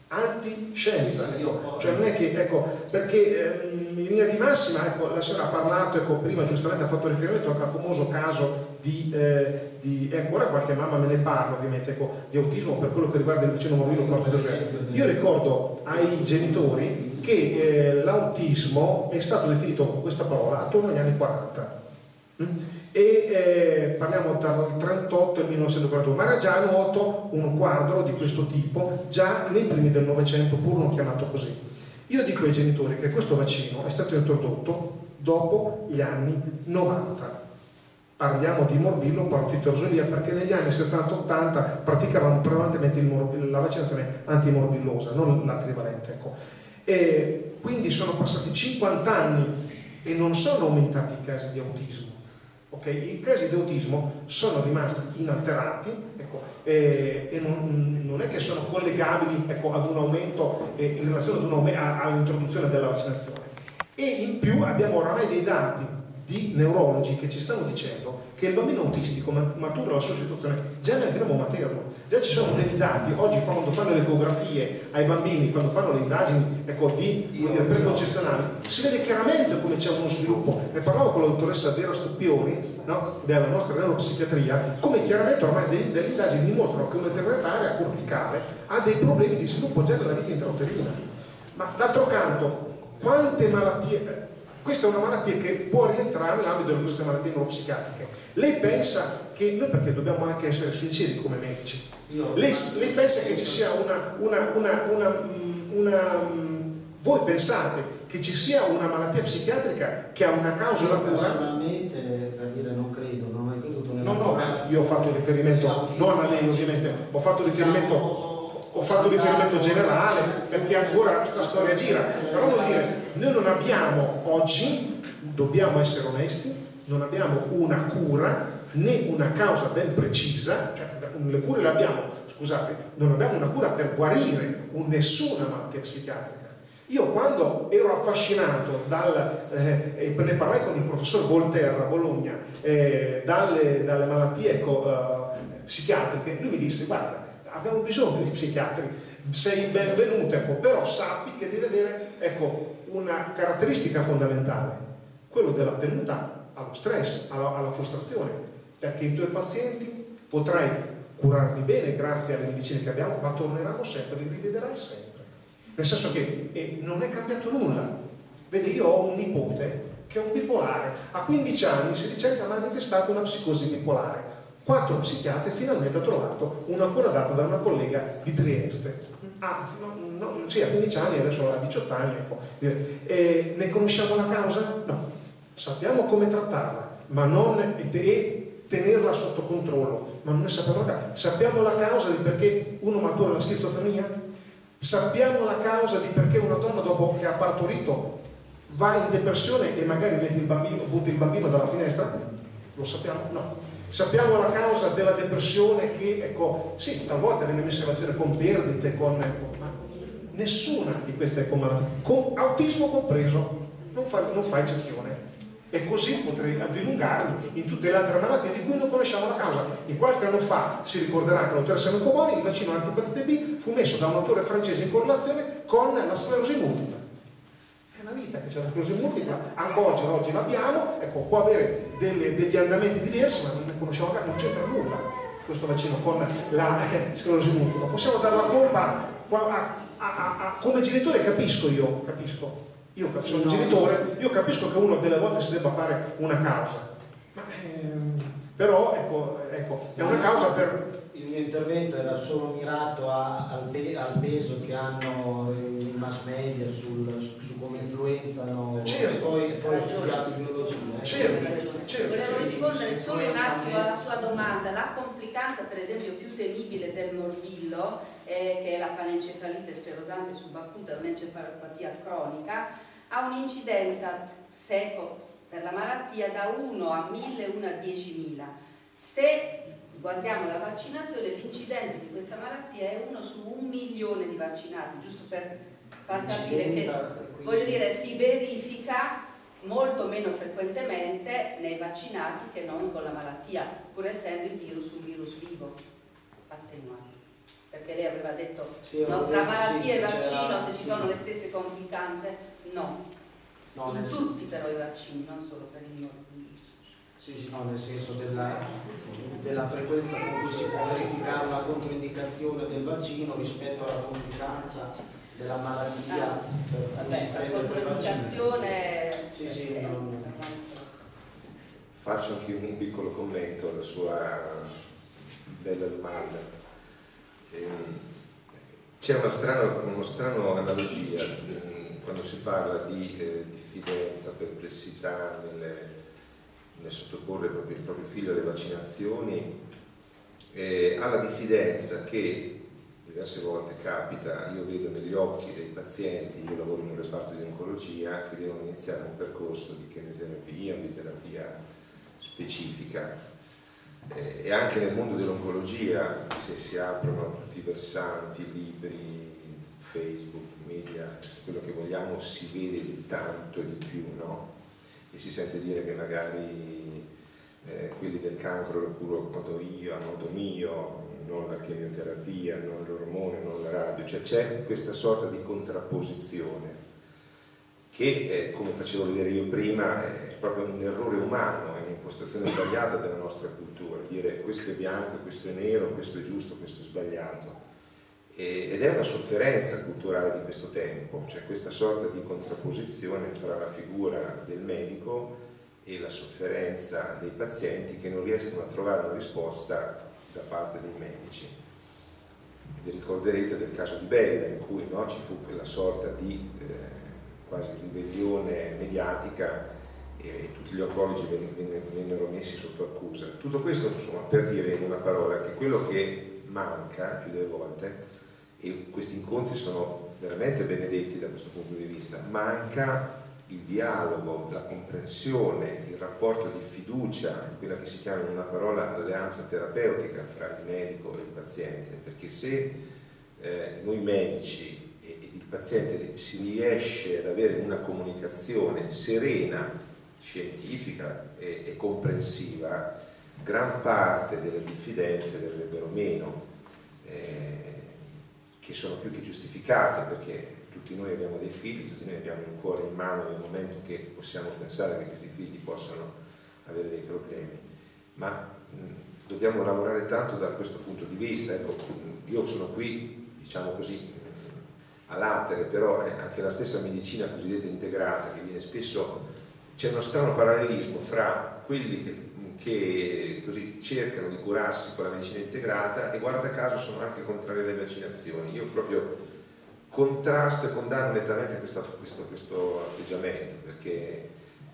cioè non è che, ecco, perché in linea di massima, ecco, la signora ha parlato, ecco, prima giustamente ha fatto riferimento anche al famoso caso e ancora qualche mamma me ne parla ovviamente, ecco, di autismo per quello che riguarda il vicino morbillo corpo d'oseo. Io ricordo ai genitori che l'autismo è stato definito con questa parola attorno agli anni 40 e parliamo dal 38 al 1942, ma era già noto un quadro di questo tipo già nei primi del Novecento, pur non chiamato così. Io dico ai genitori che questo vaccino è stato introdotto dopo gli anni 90. Parliamo di morbillo, partitozolia, perché negli anni 70-80 praticavamo prevalentemente la vaccinazione antimorbillosa, non la trivalente, ecco. E quindi sono passati 50 anni e non sono aumentati i casi di autismo. Okay? I casi di autismo sono rimasti inalterati, ecco, e non è che sono collegabili, ecco, ad un aumento in relazione all'introduzione della vaccinazione. E in più abbiamo oramai dei dati di neurologi che ci stanno dicendo che il bambino autistico matura la sua situazione già nel grembo materno. Già ci sono dei dati, oggi quando fanno le ecografie ai bambini, quando fanno le indagini, ecco, preconcezionali, si vede chiaramente come c'è uno sviluppo. Ne parlavo con la dottoressa Vera Stuppioni, no, della nostra neuropsichiatria, come chiaramente ormai delle indagini dimostrano che una determinata area corticale ha dei problemi di sviluppo già nella vita intrauterina. Ma d'altro canto, quante malattie... Questa è una malattia che può rientrare nell'ambito di queste malattie neuropsichiatriche. Lei pensa che, noi perché dobbiamo anche essere sinceri come medici, lei pensa che ci sia voi pensate che ci sia una malattia psichiatrica che ha una causa e una cura? Personalmente, per dire, non credo, non ho mai creduto nella io ho fatto riferimento, non a lei ovviamente, ho fatto riferimento generale perché ancora questa storia gira, però vuol dire, noi non abbiamo oggi, dobbiamo essere onesti, non abbiamo una cura né una causa ben precisa, cioè le cure le abbiamo, scusate, non abbiamo una cura per guarire nessuna malattia psichiatrica. Io quando ero affascinato ne parlai con il professor Volterra a Bologna, dalle malattie psichiatriche, lui mi disse: guarda, abbiamo bisogno di psichiatri, sei benvenuto, ecco, però sappi che deve avere, ecco, una caratteristica fondamentale, quello della tenuta allo stress, alla frustrazione, perché i tuoi pazienti potrai curarli bene grazie alle medicine che abbiamo, ma torneranno sempre, li rivedrai sempre. Nel senso che non è cambiato nulla. Vedi, io ho un nipote che è un bipolare, a 15 anni, 16 anni ha manifestato una psicosi bipolare. 4 psichiatri finalmente ha trovato una cura data da una collega di Trieste. Sì, a 15 anni, adesso a 18 anni, ecco. Ne conosciamo la causa? No. Sappiamo come trattarla, ma non tenerla sotto controllo, ma non ne sappiamo la causa. Sappiamo la causa di perché uno matura la schizofrenia? Sappiamo la causa di perché una donna dopo che ha partorito va in depressione e magari butta il bambino dalla finestra? Lo sappiamo? No. Sappiamo la causa della depressione che, ecco, sì, talvolta viene messa in relazione con perdite, ma nessuna di queste malattie, con autismo compreso, non fa eccezione. E così potrei dilungarmi in tutte le altre malattie di cui non conosciamo la causa. Qualche anno fa si ricorderà che la dottoressa Mencoboni, il vaccino antipatite B fu messo da un autore francese in correlazione con la sclerosi multipla. È una vita che c'è la sclerosi multipla, anche oggi l'abbiamo, ecco, può avere degli andamenti diversi, ma non ne conosciamo, non c'entra nulla questo vaccino con la sclerosi multipla. Possiamo dare la colpa come genitore, capisco io sono un genitore, io capisco che uno delle volte si debba fare una causa, ma, però ecco, è una causa per... Il mio intervento era solo mirato al peso che hanno i mass media su come influenzano, certo. e poi ho studiato biologia. Certo. Volevo rispondere solo un attimo alla sua domanda. La complicanza, per esempio, più temibile del morbillo, che è la panencefalite sclerosante subacuta, un'encefalopatia cronica, ha un'incidenza per la malattia da 1 a 1000, 1 a 10.000. Se guardiamo la vaccinazione, l'incidenza di questa malattia è 1 su 1 milione di vaccinati, giusto per far capire che, voglio dire, si verifica molto meno frequentemente nei vaccinati che non con la malattia, pur essendo il virus un virus vivo, attenuato. Perché lei aveva detto no, tra malattia e vaccino se ci sono le stesse complicanze, no. In tutti però i vaccini, non solo per il morbillo. Sì, no, nel senso della frequenza con cui si può verificare la controindicazione del vaccino rispetto alla complicanza della malattia. Vabbè, la controindicazione... Sì, Faccio anche un piccolo commento alla sua bella domanda. C'è una strana analogia quando si parla di diffidenza, perplessità nel sottoporre il proprio figlio alle vaccinazioni, alla diffidenza che diverse volte capita, io vedo negli occhi dei pazienti, io lavoro in un reparto di oncologia, che devono iniziare un percorso di chemioterapia, di terapia specifica, e anche nel mondo dell'oncologia, se si aprono tutti i versanti, libri, Facebook, media, quello che vogliamo, si vede di tanto e di più, no? E si sente dire che magari quelli del cancro lo curo a modo mio, non la chemioterapia, non l'ormone, non la radio, cioè c'è questa sorta di contrapposizione che, come facevo vedere io prima, è proprio un errore umano, è un'impostazione sbagliata della nostra cultura, dire questo è bianco, questo è nero, questo è giusto, questo è sbagliato. Ed è una sofferenza culturale di questo tempo, cioè questa sorta di contrapposizione fra la figura del medico e la sofferenza dei pazienti che non riescono a trovare una risposta da parte dei medici. Vi ricorderete del caso di Bella, in cui no, ci fu quella sorta di quasi ribellione mediatica e tutti gli oncologi vennero messi sotto accusa. Tutto questo, insomma, per dire in una parola che quello che manca più delle volte, e questi incontri sono veramente benedetti da questo punto di vista, manca il dialogo, la comprensione, il rapporto di fiducia, quella che si chiama in una parola alleanza terapeutica fra il medico e il paziente, perché se noi medici e il paziente si riesce ad avere una comunicazione serena, scientifica e comprensiva, gran parte delle diffidenze verrebbero meno, che sono più che giustificate, perché tutti noi abbiamo dei figli, tutti noi abbiamo il cuore in mano nel momento che possiamo pensare che questi figli possano avere dei problemi, ma dobbiamo lavorare tanto da questo punto di vista. Ecco, io sono qui, diciamo così, a latere, però anche la stessa medicina cosiddetta integrata, che viene spesso, c'è uno strano parallelismo fra quelli che così cercano di curarsi con la medicina integrata e guarda caso sono anche contrari alle vaccinazioni. Io proprio contrasto e condanno nettamente questo atteggiamento, perché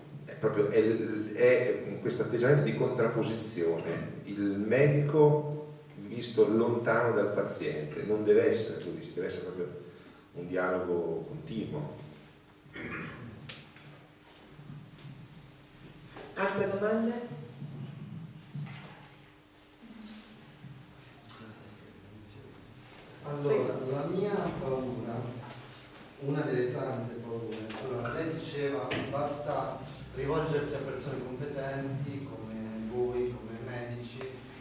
è questo atteggiamento di contrapposizione. Il medico visto lontano dal paziente non deve essere così, deve essere proprio un dialogo continuo. Altre domande? Allora, la mia paura, una delle tante paure, allora, lei diceva basta rivolgersi a persone competenti come voi, come medici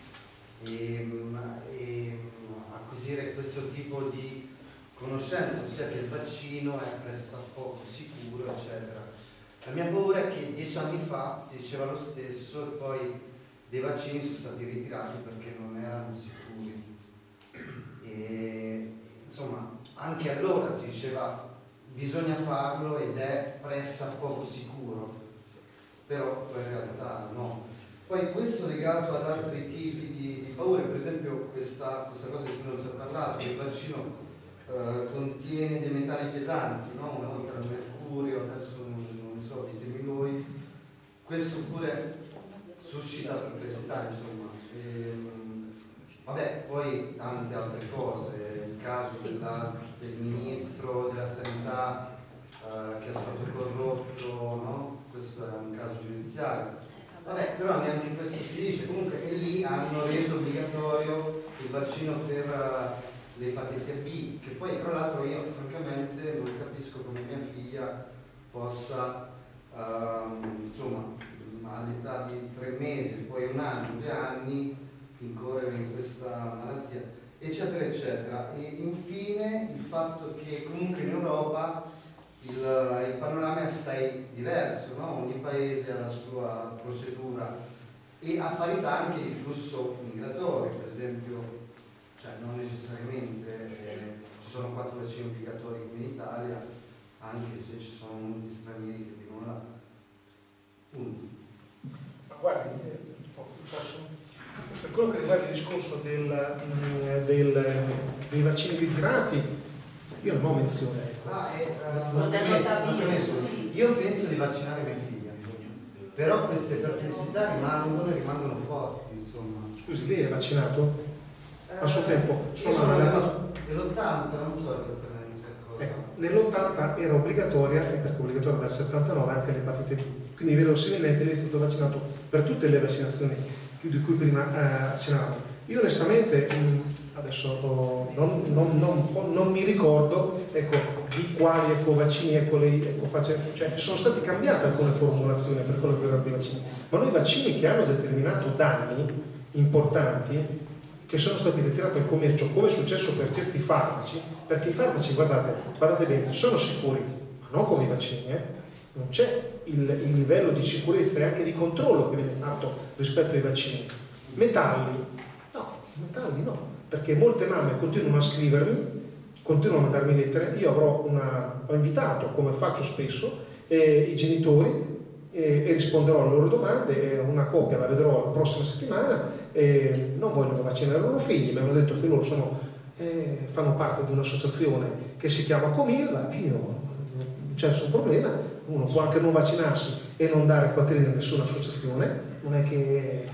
e acquisire questo tipo di conoscenza, ossia che il vaccino è pressappoco sicuro, eccetera. La mia paura è che 10 anni fa si diceva lo stesso e poi dei vaccini sono stati ritirati perché non erano sicuri. E, insomma, anche allora si diceva bisogna farlo ed è pressappoco sicuro, però in realtà no. Poi questo legato ad altri tipi di paure, per esempio questa cosa di cui non si è parlato, il vaccino contiene dei metalli pesanti, no? Una volta il mercurio, adesso non so, ditemi voi, questo pure suscita perplessità, insomma. Vabbè, poi tante altre cose, il caso del ministro della sanità che è stato corrotto, no? Questo era un caso giudiziario. Vabbè, però neanche in questo si dice, comunque, e lì hanno reso obbligatorio il vaccino per l'epatite B, che poi tra l'altro io francamente non capisco come mia figlia possa, insomma, all'età di 3 mesi, poi 1 anno, 2 anni, incorrere in questa malattia, eccetera, eccetera. E infine il fatto che comunque in Europa il panorama è assai diverso, no? Ogni paese ha la sua procedura e a parità anche di flusso migratorio, per esempio, cioè non necessariamente ci sono 4 vaccini obbligatori come in Italia, anche se ci sono molti stranieri che vivono là. Punto. Ma guardi, posso? Per quello che riguarda il discorso dei vaccini ritirati, io non ho menzione. Io penso di vaccinare mia figlia, però queste perplessità rimangono forti, insomma. Scusi, lei è vaccinato? A suo tempo? Nell'80, non so esattamente cosa. Ecco, nell'80 era obbligatoria, perché è obbligatoria dal 79 anche l'epatite B, quindi verosimilmente lei è stato vaccinato per tutte le vaccinazioni di cui prima accennavo. Io onestamente adesso non mi ricordo, ecco, di quali vaccini lei cioè sono state cambiate alcune formulazioni per quello che riguarda i vaccini, ma noi vaccini che hanno determinato danni importanti che sono stati ritirati al commercio, come è successo per certi farmaci, perché i farmaci, guardate bene, sono sicuri, ma non come i vaccini, non c'è il livello di sicurezza e anche di controllo che viene fatto rispetto ai vaccini. Metalli no, perché molte mamme continuano a scrivermi, continuano a darmi lettere. Io ho invitato, come faccio spesso, i genitori e risponderò alle loro domande. Una coppia la vedrò la prossima settimana, non vogliono vaccinare i loro figli, mi hanno detto che loro fanno parte di un'associazione che si chiama Comilla. Io non c'è nessun problema, uno può anche non vaccinarsi e non dare quattrini a nessuna associazione, non è che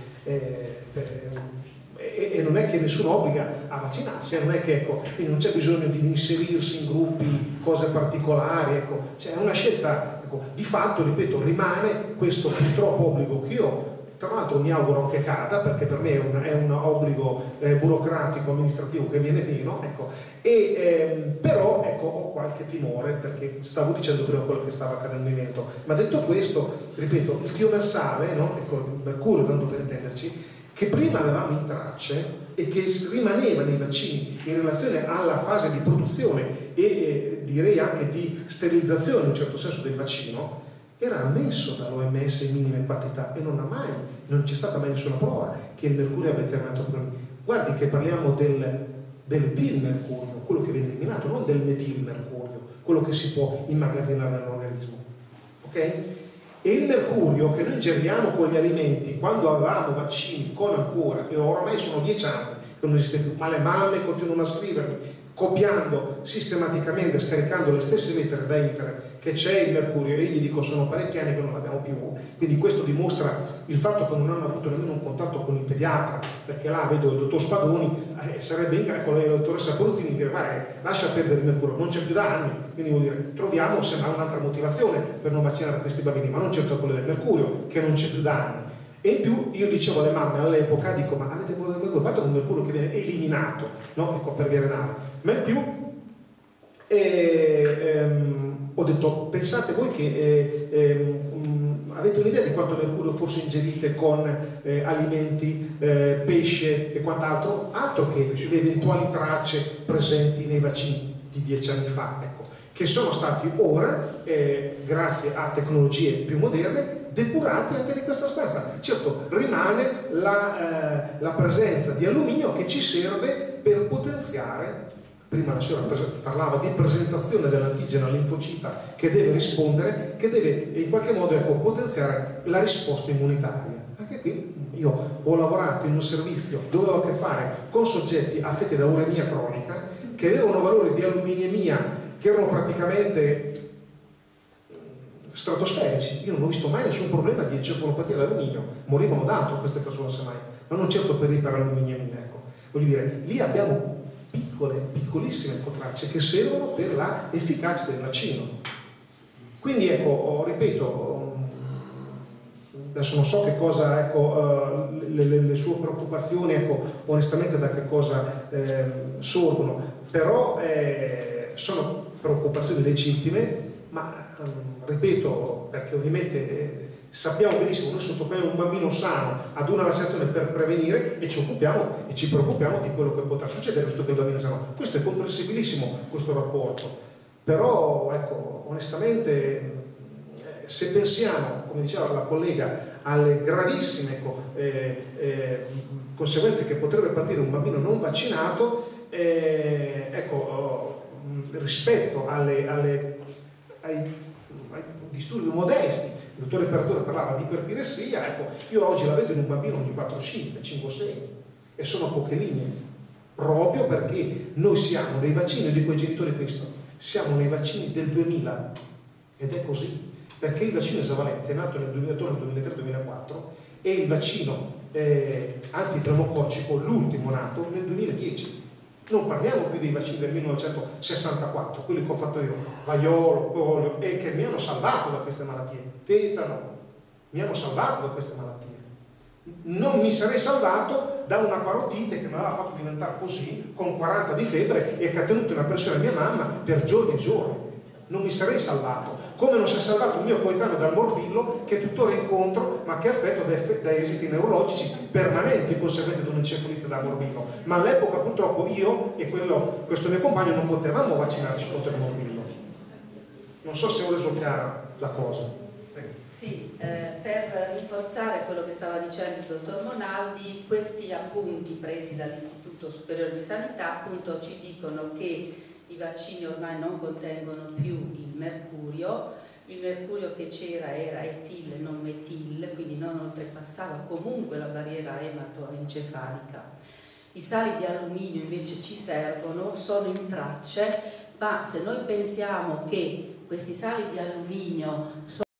e non è che nessuno obbliga a vaccinarsi, non è che quindi non c'è bisogno di inserirsi in gruppi, cose particolari, c'è una scelta, di fatto, ripeto, rimane questo purtroppo obbligo che io tra l'altro mi auguro anche cada, perché per me è un obbligo burocratico, amministrativo che viene meno, però ho qualche timore, perché stavo dicendo prima quello che stava accadendo in Veneto. Ma detto questo, ripeto, il tiomersale, il mercurio, tanto per intenderci, che prima avevamo in tracce e che rimaneva nei vaccini in relazione alla fase di produzione e direi anche di sterilizzazione in un certo senso del vaccino, era ammesso dall'OMS in minime quantità e non c'è stata mai nessuna prova che il mercurio abbia determinato problemi. Guardi che parliamo dell'etilmercurio, quello che viene eliminato, non del metilmercurio, quello che si può immagazzinare nell'organismo. Ok? E il mercurio che noi ingeriamo con gli alimenti, quando avevamo vaccini con ancora, e oramai sono 10 anni che non esiste più, ma le mamme continuano a scrivermi, copiando sistematicamente, scaricando le stesse lettere da internet, che c'è il mercurio, e io gli dico sono parecchi anni che non l'abbiamo più, quindi questo dimostra il fatto che non hanno avuto nemmeno un contatto con il pediatra, perché là vedo il dottor Spadoni, sarebbe in greco la dottoressa Coruzzini dire guarda, lascia perdere il mercurio, non c'è più da anni, quindi vuol dire troviamo semmai un'altra motivazione per non vaccinare questi bambini, ma non certo quella del mercurio, che non c'è più da anni. E in più io dicevo alle mamme all'epoca, dico ma avete paura del mercurio? Guarda un mercurio che viene eliminato, no? Per via renale, ma in più ho detto pensate voi che avete un'idea di quanto mercurio forse ingerite con alimenti, pesce e quant'altro, altro che le eventuali tracce presenti nei vaccini di 10 anni fa, che sono stati ora, grazie a tecnologie più moderne, depurati anche di questa sostanza. Certo, rimane la presenza di alluminio che ci serve per potenziare prima la signora parlava di presentazione dell'antigeno all'infocita che deve rispondere, che deve in qualche modo potenziare la risposta immunitaria. Anche qui io ho lavorato in un servizio dove avevo a che fare con soggetti affetti da uremia cronica che avevano valori di alluminemia che erano praticamente stratosferici. Io non ho visto mai nessun problema di encefalopatia d'alluminio, morivano d'altro queste persone semmai, ma non certo per iperalluminemica. Ecco. Voglio dire, lì abbiamo piccolissime tracce che servono per l'efficacia del vaccino. Quindi ecco, ripeto, adesso non so che cosa, ecco, le sue preoccupazioni, ecco, onestamente da che cosa sorgono, però sono preoccupazioni legittime, ma ripeto, perché ovviamente sappiamo benissimo, noi sottoponiamo un bambino sano ad una vaccinazione per prevenire e ci occupiamo e ci preoccupiamo di quello che potrà succedere visto che il bambino è sano. Questo è comprensibilissimo, questo rapporto, però ecco, onestamente se pensiamo, come diceva la collega, alle gravissime conseguenze che potrebbe patire un bambino non vaccinato, ecco, rispetto ai disturbi modesti, il dottore Imperatore parlava di iperpirесsia, ecco, io oggi la vedo in un bambino ogni 4-5, 5-6 e sono poche linee, proprio perché noi siamo nei vaccini, io dico ai genitori questo, siamo nei vaccini del 2000 ed è così, perché il vaccino esavalente è nato nel 2003-2004 e il vaccino antipneumococcico, l'ultimo nato nel 2010. Non parliamo più dei vaccini del 1964, quelli che ho fatto io, vaiolo, polio, e che mi hanno salvato da queste malattie, tetano, mi hanno salvato da queste malattie. Non mi sarei salvato da una parotite che mi aveva fatto diventare così, con 40 di febbre e che ha tenuto una pressione a mia mamma per giorni e giorni. Non mi sarei salvato, come non si è salvato il mio coetaneo dal morbillo che tuttora incontro ma che è affetto da esiti neurologici permanenti conseguenti ad un'encefalite da morbillo. Ma all'epoca purtroppo io e questo mio compagno non potevamo vaccinarci contro il morbillo. Non so se ho reso chiara la cosa. Sì, per rinforzare quello che stava dicendo il dottor Monaldi, questi appunti presi dall'Istituto Superiore di Sanità appunto ci dicono che i vaccini ormai non contengono più il mercurio che c'era era etil e non metil, quindi non oltrepassava comunque la barriera ematoencefalica. I sali di alluminio invece ci servono, sono in tracce, ma se noi pensiamo che questi sali di alluminio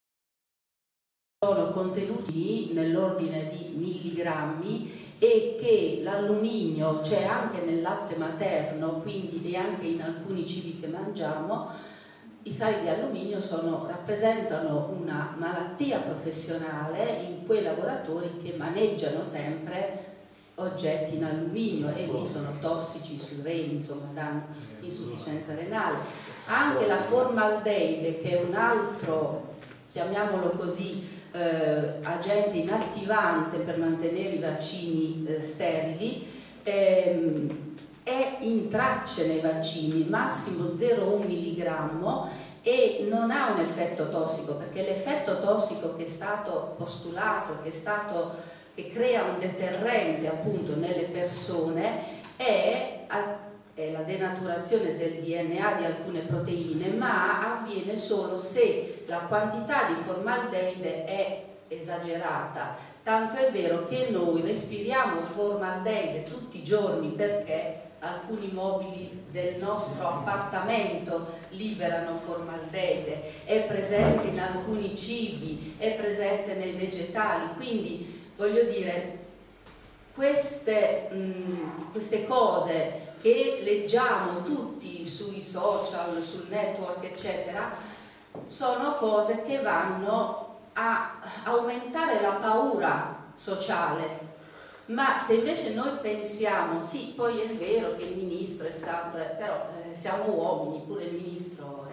sono contenuti nell'ordine di milligrammi e che l'alluminio c'è anche nel latte materno, quindi e anche in alcuni cibi che mangiamo, i sali di alluminio rappresentano una malattia professionale in quei lavoratori che maneggiano sempre oggetti in alluminio e lì sono tossici sui reni, insomma danno insufficienza renale. Anche la formaldeide, che è un altro, chiamiamolo così, agente inattivante per mantenere i vaccini sterili, è in tracce nei vaccini, massimo 0,1 milligrammo, e non ha un effetto tossico, perché l'effetto tossico che è stato postulato, che crea un deterrente appunto nelle persone è la denaturazione del DNA di alcune proteine, ma avviene solo se la quantità di formaldeide è esagerata. Tanto è vero che noi respiriamo formaldeide tutti i giorni perché alcuni mobili del nostro appartamento liberano formaldeide, è presente in alcuni cibi, è presente nei vegetali, quindi voglio dire, queste cose che leggiamo tutti sui social, sul network eccetera, sono cose che vanno a aumentare la paura sociale. Ma se invece noi pensiamo, sì, poi è vero che il ministro è stato, però siamo uomini, pure il ministro,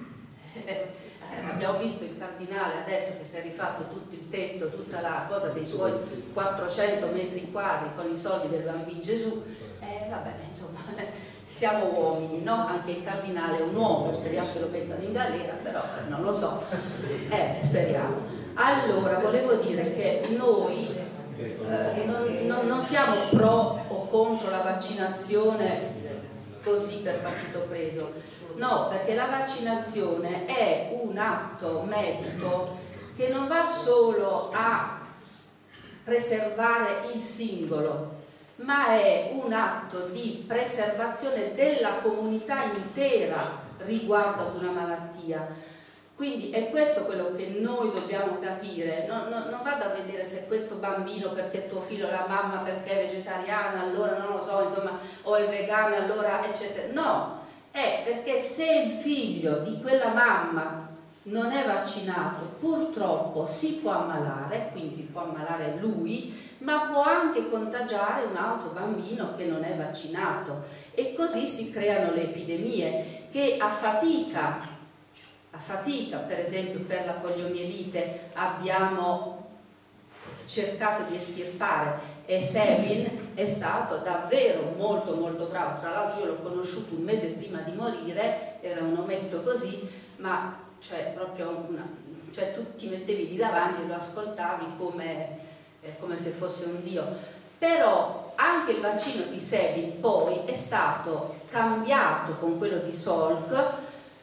abbiamo visto il cardinale adesso che si è rifatto tutto il tetto, tutta la cosa dei suoi 400 metri quadri con i soldi del bambino Gesù, vabbè, insomma, siamo uomini, no? Anche il cardinale è un uomo, speriamo che lo mettano in galera, però non lo so, speriamo. Allora, volevo dire che noi non siamo pro o contro la vaccinazione così per partito preso. No, perché la vaccinazione è un atto medico che non va solo a preservare il singolo, ma è un atto di preservazione della comunità intera riguardo ad una malattia. Quindi è questo quello che noi dobbiamo capire. Non vado a vedere se questo bambino, perché tuo figlio, la mamma perché è vegetariana, allora non lo so, insomma, o è vegana, allora eccetera. No, è perché se il figlio di quella mamma non è vaccinato, purtroppo si può ammalare, quindi si può ammalare lui, ma può anche contagiare un altro bambino che non è vaccinato, e così si creano le epidemie che a fatica, per esempio per la poliomielite abbiamo cercato di estirpare, e Sabin è stato davvero molto molto bravo. Tra l'altro io l'ho conosciuto un mese prima di morire, era un ometto così, ma cioè proprio cioè tu ti mettevi lì davanti e lo ascoltavi come se fosse un dio. Però anche il vaccino di Sabin poi è stato cambiato con quello di Salk.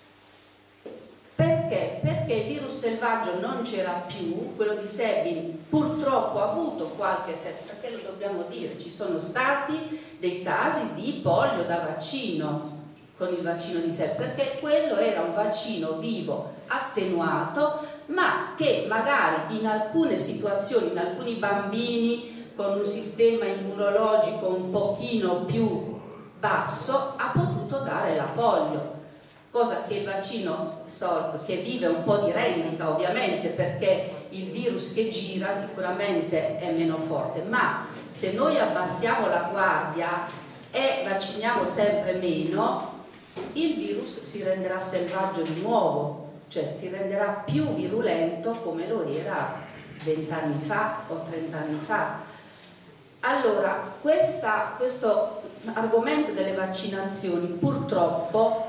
Perché? Perché il virus selvaggio non c'era più, quello di Sabin purtroppo ha avuto qualche effetto, perché lo dobbiamo dire, ci sono stati dei casi di polio da vaccino con il vaccino di Sabin, perché quello era un vaccino vivo, attenuato, ma che magari in alcune situazioni, in alcuni bambini con un sistema immunologico un pochino più basso, ha potuto dare la polio. Cosa che il vaccino Salk, che vive un po' di rendita ovviamente, perché il virus che gira sicuramente è meno forte, ma se noi abbassiamo la guardia e vacciniamo sempre meno, il virus si renderà selvaggio di nuovo, cioè si renderà più virulento come lo era 20 anni fa o 30 anni fa. Allora, questo argomento delle vaccinazioni purtroppo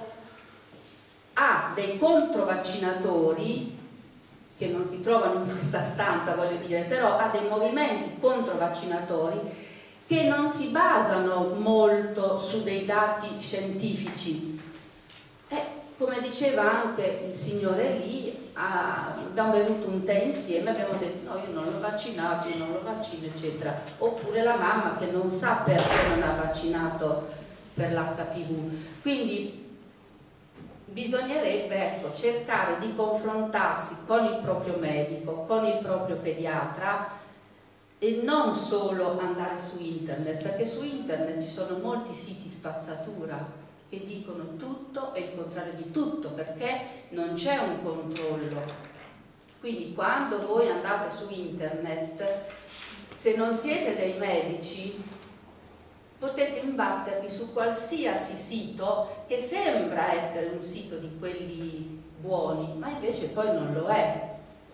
ha dei controvaccinatori che non si trovano in questa stanza, voglio dire, però ha dei movimenti controvaccinatori che non si basano molto su dei dati scientifici. Come diceva anche il signore lì, abbiamo bevuto un tè insieme, abbiamo detto no, io non l'ho vaccinato, io non lo vaccino, eccetera. Oppure la mamma che non sa perché non ha vaccinato per l'HPV. Quindi bisognerebbe cercare di confrontarsi con il proprio medico, con il proprio pediatra, e non solo andare su internet, perché su internet ci sono molti siti spazzatura che dicono tutto e il contrario di tutto, perché non c'è un controllo. Quindi quando voi andate su internet, se non siete dei medici, potete imbattervi su qualsiasi sito che sembra essere un sito di quelli buoni, ma invece poi non lo è.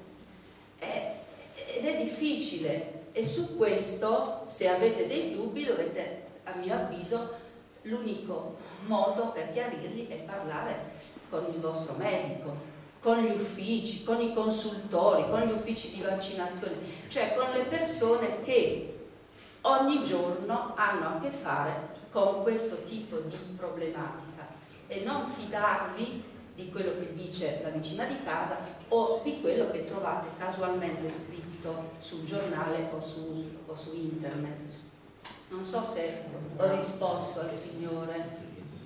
Ed è difficile, e su questo, se avete dei dubbi, dovete, a mio avviso, l'unico modo per chiarirli è parlare con il vostro medico, con gli uffici, con i consultori, con gli uffici di vaccinazione, cioè con le persone che ogni giorno hanno a che fare con questo tipo di problematica, e non fidarvi di quello che dice la vicina di casa o di quello che trovate casualmente scritto sul giornale o su internet. Non so se ho risposto al signore.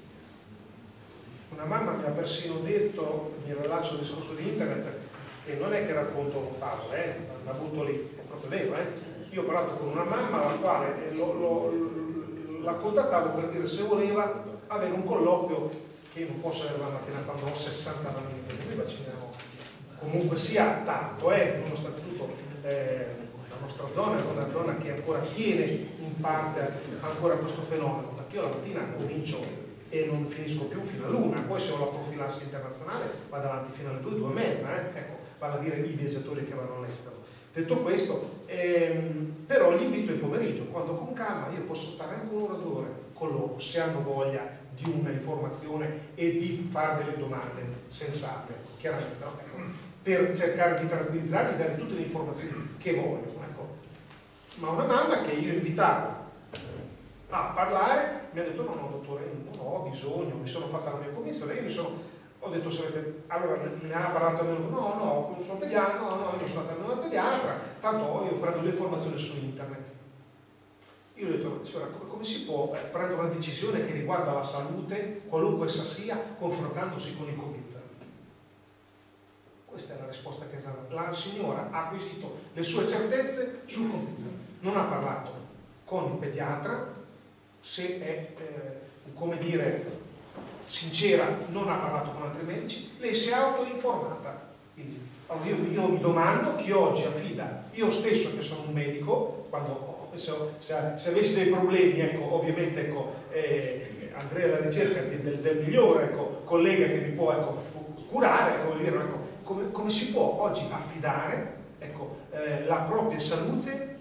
Una mamma mi ha persino detto, mi rilaccio al discorso di internet, e non è che racconto favole, l'ha avuto lì, è proprio vero, Io ho parlato con una mamma la quale la contattavo per dire se voleva avere un colloquio, che non posso avere la mattina quando ho 60 anni, perché noi vacciniamo comunque sia tanto, nonostante tutto la nostra zona è una zona che ancora tiene in parte ancora questo fenomeno, perché io la mattina comincio e non finisco più fino all'1, poi se ho la profilassi internazionale vado avanti fino alle 2, 2 e mezza, ecco, vale a dire i viaggiatori che vanno all'estero. Detto questo, però li invito il pomeriggio, quando con calma io posso stare anche un'ora o 2 ore con loro, se hanno voglia di una informazione e di fare delle domande sensate, chiaramente, no? Per cercare di tranquillizzarli, dare tutte le informazioni che vogliono. Ecco. Ma una mamma che io invitavo a parlare, mi ha detto no dottore, non ho bisogno, mi sono fatta la mia commissione, ho detto se avete, allora ne ha parlato no, sono pediatra, no, io sono andato da una pediatra, tanto io prendo le informazioni su internet. Io ho detto, signora, come si può prendere una decisione che riguarda la salute, qualunque essa sia, confrontandosi con il computer? Questa è la risposta che è stata. La signora ha acquisito le sue certezze sul computer, non ha parlato con il pediatra, se è, come dire, sincera, non ha parlato con altri medici, lei si è autoinformata. Quindi, allora io mi domando chi oggi affida, io stesso che sono un medico, quando se avessi dei problemi, ecco, ovviamente ecco, andrei alla ricerca del migliore ecco, collega che mi può ecco, curare, ecco, dire, ecco, come si può oggi affidare ecco, la propria salute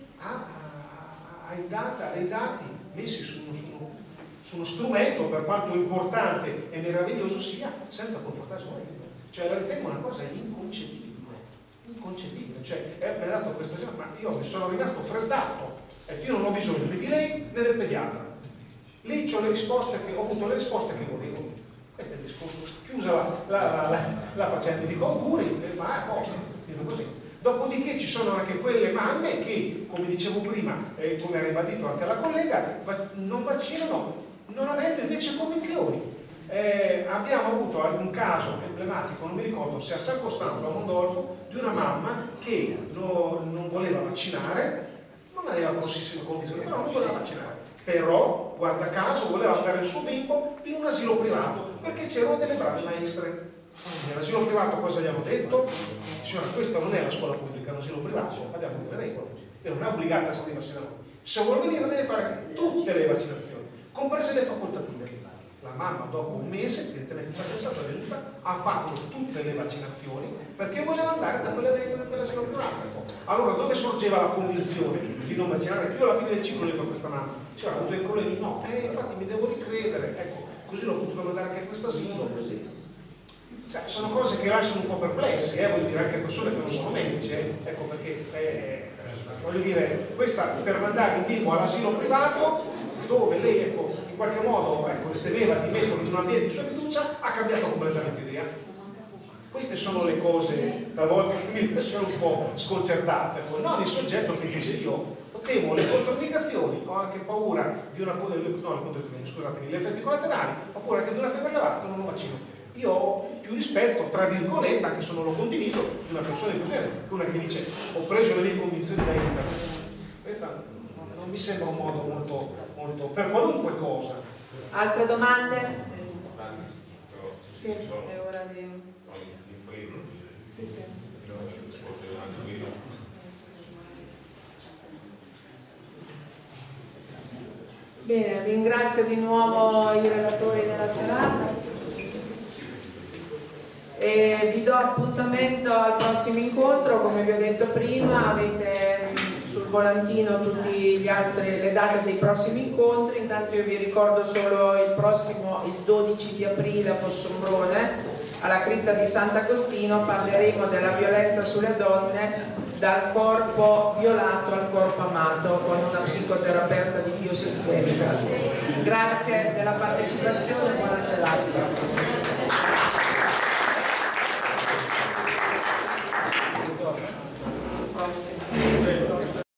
ai dati messi su uno strumento, per quanto importante e meraviglioso sia, senza confrontarsi con lui. Cioè la ritengo una cosa inconcepibile, cioè mi ha dato questa cosa, ma io mi sono rimasto freddato. Io non ho bisogno né di lei né del pediatra. Lì ho avuto le risposte che volevo. Questo è il discorso. Chiusa la faccenda, dico auguri, ma è a posto, così. Dopodiché ci sono anche quelle mamme che, come dicevo prima, come ha ribadito anche la collega, non vaccinano, non avendo invece convinzioni. Abbiamo avuto un caso emblematico, non mi ricordo se a San Costanzo o a Mondolfo, di una mamma che non voleva vaccinare, non aveva grossissime condizioni, però non voleva vaccinare. Però, guarda caso, voleva dare il suo bimbo in un asilo privato, perché c'erano delle brave maestre. Nell'asilo privato cosa gli hanno detto? Signora, questa non è la scuola pubblica, è un asilo privato, abbiamo delle regole, e non è obbligata a essere vaccinata. Se vuole venire deve fare tutte le vaccinazioni, comprese le facoltative. La mamma dopo un mese, evidentemente ci ha pensato, è venuta, ha fatto tutte le vaccinazioni perché voleva andare da quelle maestre di quell'asilo privato. Allora dove sorgeva la convinzione di non vaccinare? Io alla fine del ciclo dico a questa mamma, cioè, ho avuto dei problemi, no, infatti mi devo ricredere, ecco, così l'ho potuto mandare anche a questo asilo, così. Cioè, sono cose che lasciano un po' perplessi, voglio dire, anche persone che non sono medici, ecco perché, voglio dire, questa per mandare un bimbo all'asilo privato, dove lei, ecco, in qualche modo, ecco, riteneva di metterlo in un ambiente di sua fiducia, ha cambiato completamente idea. Queste sono le cose, talvolta, che mi lasciano un po' sconcertate, ecco. Non il soggetto che dice io temo le controindicazioni, ho anche paura di gli effetti collaterali, ho paura anche di una febbre elevata, non lo vaccino. Io ho più rispetto, tra virgolette, anche se non lo condivido, di una persona di così, che una che dice ho preso le mie convinzioni da internet. Questa non mi sembra un modo molto per qualunque cosa. Altre domande? Sì, è ora di... Sì. Bene, ringrazio di nuovo i relatori della serata e vi do appuntamento al prossimo incontro. Come vi ho detto prima, avete sul volantino tutte le date dei prossimi incontri. Intanto io vi ricordo solo il 12 di aprile a Fossombrone, alla cripta di Sant'Agostino, parleremo della violenza sulle donne, dal corpo violato al corpo amato, con una psicoterapeuta di biosistemica. Grazie della partecipazione, buona serata.